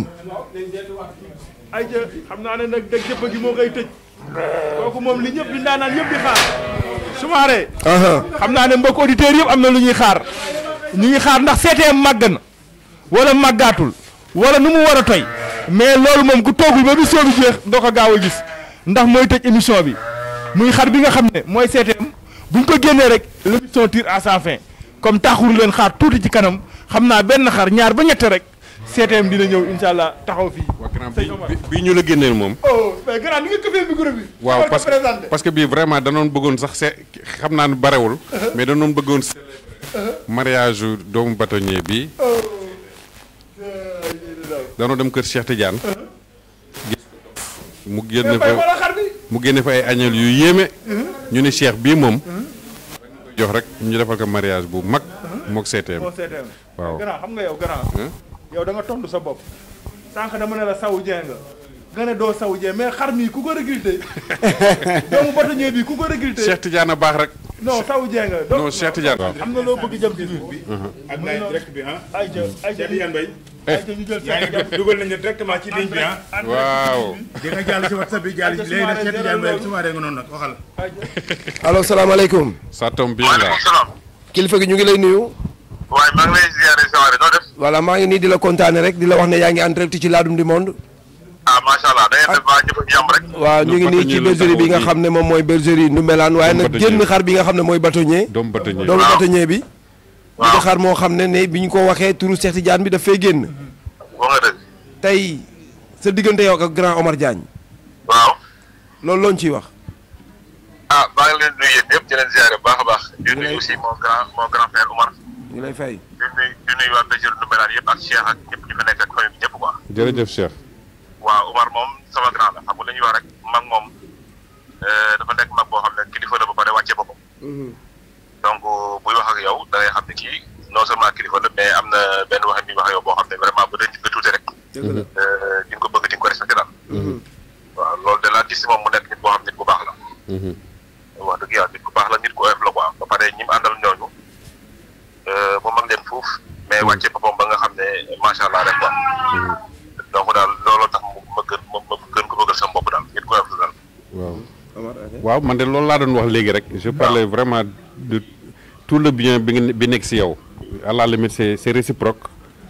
ay ja xam naa ne nag dëgg jëpp gi moo koy tëj kooku moom li ñëpp di ndaanaan yëpp di xaar Soumaré xam naa ne mbokk auditeurs yëpp am na lu ñuy xaar ñu ngi xaar ndax C T M màgg na wala màggaatul wala nu mu war a toy mais loolu moom ku toogul ba émission bi jeex doo ko gaaw a gis ndax mooy tëj émission bi muy xar bi nga xam ne mooy C T M buñ ko génnee rek l'émission tire à sa fin comme taxul leen xaar tuuti ci kanam xam naa benn xar ñaar ba ñett rek C T M dina ñëw incha allah taxaw fii. waa grand bi bi bii ñu la génneel moom. oh mais grand ni nga ko fee micro bi. waaw parce que parce que bii vraiment danoon bëggoon sax se xam naa ne barewul. mais danoon bëggoon mariage yu doomu bâtonnier bi. danoo dem kër Cheikh Tidiane. mu génne fa mu génne fa ay añeel yu yéeme. ñu ne Cheikh bii moom. jox rek ñu defal ko mariage bu mag. moog C T M waaw. grand xam nga yow grand. yow da nga tontu sa bopp sànq dama ne la sawu jee nga nga ne doo sawu jee mais xar mi ku ko recruté doomu bâtonnier bi ku ko recruté Cheikh Tidiane a baax rek. non sawu jee nga non Cheikh Tidiane. waaw am na loo bëgg jëm ci biir bi ak laay direct bi ah. ay ja ay ja Cheikh Tidiane Mbaye. ay ja ñu jël yaa ngi def dugal nañu directement ci ligne bi ah. waaw. di nga jàll si WhatsApp bi jàll ci léegi nag Cheikh Tidiane Mbaye Soumaré nga noonu nag waxal. allo salaamaaleykum. ça tombe bien là. waaleykum salaam. kilifa gi ñu ngi lay nuyu. waaye maa ngi lay ziare Soumaré noo def. voilà maa ngi nii di la kontaane rek di la wax ne yaa ngi en direct ci Ladoum du Monde. ah macha allah da ngeen def ba ñëpp jàmm rek. waaw ñu ngi nii ci bergerie bi nga xam ne moom mooy bergerie Ndoumbelane waaye nag génn xar bi nga xam ne mooy bâtonnier. doomu bâtonnier doomu bâtonnier bi. waaw di xar moo xam ne ne bi ñu ko waxee turu Cheikh Tidiane bi daf fay génn. wax nga dëgg. tey sa diggante yow ak grand Omar Diagne. waaw. loolu looñu ciy wax. ah maa ngi leen di nuyu yéen ñëpp di leen ziare bu baax a baax. di nuyu aussi mon grand mon grand frère Omar. ñu lay fay. di nuyu di nuyu waa bergerie Ndoumbelane yëpp ak Cheikh ak ñëpp ñu fa nekk ak famille bi ñëpp quoi. jërëjëf Cheikh. waaw Omar moom sama grand la xam nga li ñuy wax rek mag moom dafa nekk mag boo xam ne kilifa la ba pare wàcce boppam. donc buy wax ak yow da ngay xam ne kii non seulement kilifa la mais am na benn wax mi wax ak yow boo xam ne vraiment bu dee nit nga tuuti rek. di nga ko bëgg di nga ko respecté daal. waaw loolu de laa gis si moom mu nekk nit boo xam nit bu baax la. wax dëgg yàlla nit bu baax la nit ku oyof la quoi ba pare ñi mu àndal ñooñu mu mag leen fuuf mais wàcce boppam ba nga xam ne macha allah rek quoi. donc daal looloo tax ma gën ma ma gën ko bëggal sama bopp daal nit ku oyof la daal. waaw waaw man de loolu laa doon wax léegi rek. je parlais vraiment de tout le bien bi nga bi nekk si yow. à la limite c'est c'est réciproque.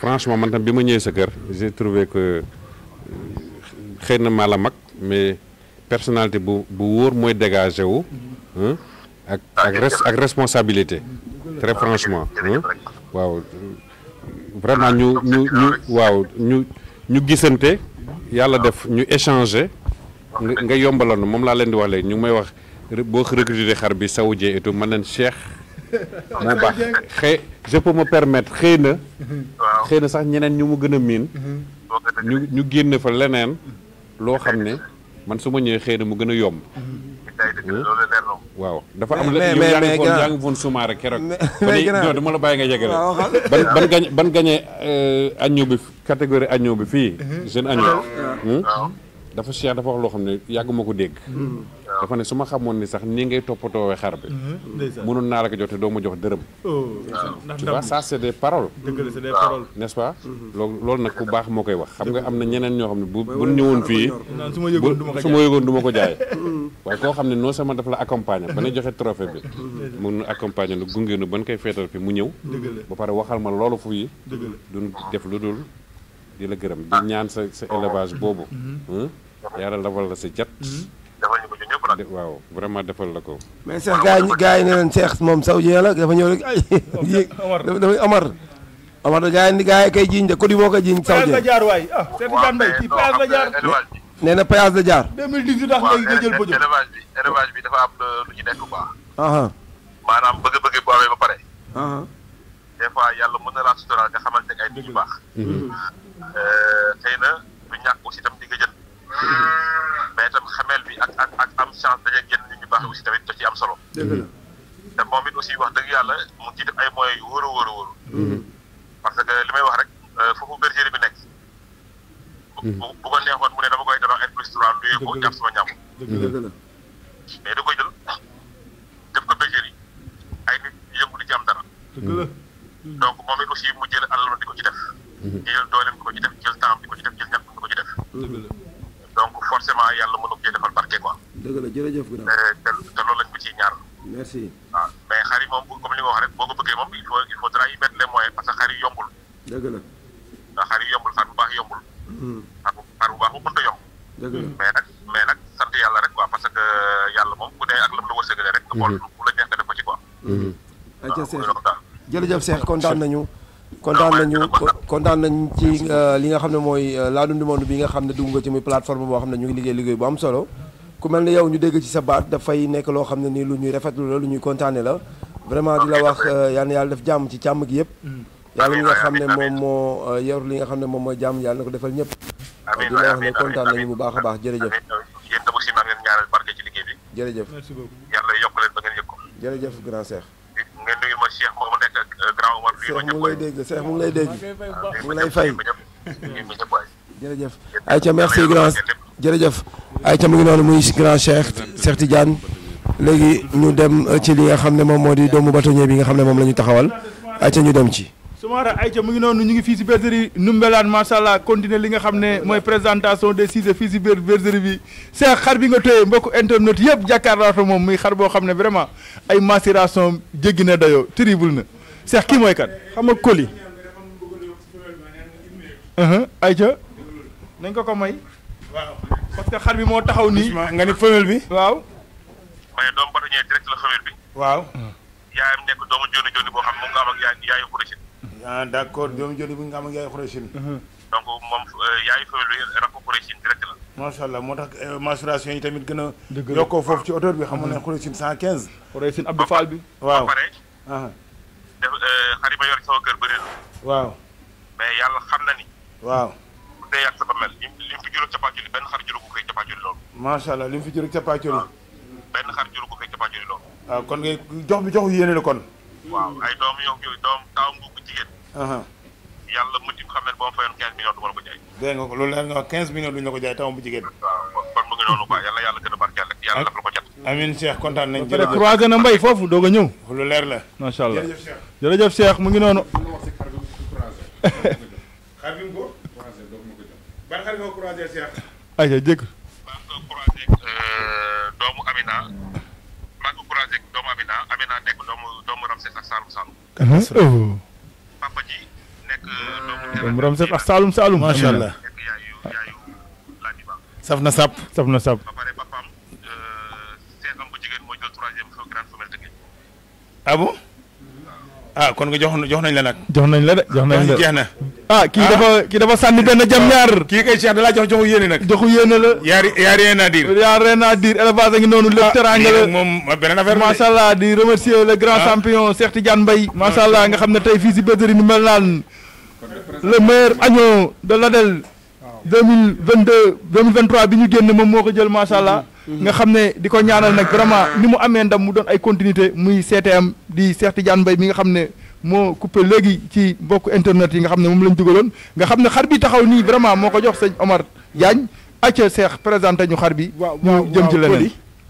franchement man tam bi ma ñëwee sa kër j'ai trouvé que xëy na maa la mag mais personnalité bu bu wóor mooy dégagé wu ak ak ak responsabilité très franchement waaw vraiment ñu ñu ñu waaw ñu ñu gisante yàlla def ñu échanger nga nga yombaloon moom laa leen di wax léegi ñu ngi may wax boo recruter xar bi saoudien et tout man leen Cheikh moo baax xëy je peux me permettre xëy na xëy na sax ñeneen ñu mu gën a miin ñu ñu génn fa leneen loo xam ne man su ma ñëwee xëy na mu gën a yomb waaw dafa am la yaa ngi foon yaa ngi foon sumaare keroog non dama la bàyyi nga jege rek ban ban gañ ban gañee agneau bi catégorie agneau bi fii jeune agneau dafa Cheikh dafa wax loo xam ne yàgg ma ko dégg dafa ne su ma xamoon ni sax nii ngay toppatoowee xar bi mënoon naa la ko jote doo ma jox dërëm tu vois ça c'est des paroles n'est-ce pas loolu loolu nag ku baax moo koy wax xam nga am na ñeneen ñoo xam ne bu bu ñëwoon fii su ma yëgoon du ma ko jaay waaye koo xam ne non seulement dafa la accompagner ba na joxe trophée bi mun na accompagner nu gunge nu ban koy feetal fi mu ñëw ba pare waxal ma loolu fu yi duñ def lu dul di la gërëm di ñaan sa sa élevage boobu yàlla lafal la sa jat waaw vraiment defal la ko mais Cheikh gars yi gars yi ne leen Cheikh moom saoudien la dafa ñëw rek ay yéeg dafay Omar Omar da gars yi gars yi koy jiiñ de Cody moo koy jiiñ saoudien la jaar waay ah Cheikh Tidiane Mbaye kii péage la jaar nee na péage la jaar deux mille dix-huit tax nga jël bëjë élevage bi élevage bi dafa am lu ci nekk quoi aha maanaam bëgg-bëgg bu amee ba pare des fois yàlla mën na laa sutural nga xamante ne ay nit yu baax xëy na du ñàkk aussi tam di nga jël mais itam xameel bi ak ak ak am chance dajeeg yenn nit ñu baax aussi tamit da ci am solo. te moom it aussi wax dëgg yàlla mu ngi ciy def ay moyens yu wóor a wóor a wóor. parce que li may wax rek foofu bergerie bi nekk. bu bu ko neexoon mu ne dama koy tabax R plus trois luyee ko jàpp sama ñàmm. mais da koy jël def ko bergerie ay nit yëngu di ci am dara. donc moom it aussi mu jël alalam di ko ci def. jël dooleem di ko ci def jël temps di ko ci def jël ñàkk di ko ci def. donc forcément yàlla mën na cee defal barke quoi. dëgg la jërëjëf. te te loolu lañ ko ciy ñaar. merci. waaw mais xar yi moom comme li nga wax rek boo ko bëggee moom il faut il faudra y mettre les moyens parce que xar yi yombul. dëgg la. ndax xar yi yombul xar bu baax yombul. xar bu xar bu baax bu mënta yomb. dëgg la mais nag mais nag sant yàlla rek quoi parce que yàlla moom bu dee ak lam la wërsëgalee rek. nga xool bu la neex nga def ko ci quoi. ayca Cheikh jërëjëf Cheikh kontaan nañu. kontaan nañu kontaan nañ ci li nga xam ne mooy Ladoum du Monde bi nga xam ne dugg nga ci muy plateforme boo xam ne ñu ngi liggéey liggéey bu am solo ku mel ne yow ñu dégg ci sa baat dafay nekk loo xam ne nii lu ñuy rafetlu la lu ñuy kontaane la vraiment di la wax yal na yàlla def jàmm ci càmm gi yëpp yàlla mi nga xam ne moom moo yor li nga xam ne moom mooy jàmm yàlla na ko defal ñëpp di la wax ne kontaan nañu bu baax a baax jërëjëf yéen tam aussi maa ngeen ñaanal barke ci liggéey bi jërëjëf yàlla yokk leen ba ngeen yëg ko jërëjëf grand Cheikh ngeen nuyu ma Cheikh moomu nekk ak grand Omar fii Cheikh mu ngi lay dégg Cheikh mu ngi lay dégg mu ngi lay fay jërëjëf ayca merci grand jërëjëf ayca mu ngi noonu muy grand Cheikh Cheikh Tidiane léegi ñu dem ci li nga xam ne moom moo di doomu bâtonnier bi nga xam ne moom la ñu taxawal ayca ñu dem ci Soumaré ayca mu ngi noonu ñu ngi fii si bergerie Ndoumbelane macha allah continuer li nga xam ne mooy présentation des sujets fii si biir bergerie bi Cheikh xar bi nga téye mbokku internet yëpp jàkkaarloo moom muy xar boo xam ne vraiment ay macération jéggi na dayoo terrible na Cheikh kii mooy kat xam nga Coly ayca nañ ko ko may waaw parce que xar bi moo taxaw nii nga ni femelle bi waaw mais doomu bâtonnier direct la femelle bi waaw yaayam nekk doomu joni joni boo xam moom nga am ak yaay yaayu Khoureychine ah d' accord doomu joni bi nga am ak yaayu Khoureychine donc moom yaayu femelle bi rakku Khoureychine direct la macha allah moo tax maturation yi tamit gën a yokkoo foofu ci hauteur bi xam nga ne Khoureychine cent quinze Khoureychine Abdou Fall bi waaw ba pare def xar yi ma yor sama kër bëri na waaw mais yàlla xam na ni waaw bu dee yàgg sa ba mel li mu fi juróom cappaaculi benn xar juróom ko fay cappaaculi loolu macha allah li mu fi juróom cappaaculi benn xar juróom ko fay cappaaculi loolu waaw kon ngay jox bi joxu yéene la kon waaw ay doom yow yooyu doom taaw mbubb jigéen yàlla mëtim xam ne boo ma fayoon quinze millions du ma la ko jaay dégg nga ko loolu leer nga wax quinze millions duñu la ko jaay taw bu jigéen waaw kon mu ngi noonu quoi yàlla yàlla gën a barkeel rek yàlla daf la ko jat amiin Cheikh kontaan nañ jërëjëf croisé na mbay foofu doog a ñëw lu leer la macha allah jërëjëf Cheikh mu ngi noonu xar bi mu ko ban xar nga ko croisé Cheikh ayca jëkk maa ngi ko croisé doomu Amina maa ngi ko croisé doomu Amina Amina nekk doomu doomu Ramsès ak Saloum Saloum papa ji nekk doomu borom saf ak Saalum Saalum. macha allah nekk yaayu yaayu Ladiba. saf na sap. saf na sap. ba pare papaam seexam bu jigéen moo jël troisième feu grande femelle Tëngéej. ah bon ah kon nga jox jox nañ la nag. jox nañ la de jox nañ la jeex na. ah kii dafa kii dafa sànni benn jam ñaar. kii kay Cheikh da laa jox joxu yéene nag. joxu yéene la. yaa yaa rien à dire. yaa rien à dire élevage a ngi noonu lépp teranga la. moom beneen affaire macha allah di remercier le grand champion Cheikh Tidiane Mbaye. macha allah nga xam ne tey fii si bergerie ni mel naan le meilleur agneau de l'Adel deux mille vingt-deux deux mille vingt-trois bi ñu génn moom moo ko jël macha allah. nga xam ne di ko ñaanal nag vraiment ni mu amee ndam mu doon ay continuité muy C T M di Cheikh Tidiane Mbaye mi nga xam ne moo coupé léegi ci bokk internet yi nga xam ne moom lañ dugaloon nga xam ne xar bi taxaw nii vraiment moo ko jox sëñ Omar Diagne acca Cheikh présenté ñu xar bi. waaw ñu jëm ci leneen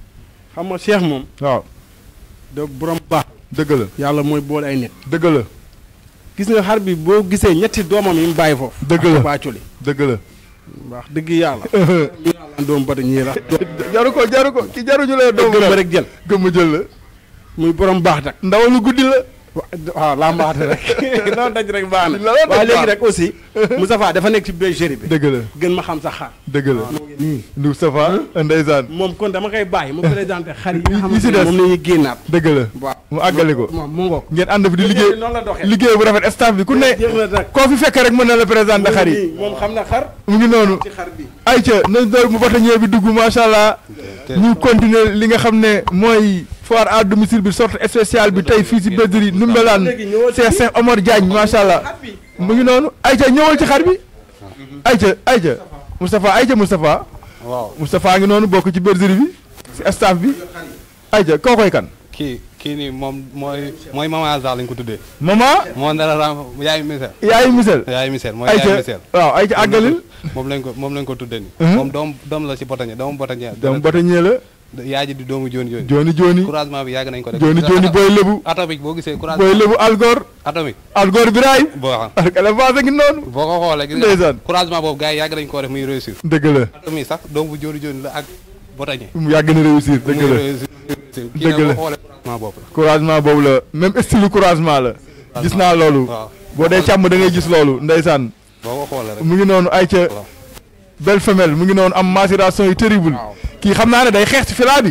xam nga Cheikh moom. waaw. de borom baax. dëgg la yàlla mooy boole ay nit. dëgg la. gis nga xar bi boo gisee ñetti doomam yi mu bàyyi foofu. dëgg la baaculi dëgg la. wax dëgg yàlla. yàlla doom bari ñii la. jaru ko jaru ko ki jaruñu la doom gëmm rek jël. gëmm jël la. muy borom baax nag. ndaw lu guddi la. waaw laa mbaate rek loolu daj rek baax na. loolu daj waaye léegi baax. rek aussi. Moustapha dafa nekk ci bergerie bi. dëgg la gën ma xam sa xar. dëgg la. Moustapha ndeysaan. moom kon dama koy bàyyi mu présenté xar yi nga yi si xamante des ne moom la ñuy génnaat. dëgg la waaw mu àggale ko. moom mu ngoog. ngeen ànd fi di liggéey noonu la doxee. liggéey bu rafet staff bi ku ne. jeex na nag. koo fi fekk rek mën na la présenté xar yi. moom xam na xar. mu ngi noonu. ci xar bi. ayca nañ door mu batañee bi dugg macha allah. ñu continuer li nga xam ne mooy foire à domicile bi sorte spéciale bi tey fii si bergerie Ndoumbelane Cheikh Cheikh Omar Diagne macha allah. mu ngi noonu ayca ñëwal ci xar bi. ayca ayca Moustapha ayca Moustapha. waaw Moustapha ngi noonu bokk ci bergerie bi si staff bi. ayca koo koy kan. kii kii nii moom mooy mooy Mama Azar lañ ko tuddee. maman. moo dara ram yaayu misel. yaayu misel. yaayu misel mooy yaayu misel. waaw ayca àggalil. moom lañ ko moom lañ ko tuddee nii. Mhm. moom doom doom la si botañe doomu botañe. donc batañee la. yaay ji di doomu jooni jooni. jooni jooni. couragement bi yàgg nañ ko def. jooni jooni booy lébu. atomique boo gisee couragement booy lébu algor. atomique. algor Birahim. boo xam ak élevage a ngi noonu. boo ko xoolee gis ndeysaan. couragement boobu gars yi yàgg nañ koo def muy réussir. dëgg la. atomique sax doomu jooni jooni la ak botañe. mu yàgg na réussir dëgg muy la. réussir. Dëgg kii nag la. boo xoolee couragement boobu la. couragement boobu la même style couragement la. gis naa loolu. waaw boo dee càmm da ngay gis loolu ndeysaan. boo ko xoolee rek. mu ngi noonu ay ca waaw. belle femelle mu ngi noonu am macération yu terrible. kii xam naa ne day xeex ci fila bi.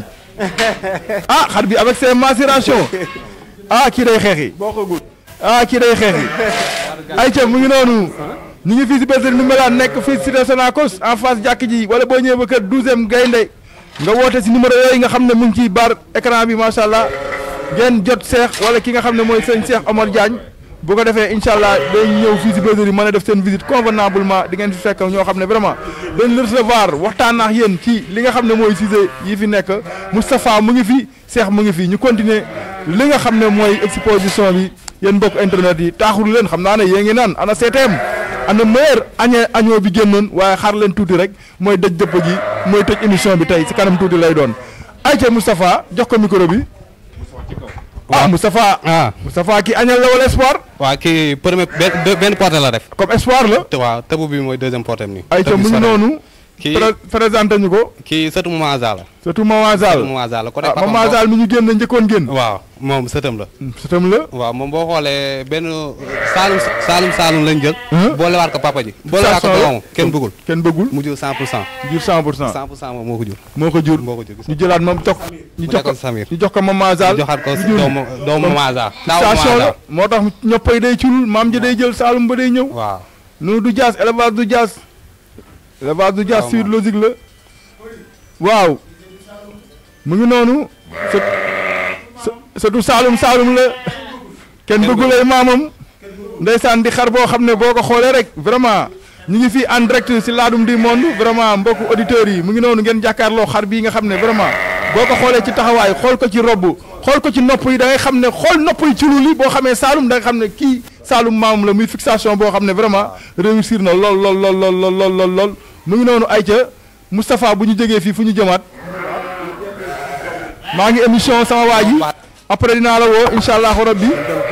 ah xar bi avec ses macérations. ah kii day xeex yi. boo ko gudd. ah kii day xeex yi. ay ca mu ngi noonu. ñu ngi fii si bergerie Ndoumbelane nekk fii si cité Sonacos en face jàkk ji wala boo ñëwee ba kër douzième gaynde nga woote si numéro yooyu nga xam ne mu ngi ciy bar écran bi macha allah ngeen jot Cheikh wala ki nga xam ne mooy sëñ Cheikh Omar Diagne bu ko defee incha allah day ñëw fii si bergerie mën a def seen visite convenablement di ngeen fi fekk ñoo xam ne vraiment dañ recevoir waxtaan ak yéen ci li nga xam ne mooy sujet yi fi nekk Moustapha mu ngi fi Cheikh mu ngi fi ñu continuer li nga xam ne mooy exposition bi yéen mbokk internet yi taaxuru leen xam naa ne yéen ngi naan ana C T M ana meilleur añee añoo bi génnoon waaye xaar leen tuuti rek mooy dëj dëpp gi mooy tëj émission bi tey si kanam tuuti lay doon ayca Moustapha jox ko micro bi. ah Moustapha. ah Moustapha kii añal la wala espoir. waaw kii premier benn benn porté la def. comme espoir la. te waaw tëbu bi mooy deuxième porté am nii. ayca mu ngi noonu. kii présenté ñu ko. kii sëtu Mama Azar la. surtout Mama Zal sëtu Mama Azar la côté ah papam Mama Zal mi ñu génn njëkkoon génn. waaw moom sëtam la. sëtam la. waaw moom boo xoolee benn Saalum Saalum Saalum lañ jël. Hein? boolewaat ko papa ji. boolewaat ko doomam kenn bëggul. kenn bëggul. mu jël cent pour cent. jur cent pour cent. cent pour cent moom moo ko jur. moo ko jur. moo ko jur gis ñu jëlaat moom jox ñu mu jox ko nekkoon Samir. ñu jox ko Mama Zal. joxaat ko ñu jur. doomu doomu Mama Azar. taawu Mama station la Azar. moo tax ñoppay day culul maam ja day jël Saalum ba day ñëw. waaw. nu du jaas élevage du jaas. élevage du jaas waaw sur logique la. waaw. mu ngi noonu. sa sa surtout Saalum Saalum la. kenn bëggulay maamam. ndeysaan di xar boo xam ne boo ko xoolee rek vraiment ñu ngi fii en direct si Ladoum du Monde vraiment mbokku auditeurs yi mu ngi noonu ngeen jàkkaarloo xar bii nga xam ne vraiment boo ko xoolee ci taxawaay xool ko ci robb xool ko ci nopp yi da ngay xam ne xool nopp yi ci lu li boo xamee Saalum da nga xam ne kii Saalum maamam la muy fixation boo xam ne vraiment réussir na lool lool lool lool lool lool lool lool mu ngi noonu ayca Moustapha bu ñu jógee fii fu ñu jëmaat maa ngi émission sama waa ji après dinaa la woo incha allahu rabbi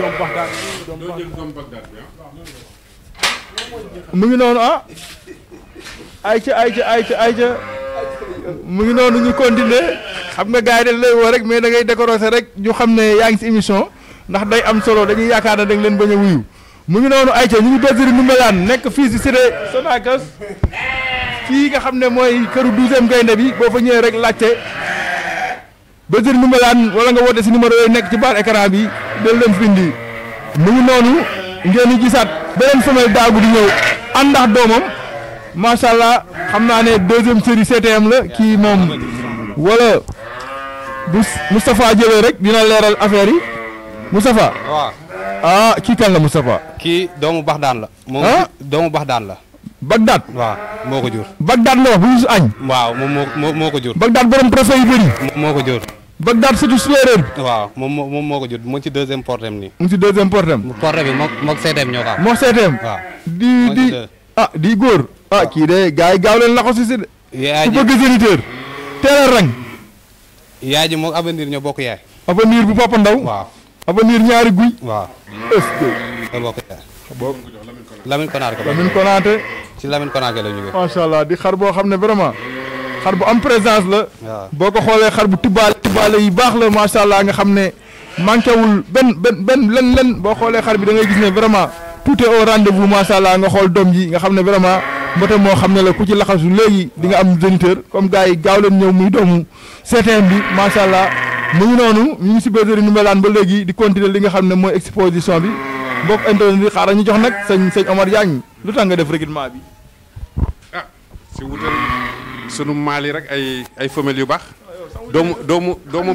mu ngi noonu ah ayca ayca ayca ayca mu ngi noonu ñu continuer xam nga gars yi dañ lay woo rek mais da ngay décorosé rek ñu xam ne yaa ngi si émission ndax day am solo dañuy yaakaar ne dañ leen bañ a wuyu mu ngi noonu ayca ñu ngi bergerie Ndoumbelane nekk fii si cité Sonacos fii nga xam ne mooy këru douzième gaynde bi boo fa ñëwee rek laajte bergerie Ndoumbelane wala nga woote si numéro yooyu nekk ci baar écran bi del leen fi indi mu ngi noonu ngeen di gisaat beneen femelle daagu di ñëw ànd ak doomam macha allah xam naa ne deuxième série C T M la kii moom wala bu Moustapha jëlee rek dina leeral affaire yi Moustapha. waaw. ah kii kan la Moustapha. kii doomu Baxdaan la. moom doomu Baxdaan la. Bagdad. waaw moo ko jur. Bagdad la wax bu ñu añ. waaw moom moo moo ko jur. Bagdad borom trophée yu bëri. moo ko jur. Bagdad surtout séeréer. waaw moom moo moom moo ko jur mu ngi ci deuxième portem nii. mu ngi ci deuxième portem. porte bi moog moog C T M ñoo ko am. moog C T M. waaw di di ah di góor. ah kii de gars yi gaaw leen la ko si si de. yaay ji ku bëgg géniteur. teel a rang. yaay ji moog avenir ñoo bokk yaay. avenir bu Papa Ndaw. waaw avenir ñaari guy. waaw. est-ce que. ñoo bokk yaay. bokk Lamine Konaté. Lamine Konaté. ci Lamine Konaté la ñu ngi. macha allah di xar boo xam ne vraiment. xar bu am présence la. waaw boo ko xoolee xar bu tibbaale tibbaale yi baax la macha allah nga xam ne manqué wul benn benn benn len len boo xoolee xar bi da ngay gis ne vraiment tout est au rendez-vous macha allah nga xool doom ji nga xam ne vraiment mboote moo xam ne la ku ci laxasu léegi di nga am géniteur comme gars yi gaaw leen ñëw muy doomu C T M bi macha allah mu ngi noonu ñu ngi si bergerie Ndoumbelane ba léegi di continuer li nga xam ne mooy exposition bi mbokk internet bi xaaral ñu jox nag sëñ sëñ Omar Diagne lu tax nga def recrutement bi. ah si wutal sunu maal yi rek ay ay femelles yu baax doomu doomu doomu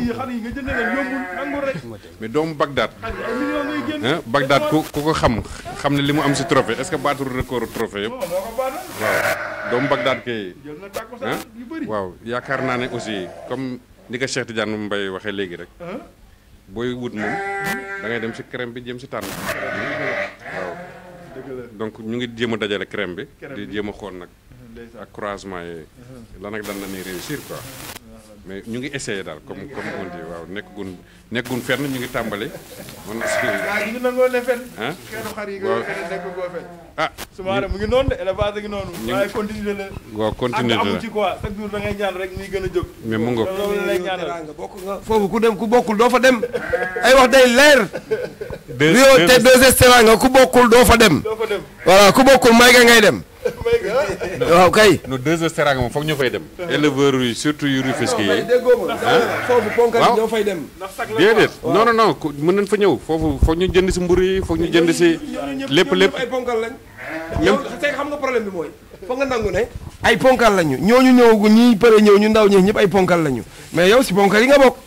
mais doomu Bagdad ah Bagdad ku ku ko xam xam ne li mu am si trophée est-ce que baatul record trophée yëpp waaw doomu Bagdad kay ah waaw yaakaar naa ne aussi comme ni ko Cheikh Tidiane Mbaye waxee léegi rek booy wut moom da ngay dem si crème bi jëm si tànn waaw donc ñu ngi jéem a dajale crème bi di jéem a xool nag ak croisement yi lan ak lan la ñuy réussir quoi mais ñu ngi essayer daal comme comme on dit waaw nekkagun nekkagun fenn ñu ngi tàmbali man ñu nangoo ne fenn ah xeetu xar yi waaw nga nekk goo fenn ah sumaare mu ngi noonu de élevage ngi noonu waaye continuer la waaw continuer amu la ci quoi chaque jour da ngay ñaan rek muy gën a jóg mais mu ngoog loolu lay ñaanal nga bokk nga foofu ku dem ku bokkul doo fa dem ay wax day leer Rio te deux Teranga ku bokkul doo fa dem doo fa dem voilà ku bokkul may nga ngay dem waaw kay no deux heures Teranga moom foog ñu fay dem éleveurs yi surtout yu Rufisque yi déggoo ma foofu ponkal yi ñoo fay dem déedéet non non non ku mën nañ fa ñëw foofu foog ñu jënd si mburu yi foog ñu jënd si lépp lépp ay ponkal lañ yow c'est xam nga problème bi mooy foog nga nangu ne ay ponkal lañu ñooñu ñëwagu ñi përe ñëw ñu ndaw ñi ñëpp ay ponkal lañu mais yow si ponkal yi nga bokk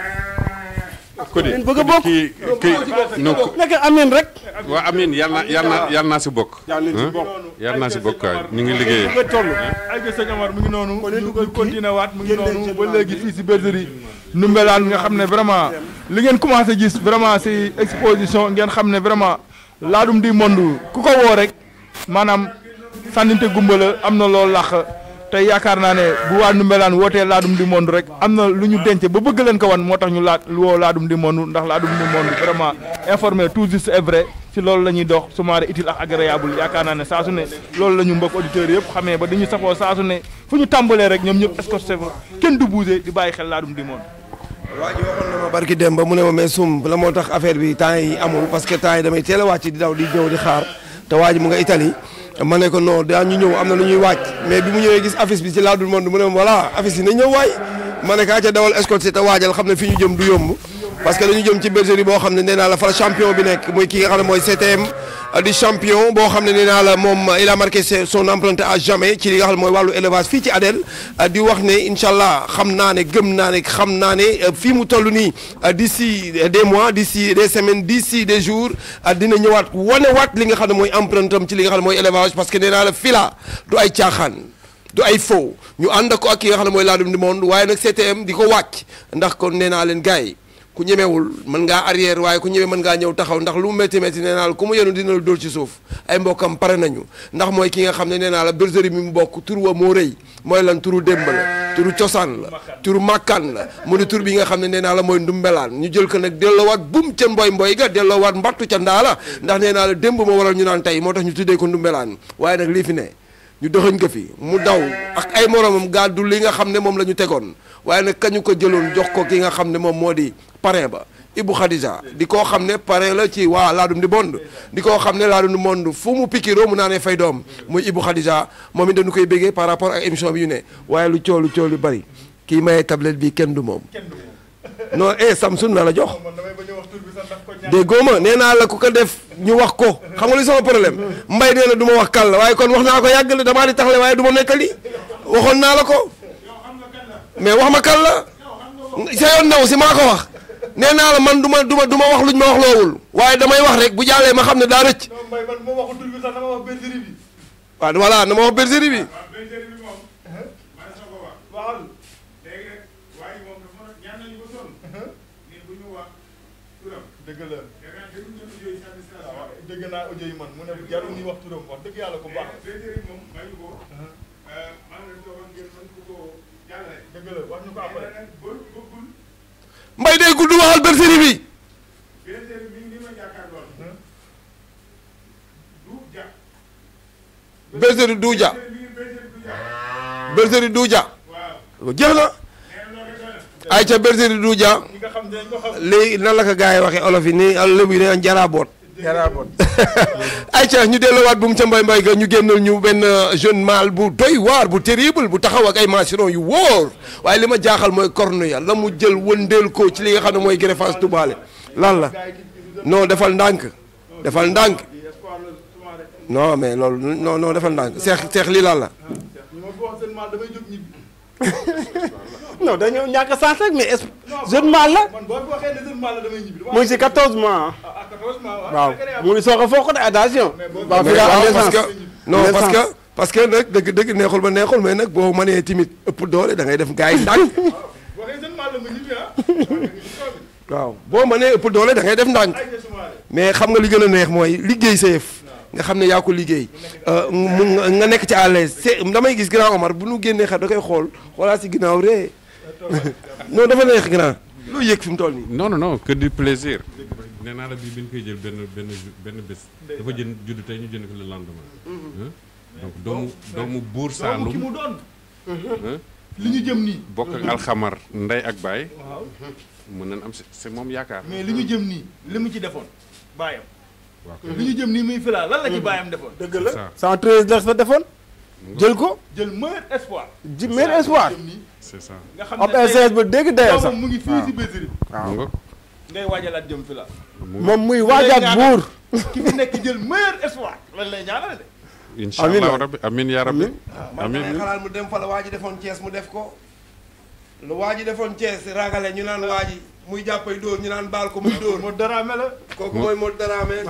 ko di bëgg a bokk kii kii non nekk amin rek. waaw amiin yàlla na yàlla na yàlla naa si bokk yàlla naa si bokk waay ñu ngi liggéey nga toll ay ga sëñ Omar mu ngi noonu ñu continuer waat mu ngi noonu ba léegi fii si bergerie Ndoumbelane nga xam ne vraiment li ngeen commencé gis vraiment si exposition ngeen xam ne vraiment laadum di monde ku ko woo rek maanaam sànninte gumba la am na loolu làq tey yaakaar naa ne bu waa Ndoumbelane wootee laadum di monde rek am na lu ñu denc ba bëgg leen ko wan moo tax ñu laat lu woo laadum di monde ndax laadum di monde vraiment informé tout juste est vrai ci loolu la ñuy dox sumaare utile ak agréable yaakaar naa ne saa su ne loolu la ñu mbokk auditeurs yëpp xamee ba dañu safoo saa su ne fu ñu tàmbalee rek ñoom ñëpp escorté fa kenn du bougé di bàyyi xel laadum di monde. waa ji waxoon na ma barki dem ba mu ne ma mais sum la moo tax affaire bi temps yi amul parce que temps yi damay teel a wàcc di daw di ñëw di xaar te waa ji mu nga Italie ma ne ko non daa ñu ñëw am na lu ñuy wàcc mais bi mu ñëwee gis affiche bi ci laadum monde mu ne ma voilà affiche yi na ñëw waay ma ne kaa ca dawal escorté te waajal xam ne fi ñu jëm du yomb parce que dañu jëm ci bergerie boo xam ne nee naa la fa champion bi nekk muy ki nga xam ne mooy C T M di champion boo xam ne nee naa la moom il a marqué son empreinte à jamais ci li nga xam ne mooy wàllu élevage fii ci Adel di wax ne incha allah xam naa ne gëm naa ne xam naa ne fii mu toll nii d'ici des mois d'ici des semaines d'ici des jours dina ñëwaat wanewaat li nga xam ne mooy empreinte am ci li nga xam ne mooy élevage parce que nee naa la fii la du ay caaxaan du ay faux ñu ànd ko ak ki nga xam ne mooy laadum di monde waaye nag C T M di ko wàcc ndax kon nee naa leen gars yi ku ñemewul mën ngaa arrière waaye ku ñeme mën ngaa ñëw taxaw ndax lu mu métti métti nee naa la ku mu yenu dina la dóor ci suuf ay mbokkam pare nañu ndax mooy ki nga xam ne nee naa la bergerie mi mu bokk tur wa moo rëy mooy lan turu démb la turu cosaan la turu màkkaan la mu di tur bi nga xam ne nee naa la mooy Ndoumbelane ñu jël ko nag delloowaat bum ca mboy mboy ga delloowaat mbattu ca ndaala ndax nee naa la démb moo waral ñu naan tey moo tax ñu tuddee ko Ndoumbelane waaye nag lii fi ne ñu dëxëñ ko fi mu daw ak ay moromam gàddu li nga xam ne moom la ñu tegoon waaye nag kañu ko jëloon jox ko ki nga xam ne moom moo di parrain ba Ibou Khadija di koo xam ne pare la ci waa Ladoum di Monde di koo xam ne Ladoum di Monde fu mu pikiroo mu naa ne fay doom muy Ibou Khadija moom it dañu koy béggee par rapport ak émission bi yu ne waaye lu coow lu coow lu bari kii maye tablette bi kenn du moom non eh Samsung na la jox déggoo ma nee naa la ku ko def ñu wax ko xam nga li sama problème mbay nee na du ma wax kàll waaye kon wax naa ko yàggale damaa di taxle waaye du ma nettali waxoon naa la ko mais wax ma kàll la sa yoon naw si maa ko wax nee naa la man du ma du ma du ma wax luñ ma wax loowul waaye damay wax rek bu jàllee ma xam ne daa rëcc waaw voilà na ma wax bergerie bi dëgg la dëgg naa audio yi man mu ne jarul ñuy wax turam wax dëgg yàlla ko baax dëgg la wax ñu ko après mbay day gudd waxal bergerie bi bergerie Doudia bergerie Doudia jeex na ay ca bergerie Doudia léegi nan la ko gars yi waxee olof yi nii lébu yi ne jaraaboot jaraaboot ay ca ñu delloowaat bu mu ca mbay mbay ga ñu génnal ñu benn jeune mâle bu doy waar bu terrible bu taxaw ak ay machino yu wóor waaye li ma jaaxal mooy corne ya la mu jël wëndeel ko ci li nga xam ne mooy greffage tubaale lan la non defal ndànk defal ndànk non mais loolu non non defal ndànk seex seex lii lan la non dañoo ñàkk sens rek mais est jeune mâle la mu ngi si quatorze mois waaw mu ngi soog a foog de attention. waaw parce que non parce que parce que nag dëgg dëgg neexul ba neexul mais nag boo mënee timit ëpp doole da ngay def gars yi ndànk waaw boo mënee ëpp doole da ngay def ndànk mais xam nga li gën a neex mooy liggéey sa yëf nga xam ne yaa ko liggéey mu nga nekk ci à l'aise c'est damay gis grand Omar bu nu génnee xar da koy xool xoolaa si ginnaaw ree non dafa neex grand loo yëg fi mu toll nii. non non non que du plaisir. nee naa la bii bi ñu koy jël benn benn benn bés. dafa jënd judd tey ñu jënd ko le lendemain. donc doomu doomu buur Saalum ki mu doon. li ñu jëm nii. bokk ak alxamar ndey ak baay. mën nañ am c'est moom yaakaar. mais li ñu jëm nii li mu ci defoon baayam. li ñu jëm nii muy filaa lan la ci baayam defoon. dëgg la cent treize la fa defoon. jël ko jël meilleur espoir. ji meilleur espoir. c'est ça. nga xam ne ab S S ba dégg dayoo sax mu ngi fii si bergerie bi. waaw ngay waajalaat jëm filaa. moom muy waajaat buur. ki fi nekk jël meilleur espoir lan lay ñaanal de. incha allah rabbi amiin yaa rabbi. amiin man xalaat mu dem fa la waa ji defoon Thiès mu def ko. lu waa ji defoon Thiès ragale ñu naan waa ji muy jàppay dóor ñu naan baal ko muy dóor. Modou Dramé la. kooku mooy Modou Dramé.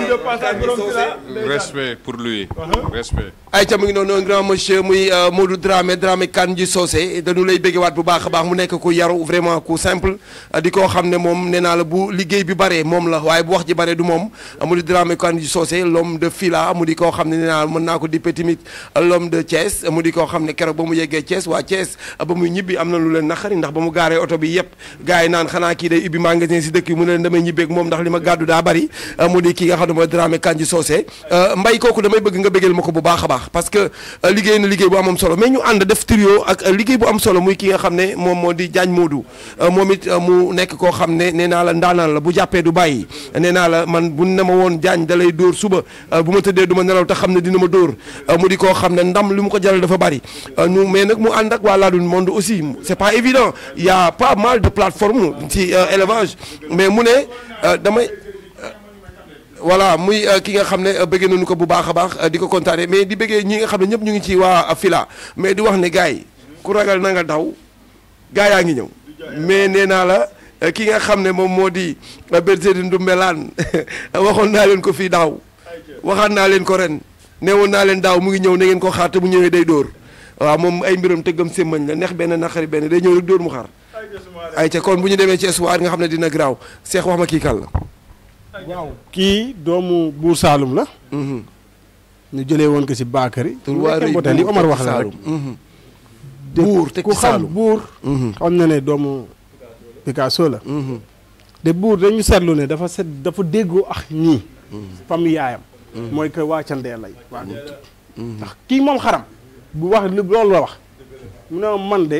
respect pour lui. respect. ayca mu ngi noonu un grand monsieur muy Modou Dramé Dramé Kandji Socé dañu lay béggewaat bu baax a baax mu nekk ku yaru vraiment ku simple di koo xam ne moom nee naa la bu liggéey bi bare moom la waaye bu wax ji bare du moom Modou Dramé Kandji Socé l'homme de Fila mu di koo xam ne nee naa mën naa ko dippe tamit l'homme de Thiès mu di koo xam ne keroog ba mu yeggee Thiès waa Thiès ba muy ñibbi am na lu leen naqari ndax ba mu gaaree oto bi yëpp gars yi naan xanaa kii day ubbi magasin si dëkk yi mu ne leen damay ñibbeeg moom ndax li ma gàddu daa bari mu di kii nga xam ne mooy Dramé Kandji Socé mbay kooku damay bëgg nga bëggal ma ko bu baax a baax parce que liggéey na liggéey bu am am solo mais ñu ànd def trio ak liggéey bu am solo muy ki nga xam ne moom moo di Diagne Modou moom it mu nekk koo xam ne nee naa la ndaanaan la bu jàppee du bàyyi nee naa la man bu ne ma woon Diagne da lay dóor suba bu ma tëddee du ma nelaw te xam ne dina ma dóor mu di koo xam ne ndam li mu ko jaral dafa bari ñu mais nag mu ànd ak waa Ladoum Monde aussi c'est pas évident il y a pas mal de plateformes ci élevage mais mu ne damay voilà muy ki nga xam ne bëggee nañu ko bu baax a baax di ko kontaane mais di bëggee ñi nga xam ne ñëpp ñu ngi ci waa Fila mais di wax ne gars yi ku ragal na nga daw gars yaa ngi ñëw mais nee naa la ki nga xam ne moom moo di bergerie Ndoumbelane waxoon naa leen ko fii daaw waxaat naa leen ko ren neewoon naa leen daaw mu ngi ñëw na ngeen ko xaar te bu ñëwee day dóor waaw moom ay mbiram tëggam sémmañ la neex benn naqari benn day ñëw rek dóor mu xaar ay ca kon bu ñu demee ci espoir nga xam ne dina garaaw Cheikh wax ma kii kan la waaw kii doomu buur Saalum la. ñu jëlee woon ko si Bakary. tur waa rëy li Omar wax la rek. buur te ku xam buur. xam na ne doomu Picasso la. de buur dañu seetlu ne dafa set dafa déggoo ak ñii. famille yaayam. mooy que waa Candé lay. waa ndax kii moom xaram. bu wax loolu la wax. mu ne man de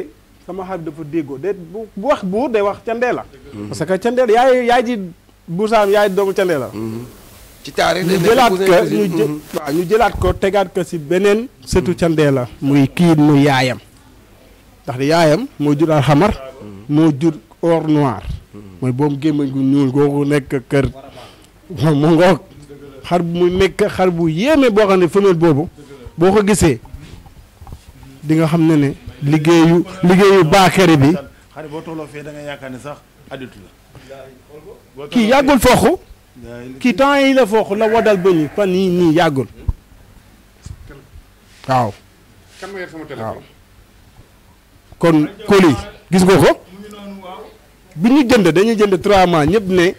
sama xar dafa déggoo de bu wax buur day wax candee la parce que candee la yaay yaay ji buur Saalum yaay doomu candee la ci taarix ñu jëlaat ko ñu jë waaw ñu jëlaat ko tegaat ko si beneen sëtu candee la muy kii muy yaayam ndax di yaayam moo jur alxamar moo jur or noir mooy boobu gémmañ gu ñuul googu nekk kër mu ngoog xar bu mu nekk xar bu yéeme boo xam ne femelle boobu boo ko gisee di nga xam ne ne liggéeyu liggéeyu baakari bi xar boo tolloo fee da nga yaakaar ne sax adulte la kii yàggul fooxu kii temps yi la fooxu la wadal bëñi fan nii nii yàggul waaw waaw kon colis gis nga ko bi ñu jënd dañuy jënd trois mois ñëpp ne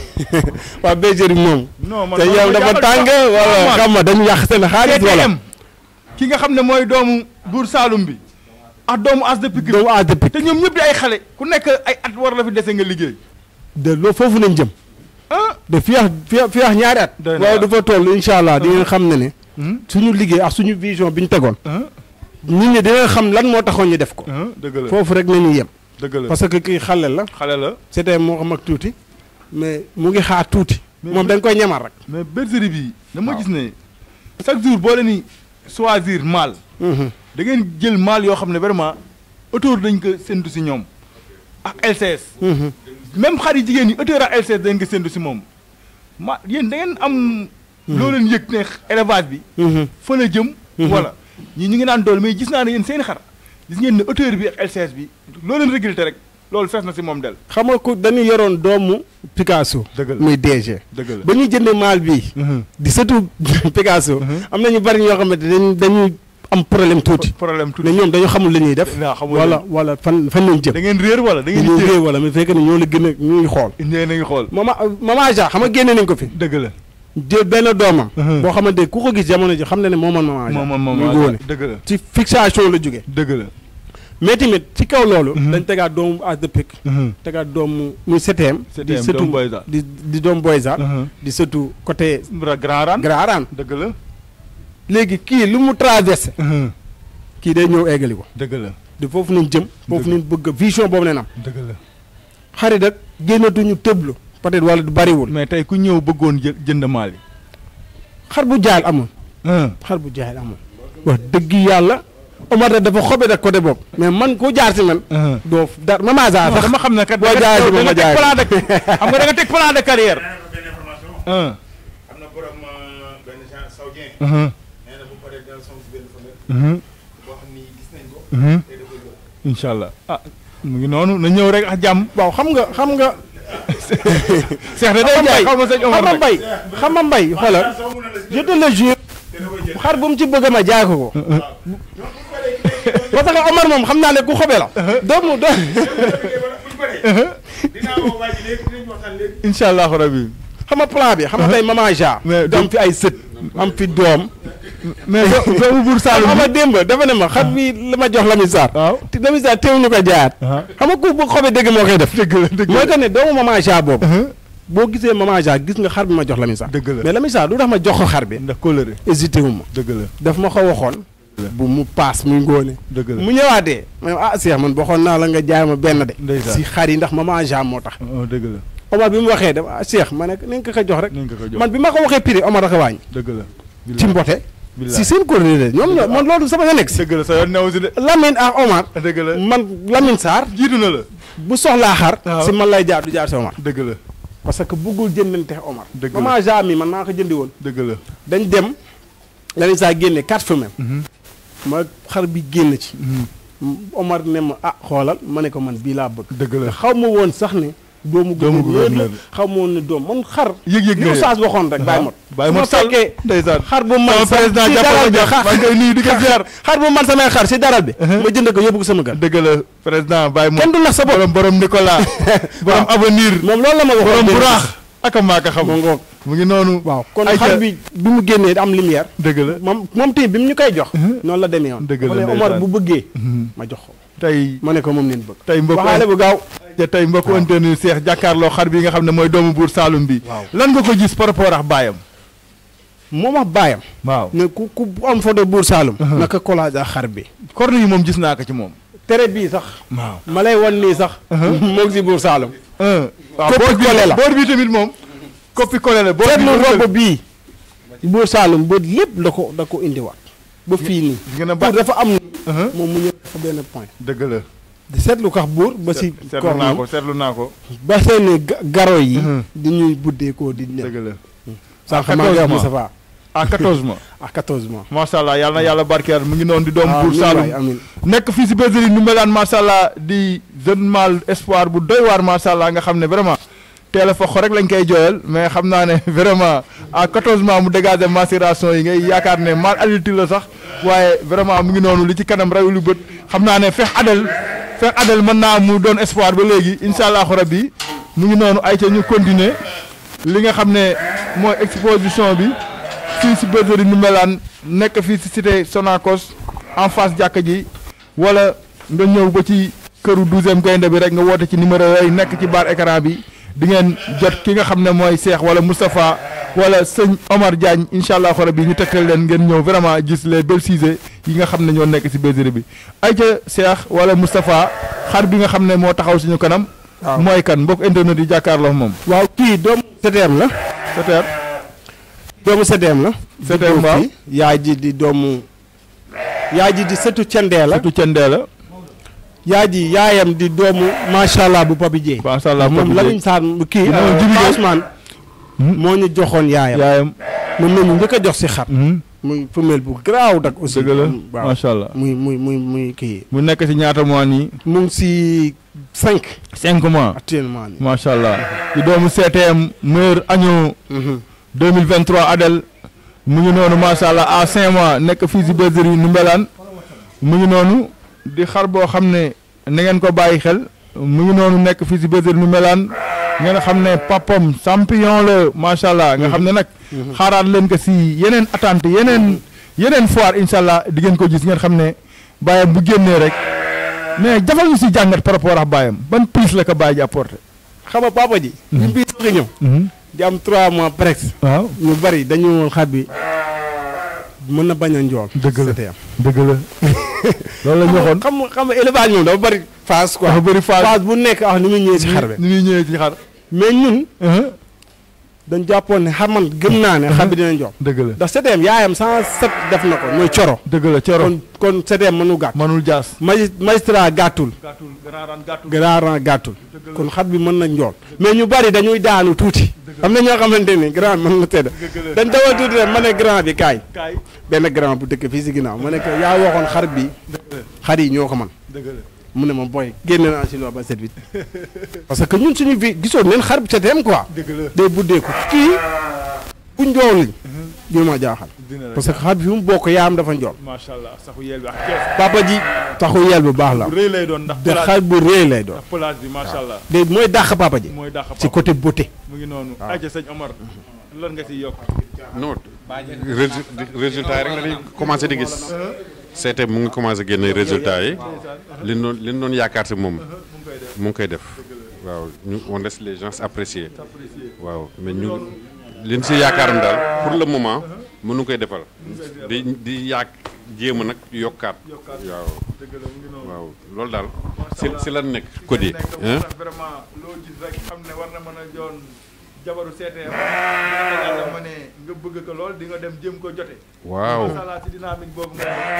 waa bergerie moom te yow dafa tàng wala xam nga dañu yàq seen xaalis wala ki nga xam ne mooy doomu buur Saalum bi ak doomu as de pique doomu as de pique te ñoom ñëpp di ay xale ku nekk ay at war la fi dese nga liggéey de loolu foofu nañ jëm ah de fii ak fii ak fii ak ñaari at waaw dafa toll incha allah di ngeen xam ne ne suñu liggéey ak suñu vision bi ñu tegoon nit ñi dina xam lan moo taxoon ñu def ko dëgg la foofu rek nañu yem dëgg la parce que kii xale la xale la c'était moo xam ak tuuti mais mu ngi xaar tuuti moom dañ koy ñamal rek mais bergerie bi dama gis ne chaque jour boo leen ni choisir mâle da ngeen jël mâle yoo xam ne vraiment auteur dañ ko séntu si ñoom ak L C S même xar yi jigéen ñi auteur ak L C S dañ ko séntu si moom ma yéen da ngeen am loo leen yëg ne élevage bi fa la jëm voilà ñii ñu ngi naan dool mais gis naa ne yéen seen xar gis ngeen ne auteur bi ak L C S bi loo leen réglé rek loolu fees na si moom del xam nga ko dañuy yoroon doomu Picasso muy D G ba ñuy jënde maal bii di sëtu Picasso am na ñu bari ñoo xamante dañ dañuy am problème tuuti problème tuuti mais ñoom dañu xamul li ñuy def wala wala fan fan lañ jëm da ngeen réer wala da ngeen réer wala mais fekk ne ñoo la gën a ñuy xool ñee nañu xool mama mama ja xam nga génne nañ ko fi dëgg la jël benn doomam boo xamante ku ko gis jamono ji xam ne ne moo man mama ja moo dëgg la ci fixation la jóge dëgg la mais tamit ci kaw loolu dañ tegaat doomu as de pique tegaat doomu muy seteem di sëtu di di doomu boysa di sëtu côté grand ran grand ran dëgg la léegi kii lu mu traversé kii day ñëw eggali ko dëgg la di foofu nañ jëm foofu nañ bëgg vision boobu neen am dëgg la xarit ak génnatuñu tëblu peut-être wala du bariwul mais tey ku ñëw bëggoon jënd maal yi xar bu jaayal amul xar bu jaayal amul wax dëgg yàlla Omar da dafa xobe rek côté boobu mais man ku jaar si man doo dar mama za sax dama xam ne kat boo jaay si ma jaay plan de xam nga da nga teg plan de carrière am na borom benn genre saoudien nee na bu paree dina som si benn famille boo xam ni gis nañ ko te da koy jël incha allah ah mu ngi noonu na ñëw rek ak jàmm waaw xam nga xam nga Cheikh da day jaay xaw ma sëñ Omar xam nga mbay xam nga mbay xoolal je te le jure xar bu mu ci bëgg ma jaay ko ko parce que Omar moom xam naa ne ku xobe la doomu do incha allahu rabi xam nga plan bi xam nga tey maman ja am fi ay sët am fi doom mais doomu buur Saalum xam nga démb dafa ne ma xar bi la ma jox Lamine Sarr waaw te Lamine Sarr teew ñu ko jaayaat xam nga ku bu xobe dëgg moo koy def dëgg la dëgg mooy que ne doomu maman ja boobu boo gisee maman ja gis nga xar bi ma jox Lamine Sarr dëgg la mais Lamine Sarr du tax ma jox ko xar bi ndax coloré hésité wu ma dëgg la daf ma ko waxoon bu mu paas muy ngóone dëgg la mu ñëwaatee ma ah Cheikh man waxoon naa la nga jaay ma benn de ndeysaan si xar yi ndax maman ja moo tax dëgg la Omar bi mu waxee dama ah Cheikh ma ne nañ ko ko jox rek nañ ko ko jox man bi ma ko waxee prix Omar dafa wàññi dëgg la ci mbote si seen coordonnées ñoom la man loolu sama nga nekk si dëgg la sa yoon new si de Lamine ak Omar dëgg la man Lamine Sarr jiitu na la bu soxlaa xar si man lay jaar du jaar si Omar dëgg la parce que buggul jëndante Omar dëgg la maman ja mi man maa ko jëndi woon dëgg la dañ dem Lamine Sarr génne quatre femelles ma xar bi génn ci Omar ne ma ah xoolal ma ne ko man bii laa bëgg dëgg la xaw ma woon sax ne doomu gouverneur xaw ma woon ne doom man xar yëg-yëg li Oustaz waxoon rek bàyyi mot bàyyi mot su ma fekkee ndeysaan xar bu man président jàppal bi maa ngay nuyu di ko ziar xar bu man samay xar si daral bi ma jënd ko yóbbu ko sama kër dëgg la président bàyyi mot kenn du nax sa bopp borom borom Nicolas borom avenir moom loolu la ma waxoon borom buraax ak maa ko xam ma ngoog mu ngi noonu waaw kon xar bi bi mu génnee am lumière dëgg la moom moom tamit bi mu ñu koy jox noonu la demee woon dëgg la ma ne Omar bu bëggee ma jox ko tey ma ne ko moom neen bëgg tey mbokk waxaale bu gaaw te tey mbokk antenne Cheikh jàkkaarloo xar bi nga xam ne mooy doomu buur Saalum bi lan nga ko gis par rapport ak baayam moom ak baayam waaw ne ku ku am photo buur Saalum naka collage ak xar bi corne yi moom gis naa ko ci moom tere bii sax. waaw ma lay wan nii sax. moo ngi si Buur Saalum. waaw copie collé la boor bi tamit moom. copie collé la boor seetlu robe bii. Buur Saalum ba lépp da ko da ko indiwaat. ba fii nii. gën a buur baax dafa am. moom mu ñëw dafa benn point. dëgg la. di seetlu kax buur ba si. seetlu naa ko seetlu naa ko. ba seeni garo yi. di ñuy buddeekoo di ñëw. dëgg la. sànq maa ngi wax Moustapha à quatorze mois. à quatorze mois. macha allah yàlla na yàlla barkeel mu ngi noonu di doom ah Buur Saalum amiin nekk fii si bergerie Ndoumbelane macha allah di jeune mâle espoir bu doy waar macha allah nga xam ne vraiment teel a foq rek lañ koy jooyal mais xam naa ne vraiment à quatorze mois mu dégager macération yi ngay yaakaar ne mâle adulte la sax waaye vraiment mu ngi noonu li ci kanam rawu lu bët xam naa ne fex adel fex adel mën naa mu doon espoir ba léegi incha allahu rabbi mu ngi noonu ay ca ñu continuer li nga xam ne mooy exposition bi. fii si bergerie Ndoumbelane nekk fii si cité Sonacos en face jàkka ji wala nga ñëw ba ci këru douzième gaynde bi rek nga woote ci numéro yooyu nekk ci barre écran bi di ngeen jot ki nga xam ne mooy Cheikh wala Moustapha wala sëñ Omar Diagne incha allah xora bi ñu tegtal leen ngeen ñëw vraiment gis les belles sujets yi nga xam ne ñoo nekk si bergerie bi ay ca Cheikh wala Moustapha xar bi nga xam ne moo taxaw suñu kanam. mooy kan mbokk internet yi jàkkaarloo moom. waaw kii doomu seteem la. seteem. doomu seteem la. seteem waaw yaay ji di doomu. yaay ji di sëtu cendee la. sëtu cendee la. yaay ji yaayam di doomu macha allah bu Papi Dieye. macha allah bu Papi moom Lamine Sane kii. Ousmane moo ñu joxoon yaayam. yaayam moom la ñu njëkk a jox si xar. muy femelle bu garaaw dak aussi. dëgg la macha allah muy muy muy muy kii. mu nekk si ñaata mois nii. mu ngi si cinq. cinq mois actuellement nii. macha allah di doomu C T M meilleur agneau. deux mille vingt trois Adel mu ngi noonu macha allah à cinq mois nekk fii si bergerie Ndoumbelane mu ngi noonu di xar boo xam ne na ngeen ko bàyyi xel mu ngi noonu nekk fii si bergerie Ndoumbelane ngeen xam ne papam champion la macha allah nga xam ne nag. xaaraat leen ko si yeneen attente yeneen yeneen foire incha allah di ngeen ko gis ngeen xam ne bàyyam bu génnee rek mais jafal ñu si jàngat par rapport ak bàyyam ban prise la ko bàyyi ji apporté. xam nga papa ji. ñu bii soog a ñëw. di am trois mois presque. waaw ñu bari dañu xar bi mën na bañ a njool. dëgg la dëgg la loolu la ñu waxoon. xam nga xam nga élevage moom dafa bari phase quoi. dafa bari phase phase bu nekk ah ni muy ñëwee ci xar bi. ni muy ñëwee ci xar. mais ñun. dañ jàppoon ne xar man gëm naa ne. xar bi dina njool. dëgg la ndax seteem yaayam cent sept def na ko mooy coro. dëgg la coro kon kon seteem mënu gàtt. mënul jaas. magi magistrat gàttul. gàttul grand rang gàttul. grand rang gàttul. kon xar bi mën na njool. mais ñu bari dañuy daanu tuuti. am na ñoo xamante ni grand mën na tedd. dañ dawal tuuti rek ma ne grand bi kaay. kaay benn grand bu dëkk fii si ginnaaw ma ne ko yaa waxoon xar bi. xar yi ñoo ko man dëgg la mu ne ma booy génne naa si loo ba set huit parce que ñun suñu vie gisoon neen xar bi seteem quoi. dëgg la day buddeeku kii bu njool li dina ma jaaxal. parce que xar bi fi mu bokk yaam dafa njool. macha allah saxu yel bi ak kees. papa ji taxu yel bu baax la. bu rëy lay doon ndax. de xar bu rëy lay doon. ndax pelage bi macha allah. de mooy dàq papa ji. mooy dàq papa ci côté beauté. mu ngi noonu. waaw ayca sëñ Omar lan nga siy yokk. non résultat yi rek la ñuy commencé di gis. C T M mu ngi commencé génne résultats yi li ñu doon li ñu doon yaakaar si moom mu ngi koy def waaw ñu on laisse les gens apprécier waaw mais ñu li ñu si yaakaaram daal pour le moment mënu koy defal di di yaak jéem a nag yokkaat waaw waaw loolu daal si si lan nekk code yi. vraiment loo gis rek xam ne war na mën a joon jabaru C T M yàlla ma ne nga bëgg ko lool di nga dem jéem ko jote. waaw masala ci dynamique boobu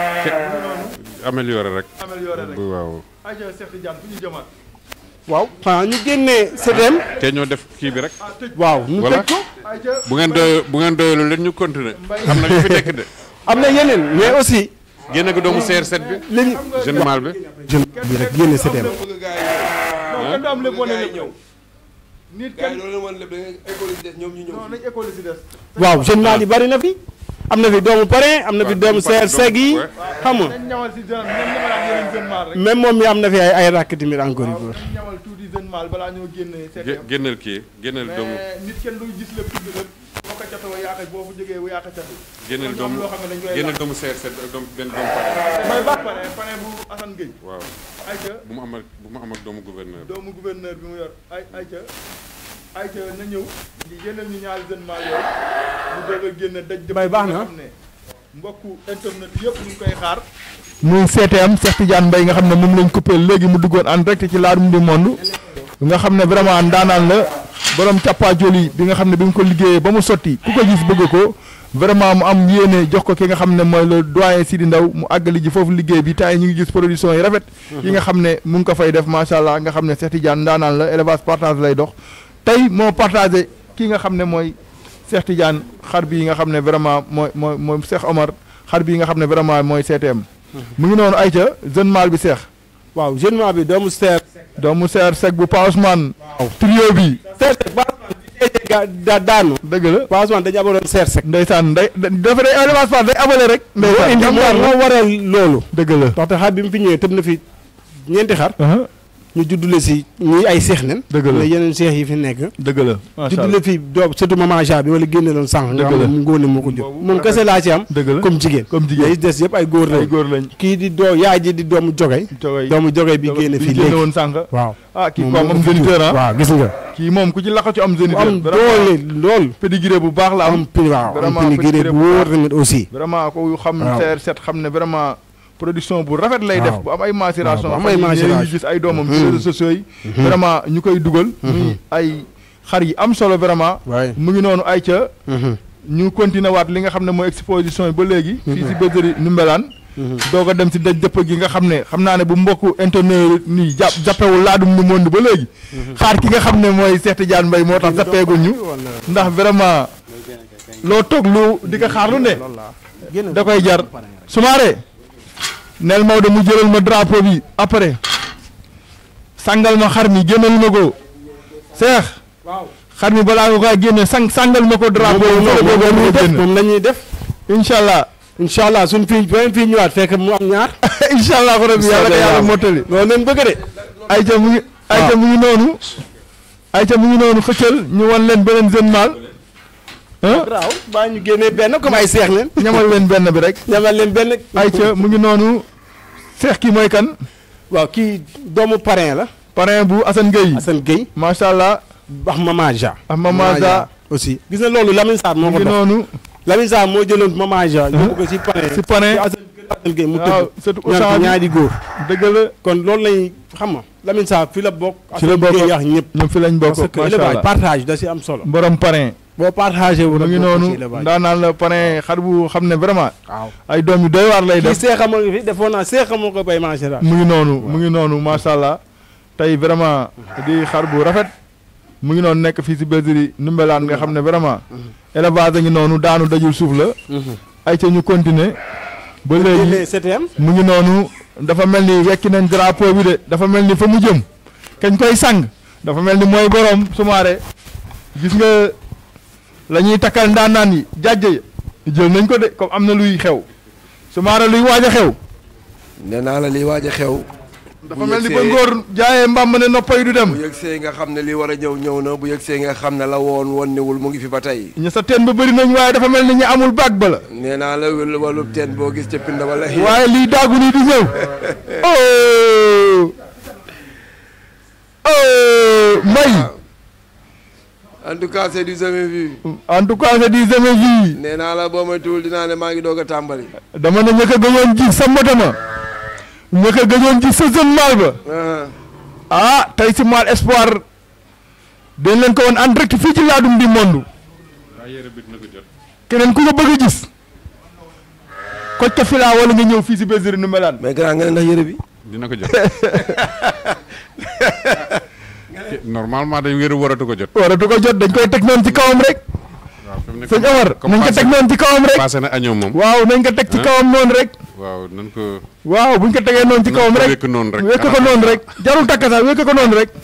nga amélioré rek. amélioré rek waaw. ayca Cheikh Tidiane fu ñu jëmaat. waaw xanaa ñu génnee C T M. te ñoo def kii bi rek. waaw ñu tëj ko. bu ngeen doy bu ngeen doylu leen ñu continuer am na ñu fi nekk de. am na yeneen mais aussi. génne ko doomu C R sept bi. léegi jeune mâle bi. jeune bi rek génne C T M. kenn am lépp wane lépp ñëw. nit kenn loolu woon lépp da ngay école yi des ñoom ñu ñëw. non nañ école si des. waaw jeune mâle yi bari na fi. am na fi doomu parrain am na fi doomu C R seg yi xam nga. nañ ñawal si jeune nañ ñawalaat yeneen jeune mâle rek. même moom mi am na fi ay ay rakk tamit encore yu nañ ñawal tuuti jeune mâle balaa ñoo génnee C T M. génneel kii génneel doomu. mais nit kenn du gis lépp tudd lépp boo ko catoo yaaka boo fa jógee wu yaaka catu. génneel doomu loo xam ne dañ koy génneel doomu C R sept ak doomu benn doomu parrain. mooy baax parrain parrain bu Assane Gueye. waaw ayca bu mu am ak bu mu am ak doomu gouverneur. doomu gouverneur bi mu yor ay ayca ayca na ñëw di génneel ñu ñaari jeune mâle yooyu mu doog a génne daj. bay baax na xam ne mbokku internet yëpp ñu ngi koy xaar muy C T M Cheikh Tidiane Mbaye nga xam ne moom lañ coupé léegi mu duggoon en direct ci Ladoum du Monde nga xam ne vraiment ndaanaan la borom càppaajoli bi nga xam ne bi nga ko liggéeyee ba mu sotti ku ko gis bëgg ko vraiment mu am yéene jox ko ki nga xam ne mooy le doyen Sidi Ndaw mu àggali ji foofu liggéey bi tay ñu ngi gis production yi rafet yi nga xam ne mu ngi ko fay def macha allah nga xam ne Cheikh Tidiane ndaanaan la élevage partage lay dox tey moo partagé ki nga xam ne mooy Cheikh Tidiane xar bi yi nga xam ne vraiment mooy mooy mooy Cheikh Omar xar bi yi nga xam ne vraiment mooy C T M mu ngi noonu ayca jeune mâle bi Cheikh waaw jeune mâle bi doomu seer doomu seer sec bu Pa Ousmane trio bi da daanu dëgg la Pa Ousmane dañu abaloon seer sec ndeysaan nday dafa day élevage par day abale rek ndeysaan indi moo waral loolu dëgg la ndaxte xar bi mu fi ñëwee tëb na fi ñeenti xar ñu juddule si ñii ay seex nen dëgg la mais yeneen seex yi fi nekk dëgg la juddule fi doo surtout maman Ja bi wala génne loon sànq nga xam ne mu ngóone moo ko jur moom kese laa ci am dëgg la comme jigéen comme jigéen yi des yëpp ay góor lañ ay góor lañ kii di doo yaay ji di doomu jogay doomu jogay bi génne fii léegi woon sànq waaw ah kii ko am géniteur ah waaw gis nga kii moom ku ci laqo ci am géniteur am doole lool pédigré bu baax la am waaw am pédigré bu wóor tamit aussi vraiment ko xam seer set xam ne vraiment production bu rafet lay def bu am ay macération am ay macération gis ay doomam ci réseaux sociaux yi vraiment ñu koy dugal muy ay xar yi am solo vraiment mu ngi noonu ay ca ñu continuer waat li nga xam ne mooy exposition yi ba léegi fii si bergerie Ndoumbelane doog a dem si daj dëpp gi nga xam ne xam naa ne bu mbokku internet nii jàpp jàppewul Ladoum du Monde ba léegi xaar ki nga xam ne mooy Cheikh Tidiane Mbaye moo tax jàppeegul ñu ndax vraiment loo toog lu di ko xaar lu ne da koy jar Soumaré nel Maodo mu jëlal ma drapeau bi après sangal ma xar mi génnal ma ko Cheikh xar mi balaa nga koy génne sang sangal ma ko drapeau moom la ñuy def incha allah incha allah suñ fii ba fii ñëwaat fekk mu am ñaar incha allah ko rabbi yàlla ko yàlla mottali loolu leen bëgg de ayca mu ngi ayca mu ngi noonu ayca mu ngi noonu xëccal ñu wan leen beneen jeune mâle waaw baa ñu génnee benn comme ay seex leen ñamal leen benn bi rek ñamal leen benn ayca mu ngi noonu seex ki mooy kan waaw kii doomu parrain la parrain bu Assane Gueye Assane Gueye macha allah wax Mama Ja ah Mama Ja aussi gis na loolu Lamine Sarr moo ko ngi noonu Lamine Sarr moo jëloon Mama Ja yóbbu ko si parrain si parrain Assane Gueye mu waaw surtout tëdd ñaari góor dëgg la kon loolu lañ xam nga Lamine Sarr fi la bokk fi la bokk yax ñëpp ñoom fi lañ bokk parce que élevage partage da si am solo borom parrain boo partagé wu mu ngi noonu daanaan la parrain xar bu xam ne vraiment waaw ay doom yu doy waar lay def kii seexamoo ngi fi defoon naa seexamoo ko bay macha allah mu ngi noonu mu ngi noonu macha allah tey vraiment di xar bu rafet mu ngi noonu nekk fii si bergerie Ndoumbelane nga xam ne vraiment élevage a ngi noonu daanu dajul suuf la ay ca ñu continuer ba léegi mu ngi noonu dafa mel ni wekki nañ drapeau bi de dafa mel ni fa mu jëm kañ koy sang dafa mel ni mooy borom Soumaré gis nga la ñuy takkal ndaanaan yi jàjj jël nañ ko de comme am na luy xew Soumaré luy waaj a xew nee naa la liy waaj a xew dafa mel ni ba ngóor jaayee mbàmb ne noppay du dem bu yëgsee nga xam ne li war a ñëw ñëw na bu yëgsee nga xam ne la woon woon newul mu ngi fi ba tey ñu sa teen ba bëri nañ waaye dafa mel ni ñu amul baag ba la nee naa la walub teen boo gis ca pind wala waaye lii daagu nii di ñëw oh oh may en tout cas c'est du jamais vu en tout cas c'est du jamais vu nee naa la boo may tuul dinaa ne maa ngi doog a tàmbali dama ne ñëkk a gëjoon ji sa motama ñëkk a gëjoon ji sa jeune mâle ba ah tey si Mâle Espoir dañ leen ko woon en direct fii ci Ladoum du Monde keneen ku ko bëgg a gis koj ka filaa wala nga ñëw fii si bergerie Ndoumbelane mais grand nga ne ndax yére bi dina ko jot normalement dañ wéru waratu ko jot waratu ko jot dañ koy teg noonu ci kawam rek sëñ Omar nañ ko teg noonu ci kawam rek passé na añoo moom waaw nañ ko teg ci kawam noonu rek waaw nañ ko waaw buñ ko tegee noonu ci kawam rek wékk noonu rek wékk ko noonu rek jarul takk sax wékk ko noonu rek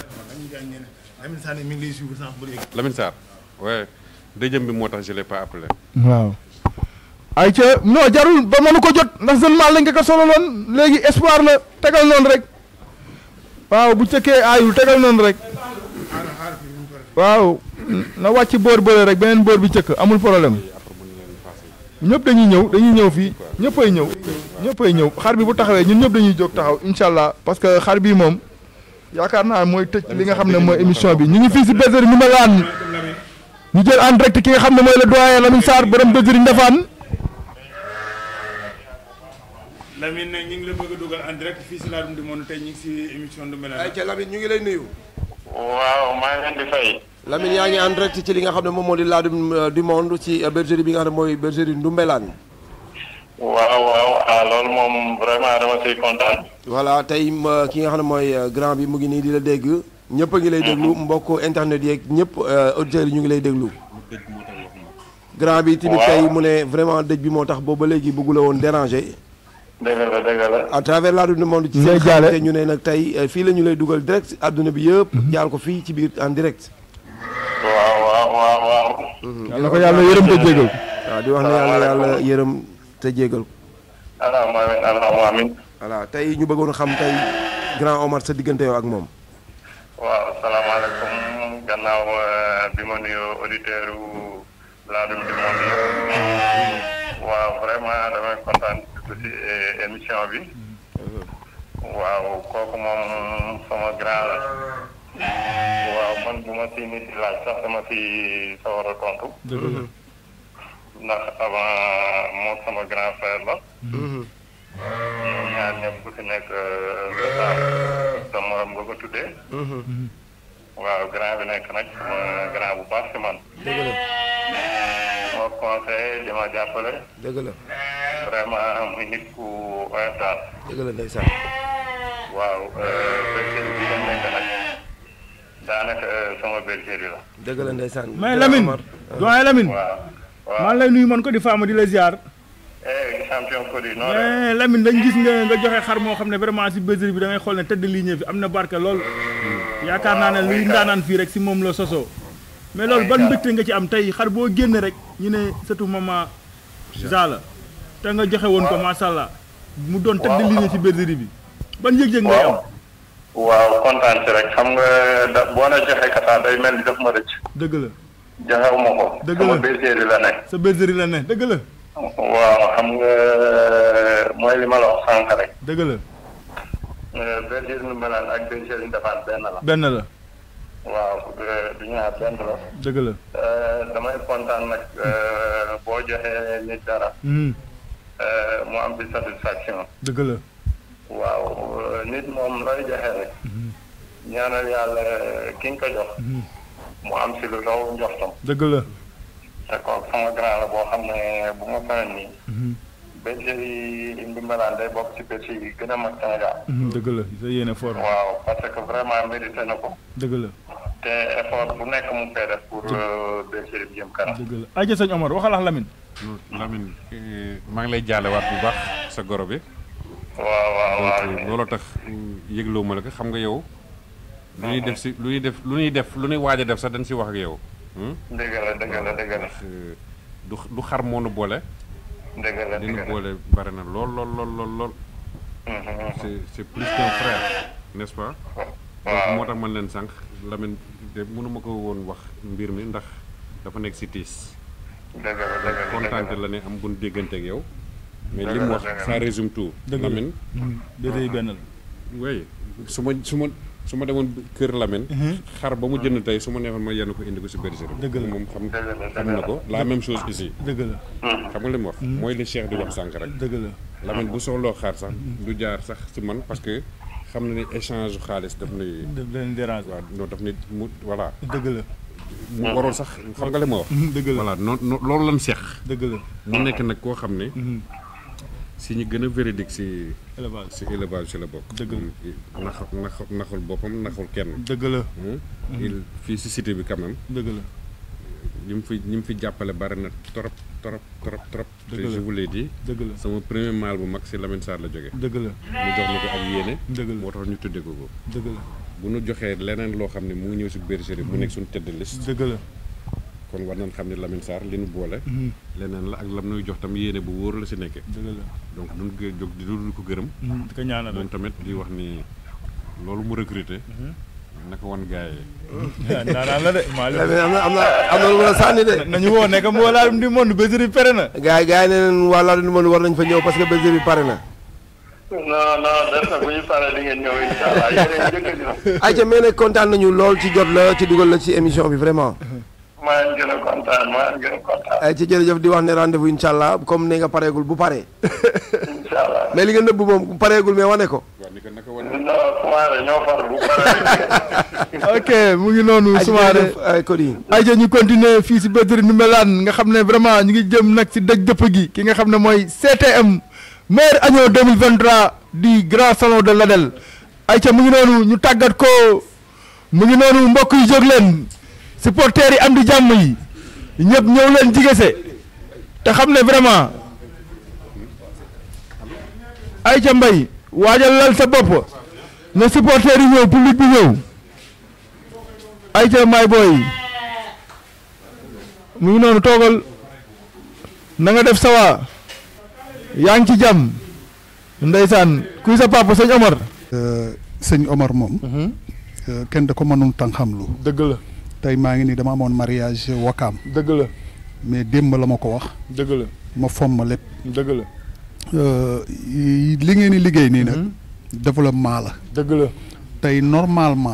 Lamine Sarr ouais deuxième bi moo tax je l'ai pas appelé waaw ay ca non jarul ba mënu ko jot ndax jeune mâle lañ ko ko solo loon léegi espoir la tegal noonu rek waaw bu cëkkee aayul tegal noonu rek waaw na wàcc boor bële rek beneen boor bi cëkk amul problème ñëpp dañuy ñëw dañuy ñëw fii ñëppay ñëw ñëppay ñëw xar bi bu taxawee ñun ñëpp dañuy jóg taxaw incha allah parce que xar bii moom yaakaar naa mooy tëj li nga xam ne mooy émission bi ñu ngi fii si bergerie Ndoumbelane ñu jël en direct ki nga xam ne mooy le doyen Lamine Sarr borom bergerie Ndefane Lamine nag ñu ngi la bëgg a dugal en direct fii si Ladoum du Monde tey ñu ngi si émission Ndoumbelane. ayca Lamine ñu ngi lay nuyu. waaw maa ngi leen di fay. Lamine yaa ngi en direct ci li nga xam ne moom moo di Ladoum du Monde ci bergerie bi nga xam ne mooy bergerie Ndoumbelane. waaw waaw ah loolu moom vraiment dama siy kontaan. voilà tey ki nga xam ne mooy grand bi mu ngi nii di la dégg. ñëpp a ngi lay déglu mbokk internet yeeg ñëpp auditeurs yi ñu ngi lay déglu. grand bi tamit tey mu ne vraiment dëj bi moo tax boobu ba léegi bëggu la woon déranger. dëgg la dëgg la. à travers Ladoum du Monde. ci seen xarit ñu ne nag tey fii la ñu lay dugal direct àdduna bi yëpp. jaal ko fii ci biir en direct. waaw waaw waaw waaw. yàlla ko yàlla yërëm te jégal. waaw di wax ne yàlla yàlla yërëm te jégal. allahumma amiin allahumma amiin. voilà tey ñu bëggoon xam tey grand Omar sa diggante yow ak moom. waaw salaamaaleykum gannaaw bi ma nuyoo auditeur u Ladoum du Monde yëpp waaw vraiment damay kontaan ci émission bi waaw kooku moom sama grand la waaw man bu ma si nit laaj sax dama si sawar a tontu ndax avant moom sama grand frère la ñoom ñaar ñëpp ku si nekk sa sa morom nga ko tuddee waaw grand bi nekk nag sama grand bu baax si man dëgg la moo conseillé di ma jàppale dëgg la vraiment muy nit ku oyof daal dëgg la ndeysaan waaw bergerie bi ngeen nekk nag daanaka sama bergerie la dëgg la ndeysaan mais Lamine doyen Lamine waaw waaw maa ngi lay nuyu man ko di faama di la ziar. eh champion ko di noonu mais Lamine dañ gis nga nga joxe xar moo xam ne vraiment si bergerie bi da ngay xool ne tëdd ligne fi am na barke lool yaakaar naa ne luy ndaanaan fii rek si moom la sosoo mais loolu ban mbégte nga ci am tey xar boo génne rek ñu ne surtout maman Zala te nga joxe woon ko macha allah mu doon tëdd ligne ci bergerie bi ban yëg-yëg ngay am. waaw kontaan si rek xam nga da boo na joxe kataa day mel ni daf ma rëcc dëgg la joxewuma ko dëgg la sama bergerie la nekk sa bergerie la ne dëgg la waaw xam nga mooy li ma la wax sànq rek dëgg la bergerie Ndoumbelane ak bergerie Ndefane benn la benn la waaw du ñaar benn la dëgg la damay kontaan nag boo joxee nit dara mu am bi satisfaction dëgg la waaw nit moom looy joxe rek ñaanal yàlla ki nga ko jox mu am si lu raw njortam dëgg la te kooku sama grand la boo xam ne bu ma feneen nii bergerie Ndoumbelane day bokk ci bergerie yi gën a mag Sénégal dëgg la sa yéene fort waaw parce que vraiment mérité na ko dëgg la te effort bu nekk mu ngi koy def pour bergerie bi jëm kanam dëgg la aja sëñ Omar waxal ak Lamine Lamine maa ngi lay jaalewaat bu baax sa goro bi waaw waaw waaw donc looloo tax yëgloo ma la ko xam nga yow lu ñuy def si lu ñuy def lu ñuy def lu ñuy waaj a def sax dañ si wax ak yow dëgg la dëgg la dëgg la du du xar moo nu boole dëgg la li dëgg nu la boole bare na lool lool lool lool lool c'est c'est plus qu'un frère n'est-ce pas donc moo tax man leen sànq Lamine de mënuma ko woon wax mbir mi ndax dafa nekk si tiis dëgg la dëgg la kontaante la ne am bu nu déggante ak yow mais li mu wax ça résume tout Lamine déedéet benn la oui su ma su ma su ma demoon kër Lamine xar ba mu jënd tey su ma neexoon ma yenn ko indi ko si bergerie dëgg la moom xam xam na ko la même chose ici dëgg la xam nga li mu wax mooy li Cheikh di wax sànq rek dëgg la Lamine bu soxloo xaar sax du jaar sax si man parce que xam na ni échange xaalis daf nuy daf leen dérange waaw non daf ni mu voilà dëgg la mu waroon sax xam nga li ma wax dëgg la voilà noonu loolu lan seex dëgg la mu nekk nag koo xam ne si ñu gën a véridique si élevage si élevage si la bokk dëgg la nax nax naxul boppam naxul kenn dëgg la il fii si cité bi quand même dëgg la ñi mu fi ñi mu fi jàppale bari na trop trop trop trop te je vous l'ai dit dëgg la sama premier mal bu mag si Lamine Sarr la jógee dëgg la mu jox ma ko ak yéene dëgg la moo tax ñu tuddee ko ko dëgg la bu nu joxee leneen loo xam ne mu ngi ñëw si bergerie mu nekk suñu tête de liste dëgg la kon war nañ xam ne Lamine Sarr li nu boole leneen la ak lam nuy jox tam yéene bu wóor la si nekkee dëgg la donc duñ ko jóg di dul ko gërëm di ko ñaanal moom tamit di wax ni loolu mu recruter naka wan gars yi naanaan la de maa am na am na am na lu ma la sànni de nañu woo nekk moo Ladoum du Monde bergerie bi pare na gars yi gars yi ne leen waa Ladoum du Monde war nañ fa ñëw parce que bergerie bi pare na non non def na bu ñu paree di ngeen ñëw incha allah yéen a njëkk a ñëw. ayca mais nag kontaan nañu lool ci jot la ci dugal la ci émission bi vraiment. maa ngi gën a kontaan maa ngi gën a kontaan. ayca jërëjëf di wax ne rendez-vous incha allah comme ne nga pareegul bu paree. incha incha allah. mais li nga nëbb moom pareegul mais wane ko. non Soumaré ñoo far bu paree. ok mu ngi noonu. Soumaré ay Cody. ayca ñu continuer fii si bergerie Ndoumbelane nga xam ne vraiment ñu ngi jëm nag si dëj dëpp gi ki nga xam ne mooy C T M meilleur agneau deux mille vingt-trois du grand salon de l'Adel. ayca mu ngi noonu ñu tàggat ko mu ngi noonu mbokk yi jóg leen supporters yi am di jàmm yi ñëpp ñëw leen jigéese te xam ne vraiment ayca mbay waajal lal sa bopp na supporters yi ñëw public bi ñëw ayca may booy mu ngi noonu toogal na nga def sawa yaa ngi ci jàmm ndeysaan kuy sa papa sëñ Omar. sëñ Omar moom. kenn da ko mënul tan xam lu. dëgg la. tey maa ngi nii dama amoon mariage Wakaam. dëgg la. mais démb la ma ko wax. dëgg la. ma fomm ma lépp. dëgg la. li ngeen di liggéey nii nag. développement la. dëgg la. tey normalement.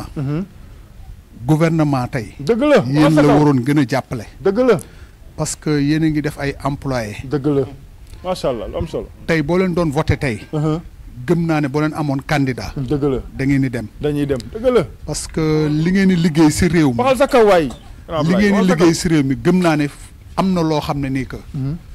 gouvernement tey. dëgg la yéen la waroon gën a jàppale. dëgg la. parce que yéen a ngi def ay employés. dëgg la macha allah lu am solo. tey boo leen doon voté tey. gëm naa ne boo leen amoon candidat. dëgg la da ngeen di dem. dañuy dem dëgg la. parce que li ngeen di liggéey si réew mi. waxal sa kaw waay. li ngeen di liggéey si réew mi gëm naa ne am na loo xam ne nii que.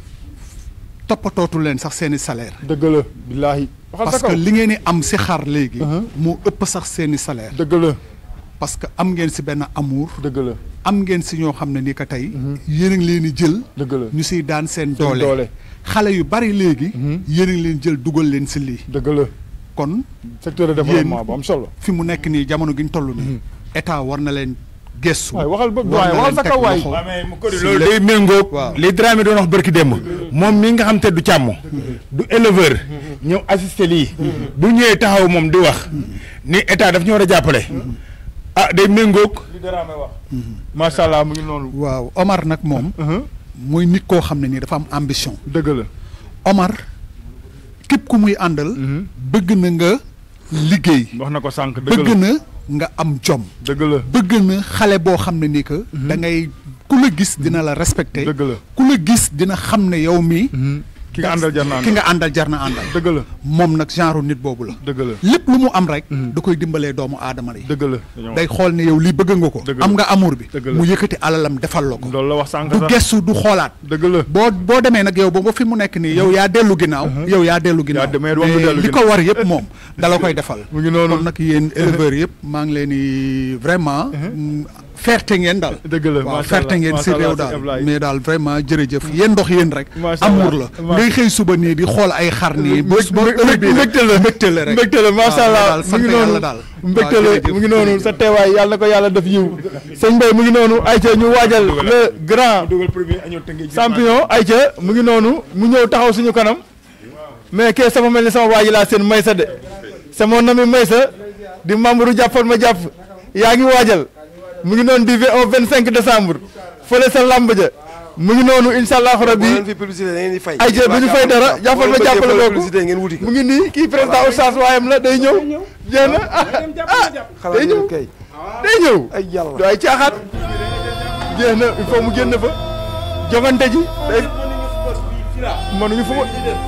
toppatootu leen sax seeni salaire. dëgg la billaahi. parce que li ngeen di am si xar léegi. moo ëpp sax seeni salaire. dëgg la. parce que am ngeen si benn amour. dëgg la. am ngeen si ñoo xam ne nii que tey. yéen a ngi leen di jël. dëgg la ñu siy daan seen doole. xale yu bari léegi. yéen a ngi leen jël dugal leen si lii. dëgg la. kon secteur de développement bu am solo. fi mu nekk nii jamono gi ñu toll nii. état war na leen gëstu. waay waxal bëgg waay waxal sa kaw waay. waaw mais mu ko loolu day méngóog. li Dramé doon wax barki démb. moom mi nga xam te du càmm. du éleveur. ñëw assister lii. bu ñëwee taxaw moom di wax. ni état daf ñu war a jàppale. ah day méngóog. li Dramé wax. macha allah mu ngi noonu. waaw Omar nag moom. mooy nit koo xam ne nii dafa am ambition. dëgg la. Omar képp ku muy àndal. bëgg na nga liggéey. wax na ko sànq dëgg bëgg la na nga am jom. dëgg la bëgg na xale boo xam ne nii que. da ngay ku la gis dina la respecté. dëgg la ku la gis dina xam ne yow mii. ki nga àndal jar na àndal ki nga àndal jar na àndal. dëgg la moom nag genre nit boobu la. dëgg la lépp lu mu am rek. da koy dimbalee doomu aadama yi. dëgg la day xool ne yow lii bëgg nga ko. am nga amour bi. mu yëkkati alalam defal la ko. loolu la wax sànq du gestu du xoolaat. dëgg la boo boo demee nag yow ba ba fi mu nekk nii yow yaa dellu ginnaaw. yow yaa dellu ginnaaw mais li ko war yëpp moom dala koy defal. mu ngi noonu kon nag yéen éleveurs yëpp maa ngi leen di vraiment. fierté ngeen daal. dëgg la waaw fierté ngeen si réew daal mais daal vraiment jërëjëf yéen ndox yéen rek. amour la ngay xëy suba nii di xool ay xar nii. ba ba heure bii mbégte la mbégte la rek. mbégte la macha allah mu ngi noonu daal mbégte la mu ngi noonu sa teewaay yàlla na ko yàlla def yiw sëñ Mbaye mu ngi noonu ayca ñu waajal le grand champion ayca mu ngi noonu mu ñëw taxaw suñu kanam mais kee sama mel ni sama waa ji laa seen Maysa de c'est mon ami Maysa di membre jàppal ma jàpp yaa ngi waajal mu ngi noonu di au vingt cinq décembre fële sa lamb ja mu ngi noonu incha allahu rabi ay jë du ñu fay dara jàppal ma jàppale kooku mu ngi nii kii président oustaz waayam la day ñëw jeex na ah day ñëw day ñëw du ay caaxaat jeex na il faut mu génn fa jogante ji day mënuñu fa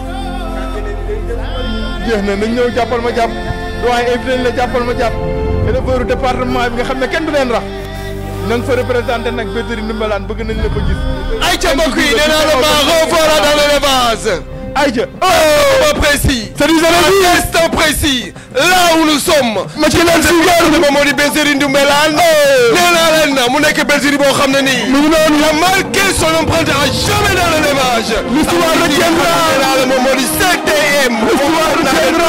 jeex na nañ ñëw jàppal ma jàpp doyen invité la jàppal ma jàpp éleveur département bi nga xam ne kenn du leen rax na nga fa représenté nag bergerie Ndoumbelane bëgg nañ la ko gis. ayca mbokk yi nee naa la maa voilà dans l'élevage. ayca. oh précis. c'est du zéro instant précis. là où nous sommes. ma ci leen si gerte moom moo di bergerie Ndoumbelane. nee naa leen mu nekk bergerie boo xam ne nii. mu ngi noonu il a marqué son empreinte à jamais dans l'élevage. l'histoire retiendra. nee naa la moom moo di C T M. l'histoire retiendra.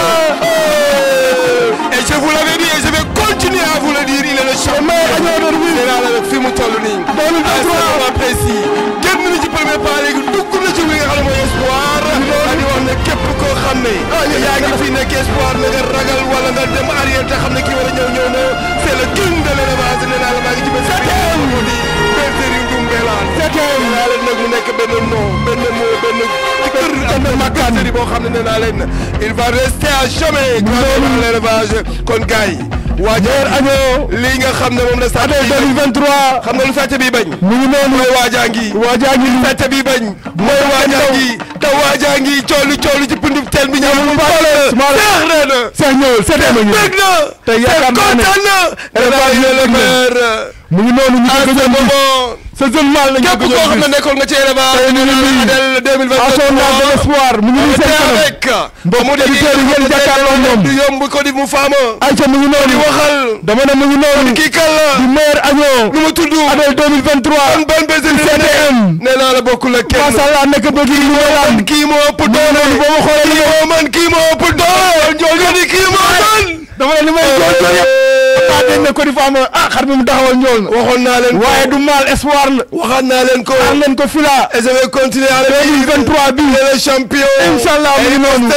et je vous l'avais dit et je vais continuer à vous le dire il est le champion. nee naa la fi mu toll nii. instant précis. génn na ci premier pas léegi dugg na ci li nga xam ne mooy espoir. di wax ne képp koo xam ne. yaa ngi fi nekk espoir na nga ragal wala nga dem arrière te xam ne kii war a ñëw ñëw na c'est le king de l'élevage nee naa la maa ngi ci benn seeteem mu di bergerie Ndoumbelane. seeteem nee naa leen nag mu nekk benn nom benn mot benn kër benn bergerie boo xam ne nee naa leen il va rester à jamais. dans l'élevage kon gars yi waa meilleur agneau lii nga xam ne moom la année deux mille vingt-trois xam nga lu fête bi bañ mu ngi noonu mooy waajaa ngi waajaa ngi fête bi bañ mooy waajaa ngi te waajaa ngi coolu coolu ci pundub teen bi ñëw mu baale seex nee na seex ñëwul seetee ma ñu dégg na te yaakaar naa ne kontaan na élevage le maire mu ngi noonu ñu ko gëjoon moment sa jeune mal lañu képp koo xam ne nekkoon nga ci élevage tey ñu ngi nii Adel deux mille à son âge de l'espoir mu ngi nii seen kanam rek mbokk auditeurs yi ngeen jàkkaarloo ñoom du yomb ko di mu faama ayca mu ngi noonu di waxal dama ne mu ngi noonu kii kan la di meilleur agneau lu mu tudd Adel deux mille vingt-trois ban ban bés C D M nee naa la bokkul ak kenn macha allah nekk bëgg li mu man kii moo ëpp doole ba ma xoolee kii moo man kii moo ëpp doole njool nga ni kii moo man dama ne li may jool jool yëpp daa dañ ne ko di faama ah xar bi mu taxawal njool na waxoon naa leen waaye du mal espoir la waxaat naa leen ko xaar leen ko fila et je vais continuer avec deux mille vingt-trois bi le champion inchallah mu ngi noonu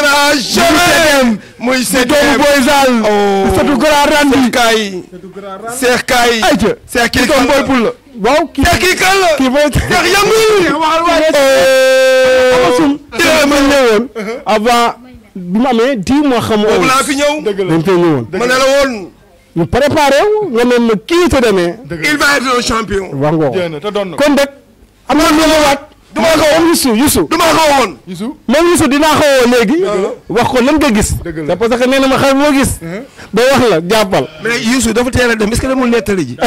jamais muy si doomu Boy Zal satu grand randi kaay Seex kaay ayca Seex kii kan boy pul la waaw kii Seex kii kan la kii boy Seex yëngul waxal waay amasum dina ma ñëwoon avant bi ma amee dix mois xam boobu laa fi ñëw dañ fay ñëwoon ma ne la woon ñu préparé wu nga ne ma kii te demee il va être un champion wax nga kon rek am na lu ñëwaat du ma ko woon Youssou Youssou du ma ko woon moom Youssou dinaa ko woo léegi wax ko lan nga gis c'est parce que nee na ma xam moo gis ba wax la jàppal mais Youssou dafa teel a dem est-ce que demul nettali ji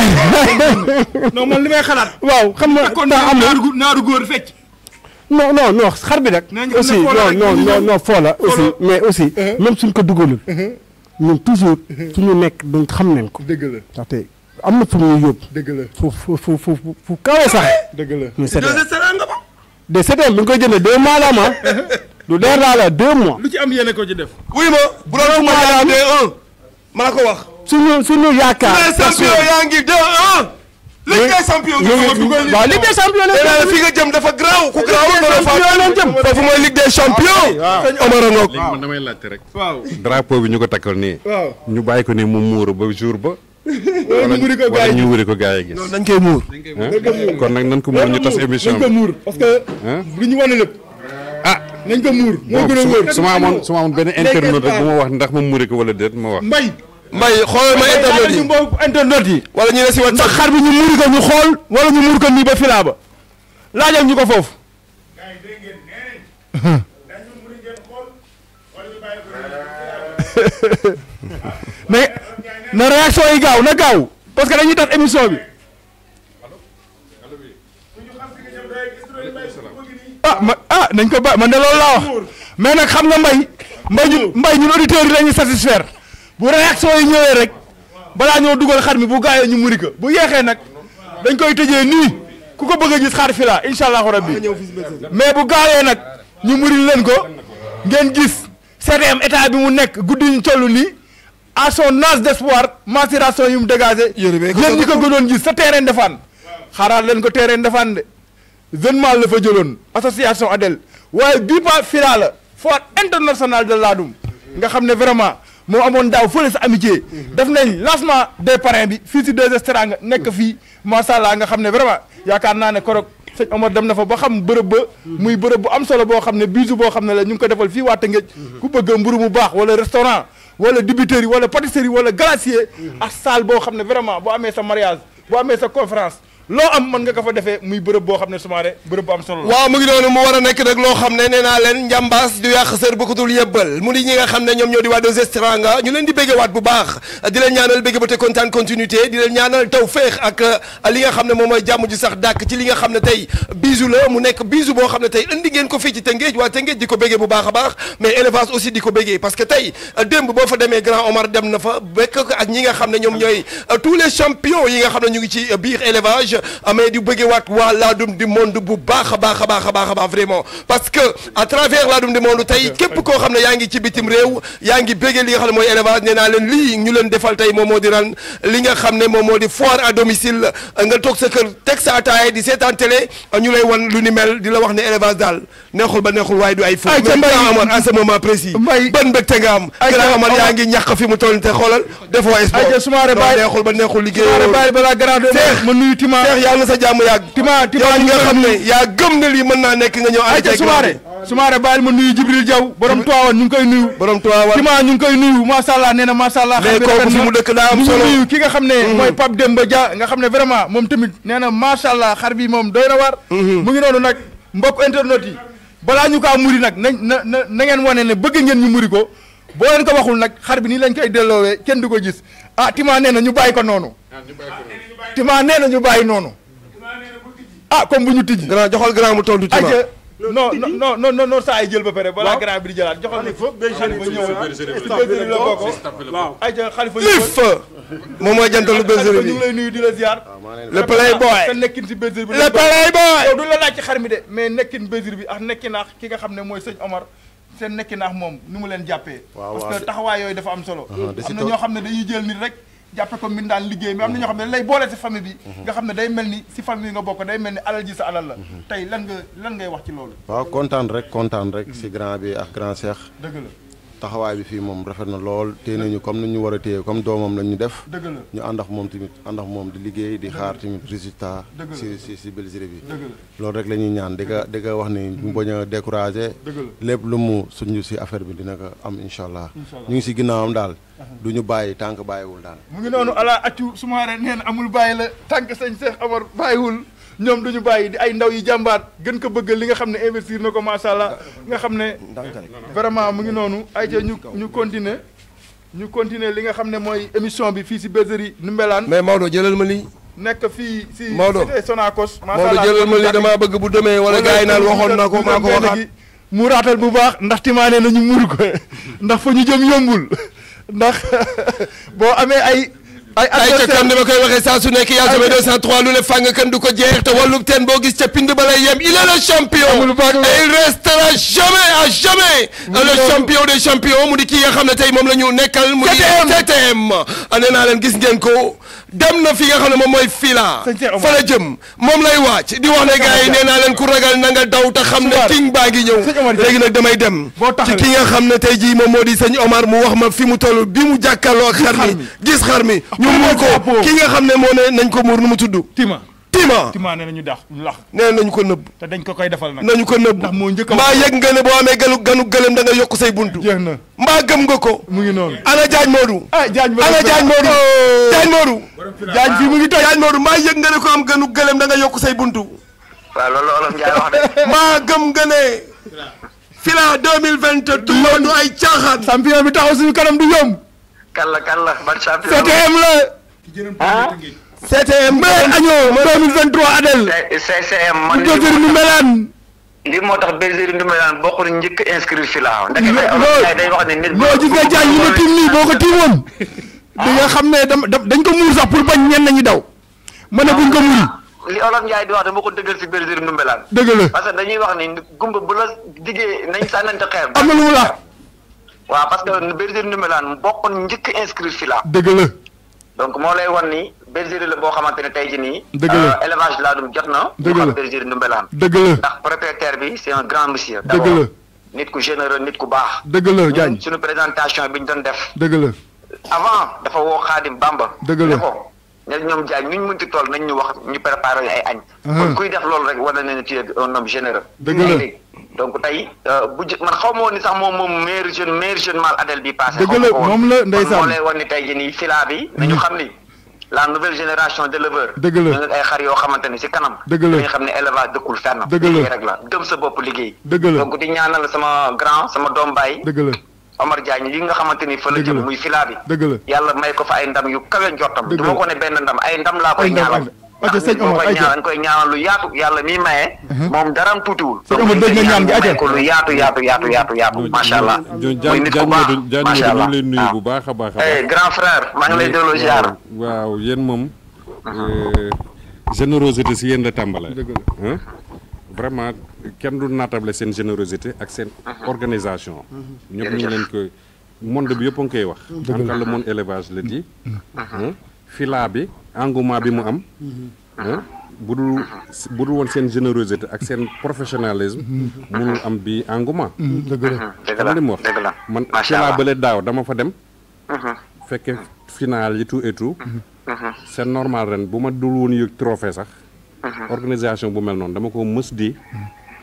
non man li may xalaat waaw xam nga kon daa am naaru naaru góor fecc non non non xar bi rek aussi non non non non foo la aussi mais aussi même suñ ko dugalul ñun toujours suñu nekk duñ xam nañ ko dëgg la ndaxte am na fu muy yóbbu dëgg la fu fu fu fu fu kawee sax dëgg la muy seet nga ba de seet bi nga koy jëndee deux mois la ma lu deer daa la deux mois lu ci am yéene ko ci def wuy ma bu doon fu ma yaa ngi deux un maa ko wax suñu suñu yaakaar champion yaa ngi deux un Ligue des champions waaw Ligue des champions la fi nga jëm dafa graw ku graw leen jëm foofu mooy Ligue des champions Omar Ngok léegi man damay laajte rek waaw drapeau bi ñu ko takkal nii ñu bàyyi ko nii mu muuru ba jour ba wala ñu wuri ko gars yi gis dañ koy muur kon nag nañ ko muur ñu tas émission nañ ko muur parce que lu ñu wane lépp ah nañ ko muur moo gën a wóor su ma amoon su ma amoon benn internet rek bu ma wax ndax ma muuri ko wala déet ma wax mbay mbay xoolal ma internet yi internet yi wala ñu ne si ndax WhatsApp xar bi ñu muuri ko ñu xool wala ñu muur ko nii ba filaa ba laajal ñu ko foofu mais na réaction yi gaaw na gaaw parce que dañuy tax émission bi ah ma ah nañ ko ba man de loolu laa wax mais nag xam nga mbay mbay ñun mbay ñun auditeurs yi dañuy satisfaire bu réaction yi ñëwee rek balaa ñoo dugal xar mi bu gaayee ñu muri ko bu yeexee nag dañ koy tëjee nii ku ko bëgg a gis xar fi la incha allahu rabbi mais bu gaayee nag ñu muri leen ko ngeen gis C D M état bi mu nekk guddi ñu toll nii à son âge d'espoir maturation yu mu dégagé yéen ñi ko gënoon gis sa terrain Ndefane xaaraat leen ko terrain Ndefane de jeune mal la fa jëloon association Adel waaye bii pas fila la foire internationale de Ladoum nga xam ne vraiment moo amoon daaw fële sa amitié def nañ lancement des parrains bi fii si deux Teranga nekk fii macha allah nga xam ne vraiment yaakaar naa ne korog sëñ Omar dem na fa ba xam bërëb ba muy bërëb bu am solo boo xam ne bisu boo xam ne la ñu ngi ko defal fii waa Tëngéej ku bëgg mburu mu baax wala restaurant wala dibiterie wala pâtisserie wala glacier ak salle boo xam ne vraiment boo amee sa mariage boo amee sa conférence loo am mën nga ko fa defee muy bërëb boo xam ne sumaare bërëb bu am solo la waaw mu ngi noonu mu war a nekk nag loo xam ne nee naa leen njàmbaas du yàq sër bu ko dul yëbbal mu di ñi nga xam ne ñoom ñoo di waa deux Teranga ñu leen di béggewaat bu baax di leen ñaanal bégge ba te kontaan continuité di leen ñaanal taw féex ak li nga xam ne moom mooy jàmm ju sax dàkk ci li nga xam ne tey bisu la mu nekk bisu boo xam ne tey indi ngeen ko fii ci Tëngéej waa Tëngéej di ko béggee bu baax a baax mais élevage aussi di ko béggee parce que tey démb boo fa demee Grand Omar dem na fa bekk ak ñi nga xam ne ñoom ñooy tous les champions yi nga xam ne ñu ngi ci biir élevage mais di waat waa Ladoum du monde bu baax a baax a baax a baax a baax vraiment parce que à travers Ladoum du monde tey képp koo xam ne yaa ngi ci bitim réew yaa ngi béggee li nga xam ne mooy élevage nee naa leen lii ñu leen defal tey moom moo di ran li nga xam ne moom moo di foire à domicile nga toog sa kër teg sa ataaya di seetaan télé ñu lay wan lu ni mel di la wax ne élevage daal neexul ba neexul waaye du ay fo mais Grand Omar à ce moment précis ban mbégte nga am Grand Omar yaa ngi ñàkk fi mu toll te xoolal defoo sport neexul ba neexul liggéey sa jàmm yàgg tima tima ñi nga xam ne yaa gëm ne lii mën naa nekk nga ñëw ay sumaare Soumaré bàyyil ma nuyu Jibril Diaw borom Tivaouane ñu ngi koy nuyu borom Tivaouane Tima ñu ngi koy nuyu macha allah nee na macha allah mais kooku fi mu dëkk daa am solo nuyu ki nga xam ne mooy Pape Demba Dia nga xam ne vraiment moom tamit nee na macha allah xar bi moom doy na war mu ngi noonu nag mbokk internet yi balaa ñu kaa muri nag nañ na na na ngeen wane ne bëgg ngeen ñu muri ko boo leen ko waxul nag xar bi nii lañ koy delloowee kenn du ko gis ah Tima nee na ñu bàyyi ko noonu Tima nee na ñu bàyyi noonu ah comme bu ñu tijji grand joxal grand mu tontu Tima non non non non non saa yi jël ba pare balaa grand bi di jëlaat joxal ni fa xalifa ñëw la bokk waaw ay xalifa lif moom mooy jantalu bergerie bi ñu ngi lay nuyu di la ziar le playboy sa nekkin si bergerie bi le playboy yow du la laaj ci xar mi de mais nekkin bergerie bi ak nekkin ak ki nga xam ne mooy sëñ Omar seen nekkin ak moom ni mu leen jàppee parce que taxawaay yooyu dafa am solo am na ñoo xam ne dañuy jël nit rek jàppe ko min daan liggéey mais am na ñoo xam ne lay boole si famille bi nga xam ne day mel ni si famille nga bokk day mel ni alal ji sa alal la tey lan nga lan ngay wax ci loolu waaw kontaan rek kontaan rek si grand bi ak grand Cheikh dëgg la taxawaay bi fii moom rafet na lool téye nañu comme ni ñu war a téye comme doomam lañ ñu def dëgg la ñu ànd ak moom tamit ànd ak moom di liggéey di xaar tamit résultat si si si bergerie bi loolu rek la ñuy ñaan di ko di ko wax ni ñu bañ a découragé lépp lu mu suñu si affaire bi dina ko am incha allah ñu ngi si ginnaawam daal du ñu bàyyi tànk bàyyiwul daal mu ngi noonu ala accu Soumaré nee na amul bàyyi la tànk sëñ Cheikh Omar bàyyiwul ñoom duñu bàyyi di ay ndaw yi jàmbaat gën ko bëgg li nga xam ne investir na ko macha allah nga xam ne vraiment mu ngi noonu ay ca ñu ñu continuer ñu continuer li nga xam ne mooy émission bi fii si bergerie Ndoumbelane mais Maodo jëlal ma lii nekk fii si Maodo cité Sonacos Maodo jëlal ma lii damaa bëgg bu demee wala gars yi naan waxoon na ko maa ko waxaat mu raatal bu baax ndax timaane nañu muur ko ndax fa ñu jëm yombul ndax boo amee ay ay ay ca kan dama koy waxee saa su nekk yaa jamais deux cent trois lu ne fàng kan du ko jeex te wàllub teen boo gis ca pind ba lay yem il est le champion et il restera jamais à jamais le champion des champions mu di kii nga xam ne tey moom la ñu nekkal mu di T T M nee naa leen gis ngeen ko dem na fi nga xam ne moom mooy fila fa la jëm moom lay wàcc di wax ne gars yi nee naa leen ku ragal na nga daw te xam ne king baa ngi ñëw léegi nag damay dem ci ki nga xam ne tey jii moom moo di sëñ Omar mu wax ma fi mu toll bi mu jàkkaarloo ak xar mi gis xar mi ñu muur ko ki nga xam ne moo ne nañ ko muur nu mu tudd Tima Tima Tima nee nañu dax lax nee nañu ko nëbb te dañ ko koy defal nag nañu ko nëbb ndax moo njëkk mbaa yëg nga ne boo amee ganu ganu gëlëm da nga yokk say buntu jeex na mbaa gëm nga ko mu ngi noonu ana Jaañ Modou ah Jaañ ana Jaañ Modou Jaañ Modou Jaañ fii mu ngi toj Jaañ Modou mbaa yëg nga ne ko am ganu gëlëm da nga yokk say buntu waaw loolu olof Njaay wax de mbaa gëm nga ne fila deux mille vingt-trois du ay caaxaan champion bi taxaw suñu kanam du yomb kan la kan la ban champion C T M la ah C T M mais añoo deux mille vingt-trois Adel C C M man bergerie Ndoumbelane li moo tax bergerie Ndoumbelane bokkul njëkk inscrire fi laa ndek day wax ne nit non gis nga Jaañ li ma tiim nii boo ko tiimoon di nga xam ne dañ ko muur sax pour bañ ñenn ñi daw ma ne buñ ko muri li olof Njaay di wax dama ko dëggal si bergerie Ndoumbelane dëgg la parce que dañuy wax ni gumba bu la diggee nañ sànnante xeer am na lu mu la waaw parce que bergerie Ndoumbelane bokkul njëkk inscrire fi laa dëgg la donc moo lay wan ni bergerie la boo xamante ne tey jii nii. dëgg la élevage laadum jot na. dëgg la bergerie Ndoumbelane. dëgg la ndax propriétaire bi c'est un grand monsieur. dëgg la nit ku généreux nit ku baax. dëgg la Jaañ suñu présentation bi ñu doon def. dëgg la avant dafa woo Xaadim Bamba. dëgg la ne ko ne ñoom Jaañ ñu mënti toll nañ ñu wax ñu préparé ay añ. kon kuy def loolu rek war na ne tu es un homme généreux. dëgg la donc tey bu jë man xaw ma woon ni sax moom moom meilleur jeune meilleur jeune mal Adel bi passé. dëgg la moom la ndeysaan moo lay wan ni tey jii nii fila bi nañu xam ni la nouvelle génération d'éleveurs. dëgg la ñu ay xar yoo xamante ni si kanam. dëgg la dañuy xam ne élevage dëkkul fenn. dëgg la liggéey rek la gëm sa bopp liggéey. dëgg la donc di ñaanal sama grand sama doom baay. dëgg la Omar Diagne li nga xamante ni fa la jëm muy fila bi. dëgg la yàlla may ko fa ay ndam yu kawe njortam. dëgg la du ma ko ne benn ndam ay ndam laa koy ñaanal. ok sëñ Omar ayca dañ koy ñaanal lu yaatu yàlla miy maye. moom daram tuutiwul. sëñ Omar dégg nga ñaan gi ayca ko lu yaatu yaatu yaatu yaatu yaatu macha allah. muy nit ku baax macha allah ñu lay nuyu bu baax a baax a baax. grand frère maa ngi lay delloo ziar. waaw yéen moom. générosité si yéen la tàmbale. vraiment kenn du naatable seen générosité ak seen organisation. ñoom ñu leen koy monde bi yëpp a ngi koy wax. en tout le monde élevage la di. fila bi engouement bi mu am. bu dul bu dul woon seen générosité ak seen professionnalisme. mënul am bi engouement. dëgg la dëgg la li mu wax dëgg la man fila bële daaw dama fa dem. fekke final yi tout et tout. c'est normal ren bu ma dul woon yëg trophée sax. organisation bu mel noonu dama ko mës di.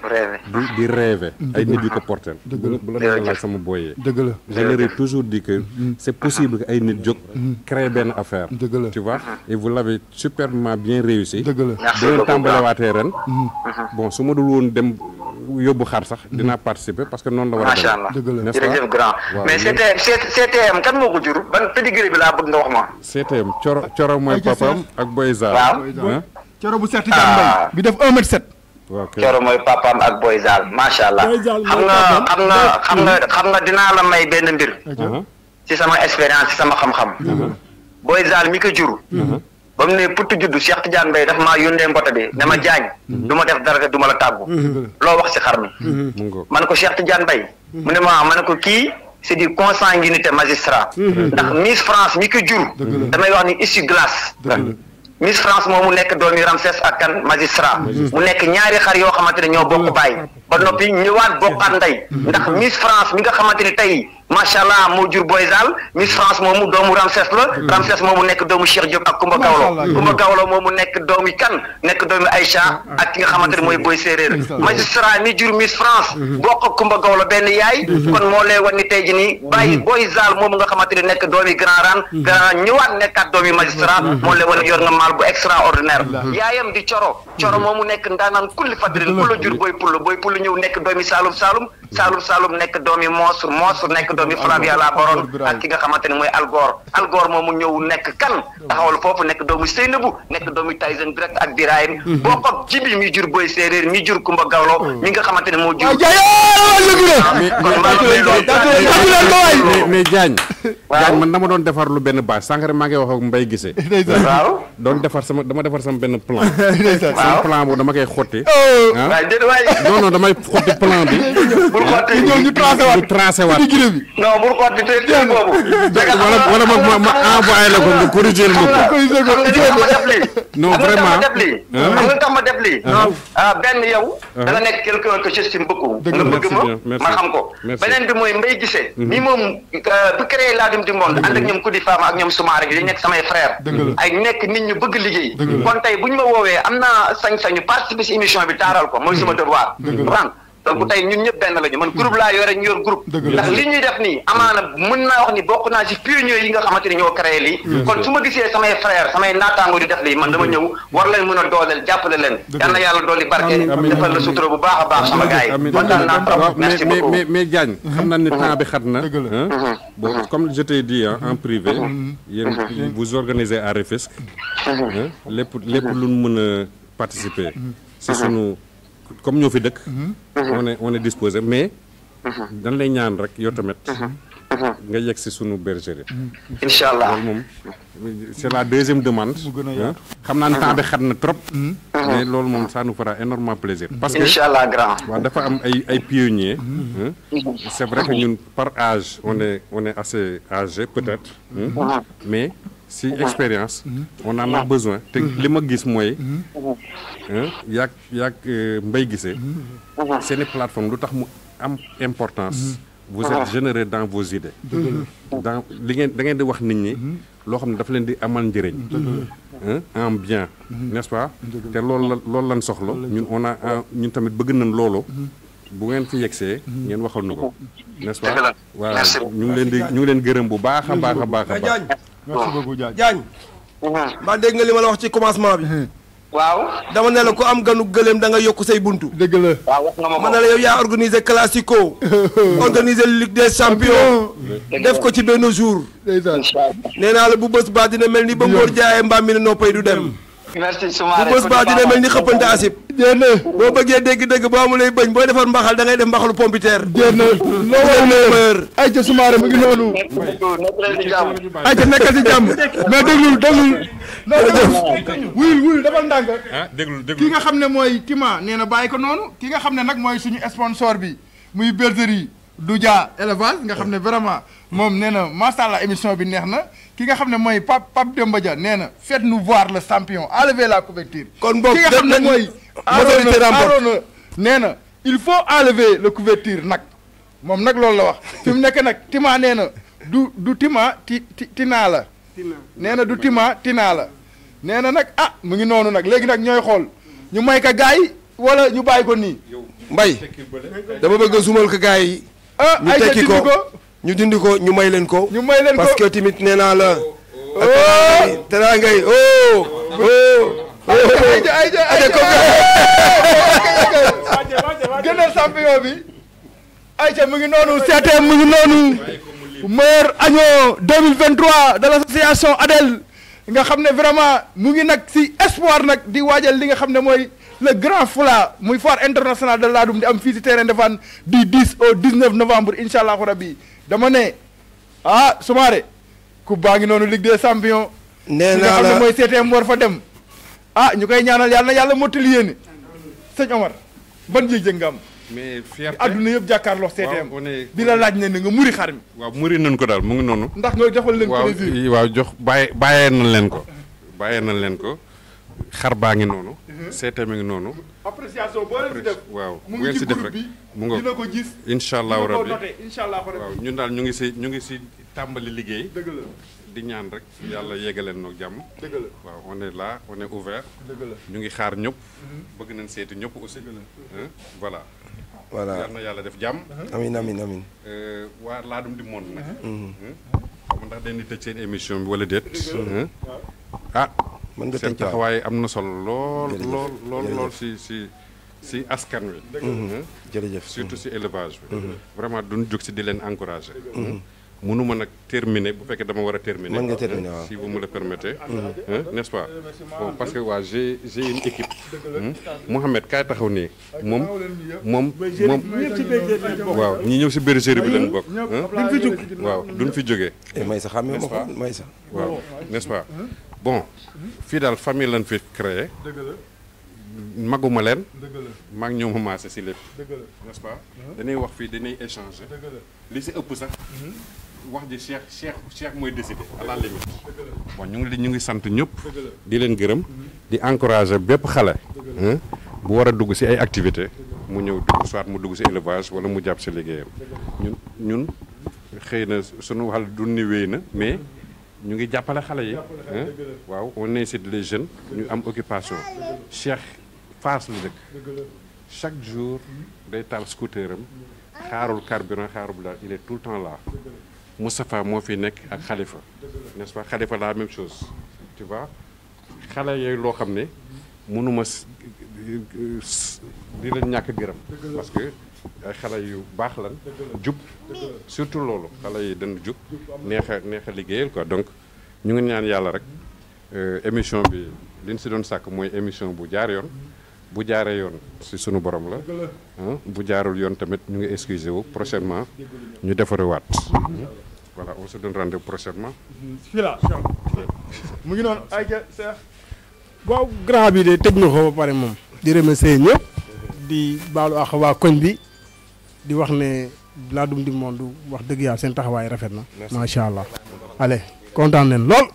di di rêver ay nit yu ko porter bu la nee laaj sama boyee dëgg la je leur ai toujours dit que c'est possible que ay nit jóg créer benn affaire tu vois et vous l'avez superbement bien réussi dëgg la bu ngeen tàmbalewaatee ren bon su ma dul woon dem yóbbu xar sax dinaa participer parce que noonu la war a macha allah dëgg la jërëjëf grand mais C T M kan moo ko jur ban pédigré bi laa bëgg nga wax ma C T M coro coro mooy papam ak Boy Zal waaw coro bu Cheikh Tidiane Mbaye bi def un mètre sept coro mooy papam ak Boy Zal macha allah xam nga xam nga xam nga xam nga dinaa la may benn mbir ci sama expérience ci sama xam-xam Boy Zal mi ko jur ba mu ne putt juddu Cheikh Tidiane Mbaye daf maa yónnee mbota bi ne ma jaañ du ma def dara du ma la tàggu loo wax ci xar mi ma ne ko Cheikh Tidiane Mbaye mu ne ma ma ne ko kii c'est du consanguinité magistrat ndax Miss France mi ko jur damay wax ni issue glace Miss France moomu nekk doomi Ramsès ak kan magistrat mu nekk ñaari xar yoo xamante ne ñoo bokk baay ba noppi ñëwaat bokkaat ndey ndax Miss France mi nga xamante ni tey macha allah moo jur Boy Zal Miss France moomu doomu Ramsès la Ramsès moomu nekk doomu Cheikh Diop ak Kumba Gawlo Kumba Gawlo moomu nekk doomi kan nekk doomi Aïcha ak ki nga xamante ne mooy Boy Séeréer magistrat mi jur Miss France bokk ak Kumba Gawlo benn yaay kon moo lay wan ni tey ji nii bàyyi Boy Zal moomu nga xamante ne nekk doomi Grand Ran Grand Ran ñëwaat nekkaat doomi magistrat moo lay wan yor nga maal bu extraordinaire yaayam di coro coro moomu nekk ndaanaan kulli fadril ku la jur Boy Pullo Boy Pullo ñëw nekk doomi Saloum Saloum Saloum Saloum nekk doomi Monstre Monstre nekk doomi Flavia la Baron ak ki nga xamante ne mooy Algor Algor moomu ñëw nekk kan taxawal foofu nekk doomu Seynabou nekk doomu Tyson direct ak Birahim boo ko jibi mi jur Boy Séeréer mi jur Kumba Gawlo mi nga xamante ne moo jur mais Diagne Diagne man dama doon defar lu benn bâche sànq rek maa ngi wax ak Mbaye Guissé waaw doon defar sama dama defar sama benn plan sama plan boobu dama koy xotti non non damay xotti plan bi bul xotti ñëw ñu tracé waat ñu tracé waat non bul xotti te te boobu wala wala ma ma envoyé la ko nga corriger ma ko non vraiment def lii xam nga tax ma def lii ah benn yow da nga nekk quelqu'un que j'estime beaucoup nga bëgg ma ma xam ko beneen bi mooy Mbaye Guissé mi moom bu créé Ladoum du Monde ànd ak ñoom Kudi Fama ak ñoom Soumaré gi dañ nekk samay frère ay nekk nit ñu bëgg liggéey kon tey bu ñu ma woowee am naa sañ-sañu participer ci émission bi taaral ko mooy sama devoir donc tey ñun ñëpp benn lañu man groupe laa yore ñu yor groupe ndax li ñuy def nii amaana mën naa wax ni bokk naa ci pionniers yi nga xamante ni ñoo créé lii kon su ma gisee samay frère samay naataango di def lii man dama ñëw war leen mën a dooleel jàppale leen yal na yàlla dooli barke defal la sutura bu baax a baax sama gars yi kontaan naa trop merci beaucoup mais mais Diagne xam naa ne temps bi xat na bon comme je t'ai dit en privé yéen vous organisez à Rufisque lépp lépp lu mën a participer c'est sunu comme ñoo fi dëkk on est on est disposé mais dañ lay ñaan rek yow tamit nga yegg si sunu bergerie incha allah loolu moom c'est la deuxième demande xam naa ne temps bi xat na trop mais loolu moom ça nous fera énormément plaisir parce que incha allah grand waaw dafa am ay ay pionniers c'est vrai que ñun par âge on est on est assez âgé peut-être mais si expérience on en a besoin te li ma gis mooy yaag yaag Mbaye Guissé seeni plateforme lu tax mu am importance vous êtes généreux dans vos idées dans li ngeen da ngeen di wax nit ñi loo xam ne dafa leen di amal njëriñ en bien n'est-ce pas te loolu la loolu lan soxla ñun on a ñun tamit bëgg nañ loolu bu ngeen fi yegsee ngeen waxal nu ko n'est-ce pas waaw ñu ngi leen di ñu ngi leen gërëm bu baax a baax a baax a baax merci beaucoup Diagne mbaa dégg nga li ma la wax ci commencement bi waaw dama ne la ku am ganu gëléem da nga yokk say buntu dëgg la waaw wax nga ma ko ma ne la yow yaa organisé classico organisé ligue des champions def ko ci benn jour nee naa la bu bés baa dina mel ni ba ngóor jaayee mbaam mi ne noppay du dem merci Soumaré bu bés baa dina mel ni xëppante asib boo bëggee dégg-dégg boo amulay bëñ booy defar mbaxal da ngay def mbaxalu pompiteer jéem a ay ca Soumaré mu ngi noonu ay ca nekkal ci jàmm mais déglul déglul wuyul wuyul dafal ndànk déglul déglul ki nga xam ne mooy Tima nee na bàyyi ko noonu ki nga xam ne nag mooy suñu sponsor bi muy bergerie Doudia élevage nga xam ne vraiment moom nee na macha allah émission bi neex na ki nga xam ne mooy Pape Pape Demba Dia nee na faites-nous voir le champion enlevez la couverture. kon boog ki nga xam ne mooy majorité Arona nee na il faut enlever la couverture nag moom nag loolu la wax fi mu nekk nag Tima nee na du du Tima ti ti Tina la. nee na du Tima Tina la nee na nag ah mu ngi noonu nag léegi nag ñooy xool ñu may ka gaay wala ñu bàyyi ko nii. Mbay dama bëgg a sumal ko gars yi. ah ñu tekki ko ñu dindi ko ñu may leen ko. ñu may leen ko parce que tamit nee naa la. te naa ngay oh. oh. ayca ayca ayca gënal champion bi. ayca mu ngi noonu C T M mu ngi noonu. meilleur agneau deux mille vingt-trois de l'association Adel. nga xam ne vraiment mu ngi nag si espoir nag di waajal li nga xam ne mooy le grand foula muy foire internationale de Ladoum di am fii si terrain de Fann du dix au dix-neuf novembre incha allahu rabbi dama ne ah Soumaré coupe baa ngi noonu Ligue des champions. nee naa la nga xam ne mooy C T M war fa dem. ah ñu koy ñaanal yàlla na yàlla mottali yéene sëñ Omar ban yëg-yëg nga am. mais fierté adduna yëpp jàkkaarloo C T M. di la laaj ne nga muri xar mi. waaw muri nañ ko daal mu ngi noonu. ndax nga defal leen plaisir. waaw jox bàyyi bàyyee nañ leen ko. bàyyee nañ leen ko xar baa ngi noonu. C T M ngi noonu. appréciation boo leen si def. waaw mu bu ngi ngeen ci si def groupe rek bi mu nga dina ko gis. incha allahu dina ko rabbi noté incha allahu rabbi. waaw ñun daal ñu ngi si ñu ngi si tàmbali liggéey. dëgg la. di ñaan rek yàlla yeggaleen noo jàmm. dëgg la waaw on est là on est ouvert. dëgg la ñu ngi xaar ñëpp. bëgg nañ seeti ñëpp aussi. voilà. voilà yal na yàlla def jàmm. amiin amiin amiin. waa Ladoum di monde nag. xam ndax dañuy tëj seen émission bi wala déet. ah. mën nga seen tëj waaw taxawaay am na solo lool. jërëjëf lool lool lool jërëjëf. si si si askan wi. jërëjëf surtout si élevage bi. vraiment duñ jóg si di leen encourager. mënuma nag terminer bu fekkee dama war a terminer. mën nga terminer waaw si vous me le permettez. n'est-ce pas bon parce que waa j'ai j'ai une équipe. Mouhamed kaay taxaw nii moom moom moom. waaw ñi ñëw si bergerie bi lañ bokk. duñ fi jug waaw duñ fi jógee. may sa xàmmee ma ko may sa. waaw n'est-ce pas bon fii daal famille lañ fi créé. maguma leen. maa ngi ñëw ma maase si lépp. n'est-ce pas dañuy wax fii dañuy échanger. li si ëpp sax. wax ji Cheikh Cheikh Cheikh mooy décider à la limite. bon ñu ngi ñu ngi sant ñëpp. di leen gërëm. di encourager bépp xale. bu war a dugg si ay activités. mu ñëw dugg soit mu dugg si élevage wala mu jàpp si liggéeyam. ñun ñun xëy na sunu wàll du ni wéy na mais ñu ngi jàppale xale yi. waaw on incite les jeunes ñu am occupation. Cheikh Fass la dëkk. chaque jour day taal scooter am. xaarul carburant xaarul daal il est tout le temps là. Moustapha moo fi nekk ak Khalifa. n'est-ce pas Khalifa la même chose. tu vois xale yooyu loo xam ne mënuma di leen ñàkk gërëm. parce que ay xale yu baax lan jub surtout loolu xale yi dañu jub neex a neex a liggéeyal quoi donc ñu ngi ñaan yàlla rek émission bi li ñu si doon sàkk mooy émission bu jaar yoon. bu jaaree yoon si sunu borom la bu jaarul yoon tamit ñu ngi excusé wu prochainement ñu defarewaat. voilà on se donne rendez-vous prochainement. fii la mu ngi noonu ay Cheikh. waaw grand bi de tëj na ko ba pare moom. di remercier ñëpp di baalu ak waa koñ bi di wax ne Ladoum du monde wax dëgg yàlla seen taxawaay rafet na. macha allah. allez kontaan nañ lool.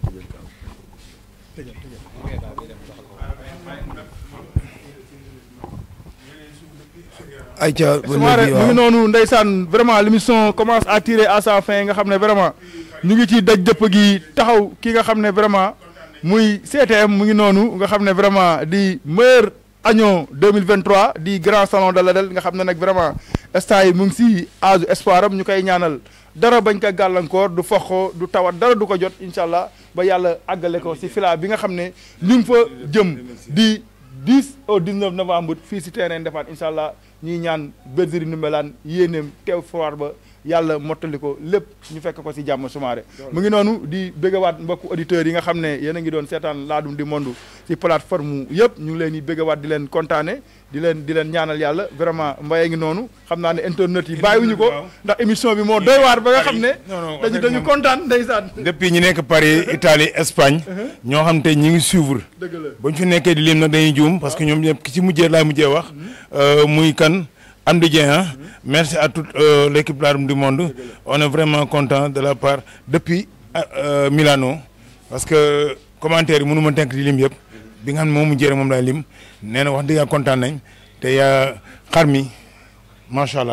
ayca mu ngi noonu ndeysaan vraiment l'émission commence à tirer à sa fin nga xam ne vraiment ñu ngi ci daj dëpp gi taxaw ki nga xam ne vraiment muy C T M mu ngi noonu nga xam ne vraiment di meilleur agneau deux mille vingt-trois di grand salon de l'Adel nga xam ne nag vraiment instant yi mu ngi si âge espoir am ñu koy ñaanal dara bañ ko gàllankoor du foxo du tawat dara du ko jot incha allah ba yàlla àggale ko si fila bi nga xam ne ñu ngi fa jëm di dix au dix-neuf novembre fii si terrain Ndefane incha allah ñuy ñaan bergerie Ndoumbelane yéeneem teew foire ba yàlla mottali ko lépp ñu fekk ko si jàmm Soumaré mu ngi noonu di bëggawaat mbokku auditeurs yi nga xam ne yéen a ngi doon seetaan Ladoum du monde si plateforme yëpp ñu ngi leen di bëggawaat di leen kontaane di leen di leen ñaanal yàlla vraiment mbaye ngi noonu xam naa ne internet yi bàyyiwuñu ko ndax émission bi moo doy waar ba nga xam ne dañu dañu kontaan ndeysaan depuis ñi nekk Paris Italie Espagne ñoo xam te ñi ngi suivre ba ñu fi nekkee di lim nag dañuy juum parce que ñoom ñëpp ki ci mujjee laay mujjee wax muy kan Amdi Dieng, merci à toute euh, l'équipe Ladoum du monde. On est vraiment content de la part depuis euh, Milano parce que commentaire yi mënu ma tenk di lim yëpp bi nga xam ne moom mu jëre moom laay lim nee na wax dëgg yàlla kontaan nañ te yaa xar mi macha allah daal.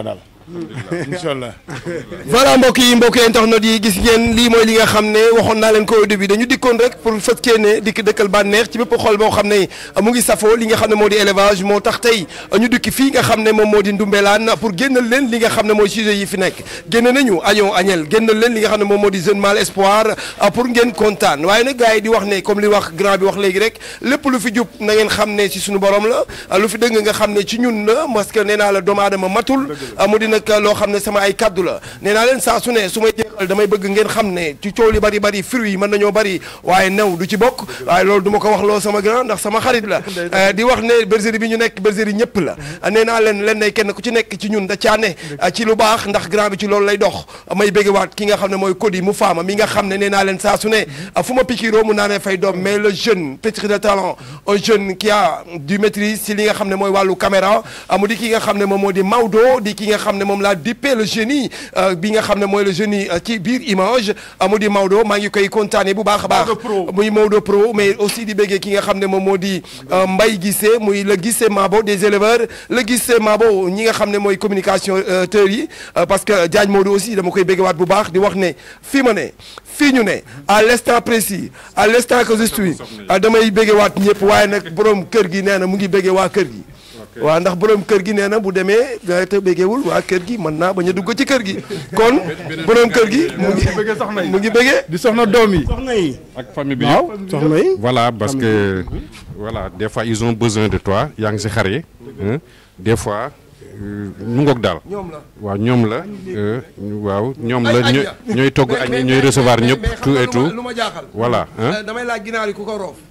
incha allah. voilà mbokk yi mbokk yi internet yi gis ngeen lii mooy li nga xam ne waxoon naa leen ko au début dañu dikkoon rek pour fëskee ne dikk dëkkal bànneex ci bépp xol boo xam ne mu ngi safoo li nga xam ne moo di élevage moo tax tey ñu dikki fii nga xam ne moom moo di Ndoumbelane pour génnal leen li nga xam ne mooy sujet yi fi nekk génn nañu añoo añel génnal leen li nga xam ne moom moo di jeune mâle espoir pour ngeen kontaan waaye nag gars yi di wax ne comme li wax grand bi wax léegi rek lépp lu fi jub na ngeen xam ne ci suñu borom la lu fi dëgg nga xam ne ci ñun la parce que nee naa la doomu aadama matul mu di nag loo xam ne sama ay kaddu la nee naa leen saa su ne su may jeexal damay bëgg ngeen xam ne ci coow li bari bari fruits yi mën nañoo bari waaye new du ci bokk waaye loolu du ma ko wax loo sama grand ndax sama xarit la di wax ne bergerie bi ñu nekk bergerie ñëpp la nee naa leen leen ne kenn ku ci nekk ci ñun da caane ci lu baax ndax grand bi ci loolu lay dox may béggewaat ki nga xam ne mooy Cody mu faama mi nga xam ne nee naa leen saa su ne fu ma pikiroo mu naa ne fay doom mais le jeune pétri de talent un jeune qui a du maîtrise ci li nga xam ne mooy wàllu caméra mu di ki nga xam ne moom moo di Maodo di ki nga xam ne moom laa dippee le génie bi nga xam ne mooy le génie ci biir image mu di Maodo maa ngi koy kontaane bu baax a baax muy Maodo Pro mais aussi di béggee ki nga xam ne moom moo di Mbaye Guissé muy le Guissé Mabo des éleveurs le Guissé Mabo ñi nga xam ne mooy communication teurs yi parce que Diagne Maodo aussi dama koy béggewaat bu baax di wax ne fii ma ne fii ñu ne à l'instant précis à l'instant que je suis damay béggewaat ñëpp waaye nag borom kër gi nee na mu ngi béggee waa kër gi waaw ndax borom kër gi nee na bu demee ga te béggewul waa kër gi mën naa bañ a dugg ci kër gi kon borom kër gi mu ngi mu ngi béggee di soxna doom yi soxna yi ak famille bi waaw soxna yi voilà parce que voilà des fois ils ont besoin de toi yaa ngi si xar yi des fois mu ngoog daal waaw ñoom la waaw ñoom la ñooy ñooy togg añ ñooy recevoir ñëpp tout et tout lu ma jaaxal voilà damay laaj ginaar yi ku ko roof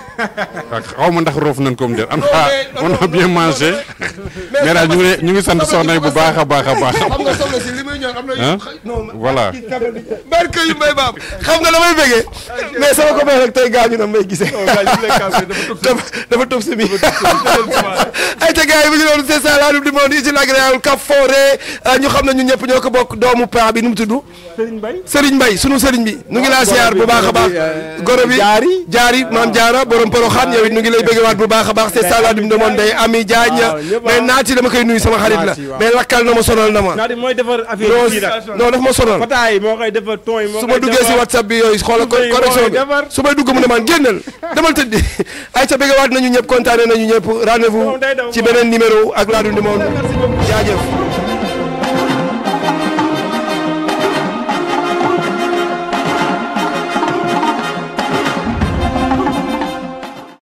xaw ma ndax roof nañ ko mu der en tout cas on a bien mangé mais daal ñu ngi ñu ngi sant soxna yi bu baax a baax a baax xam nga soxna si li muy ñor am na non voilà barke yu mbay baam xam nga damay bëggee mais sama ko rek tey gaañu na may gisee dafa tëb si mi ay te gars yi bu ñu doon c'est ça la du monde ici l'agréable Cap Forêt ñu xam ne ñun ñëpp ñoo ko bokk doomu pa bi nu mu tudd Serigne Mbaye Serigne Mbaye sunu Serigne bi nu ngi laa siyaar bu baax a baax goro bi jaari jaari maam jaara borom Porokhane yow it nu ngi lay bëggewaat bu baax a baax c'est ça la du monde day Ami Diagne mais naati dama koy nuyu sama xarit la mais lakkal na ma sonal na ma naati mooy defar affaire yi non daf ma sonal fataay moo koy defar ton yi moo su ma duggee si WhatsApp bi yooyu xoolal correction bi su may dugg mu ne man génnal demal tëddi ay ca bëggewaat nañu ñëpp kontaane nañu ñëpp rendez-vous ci beneen numéro ak laa du monde jaajëf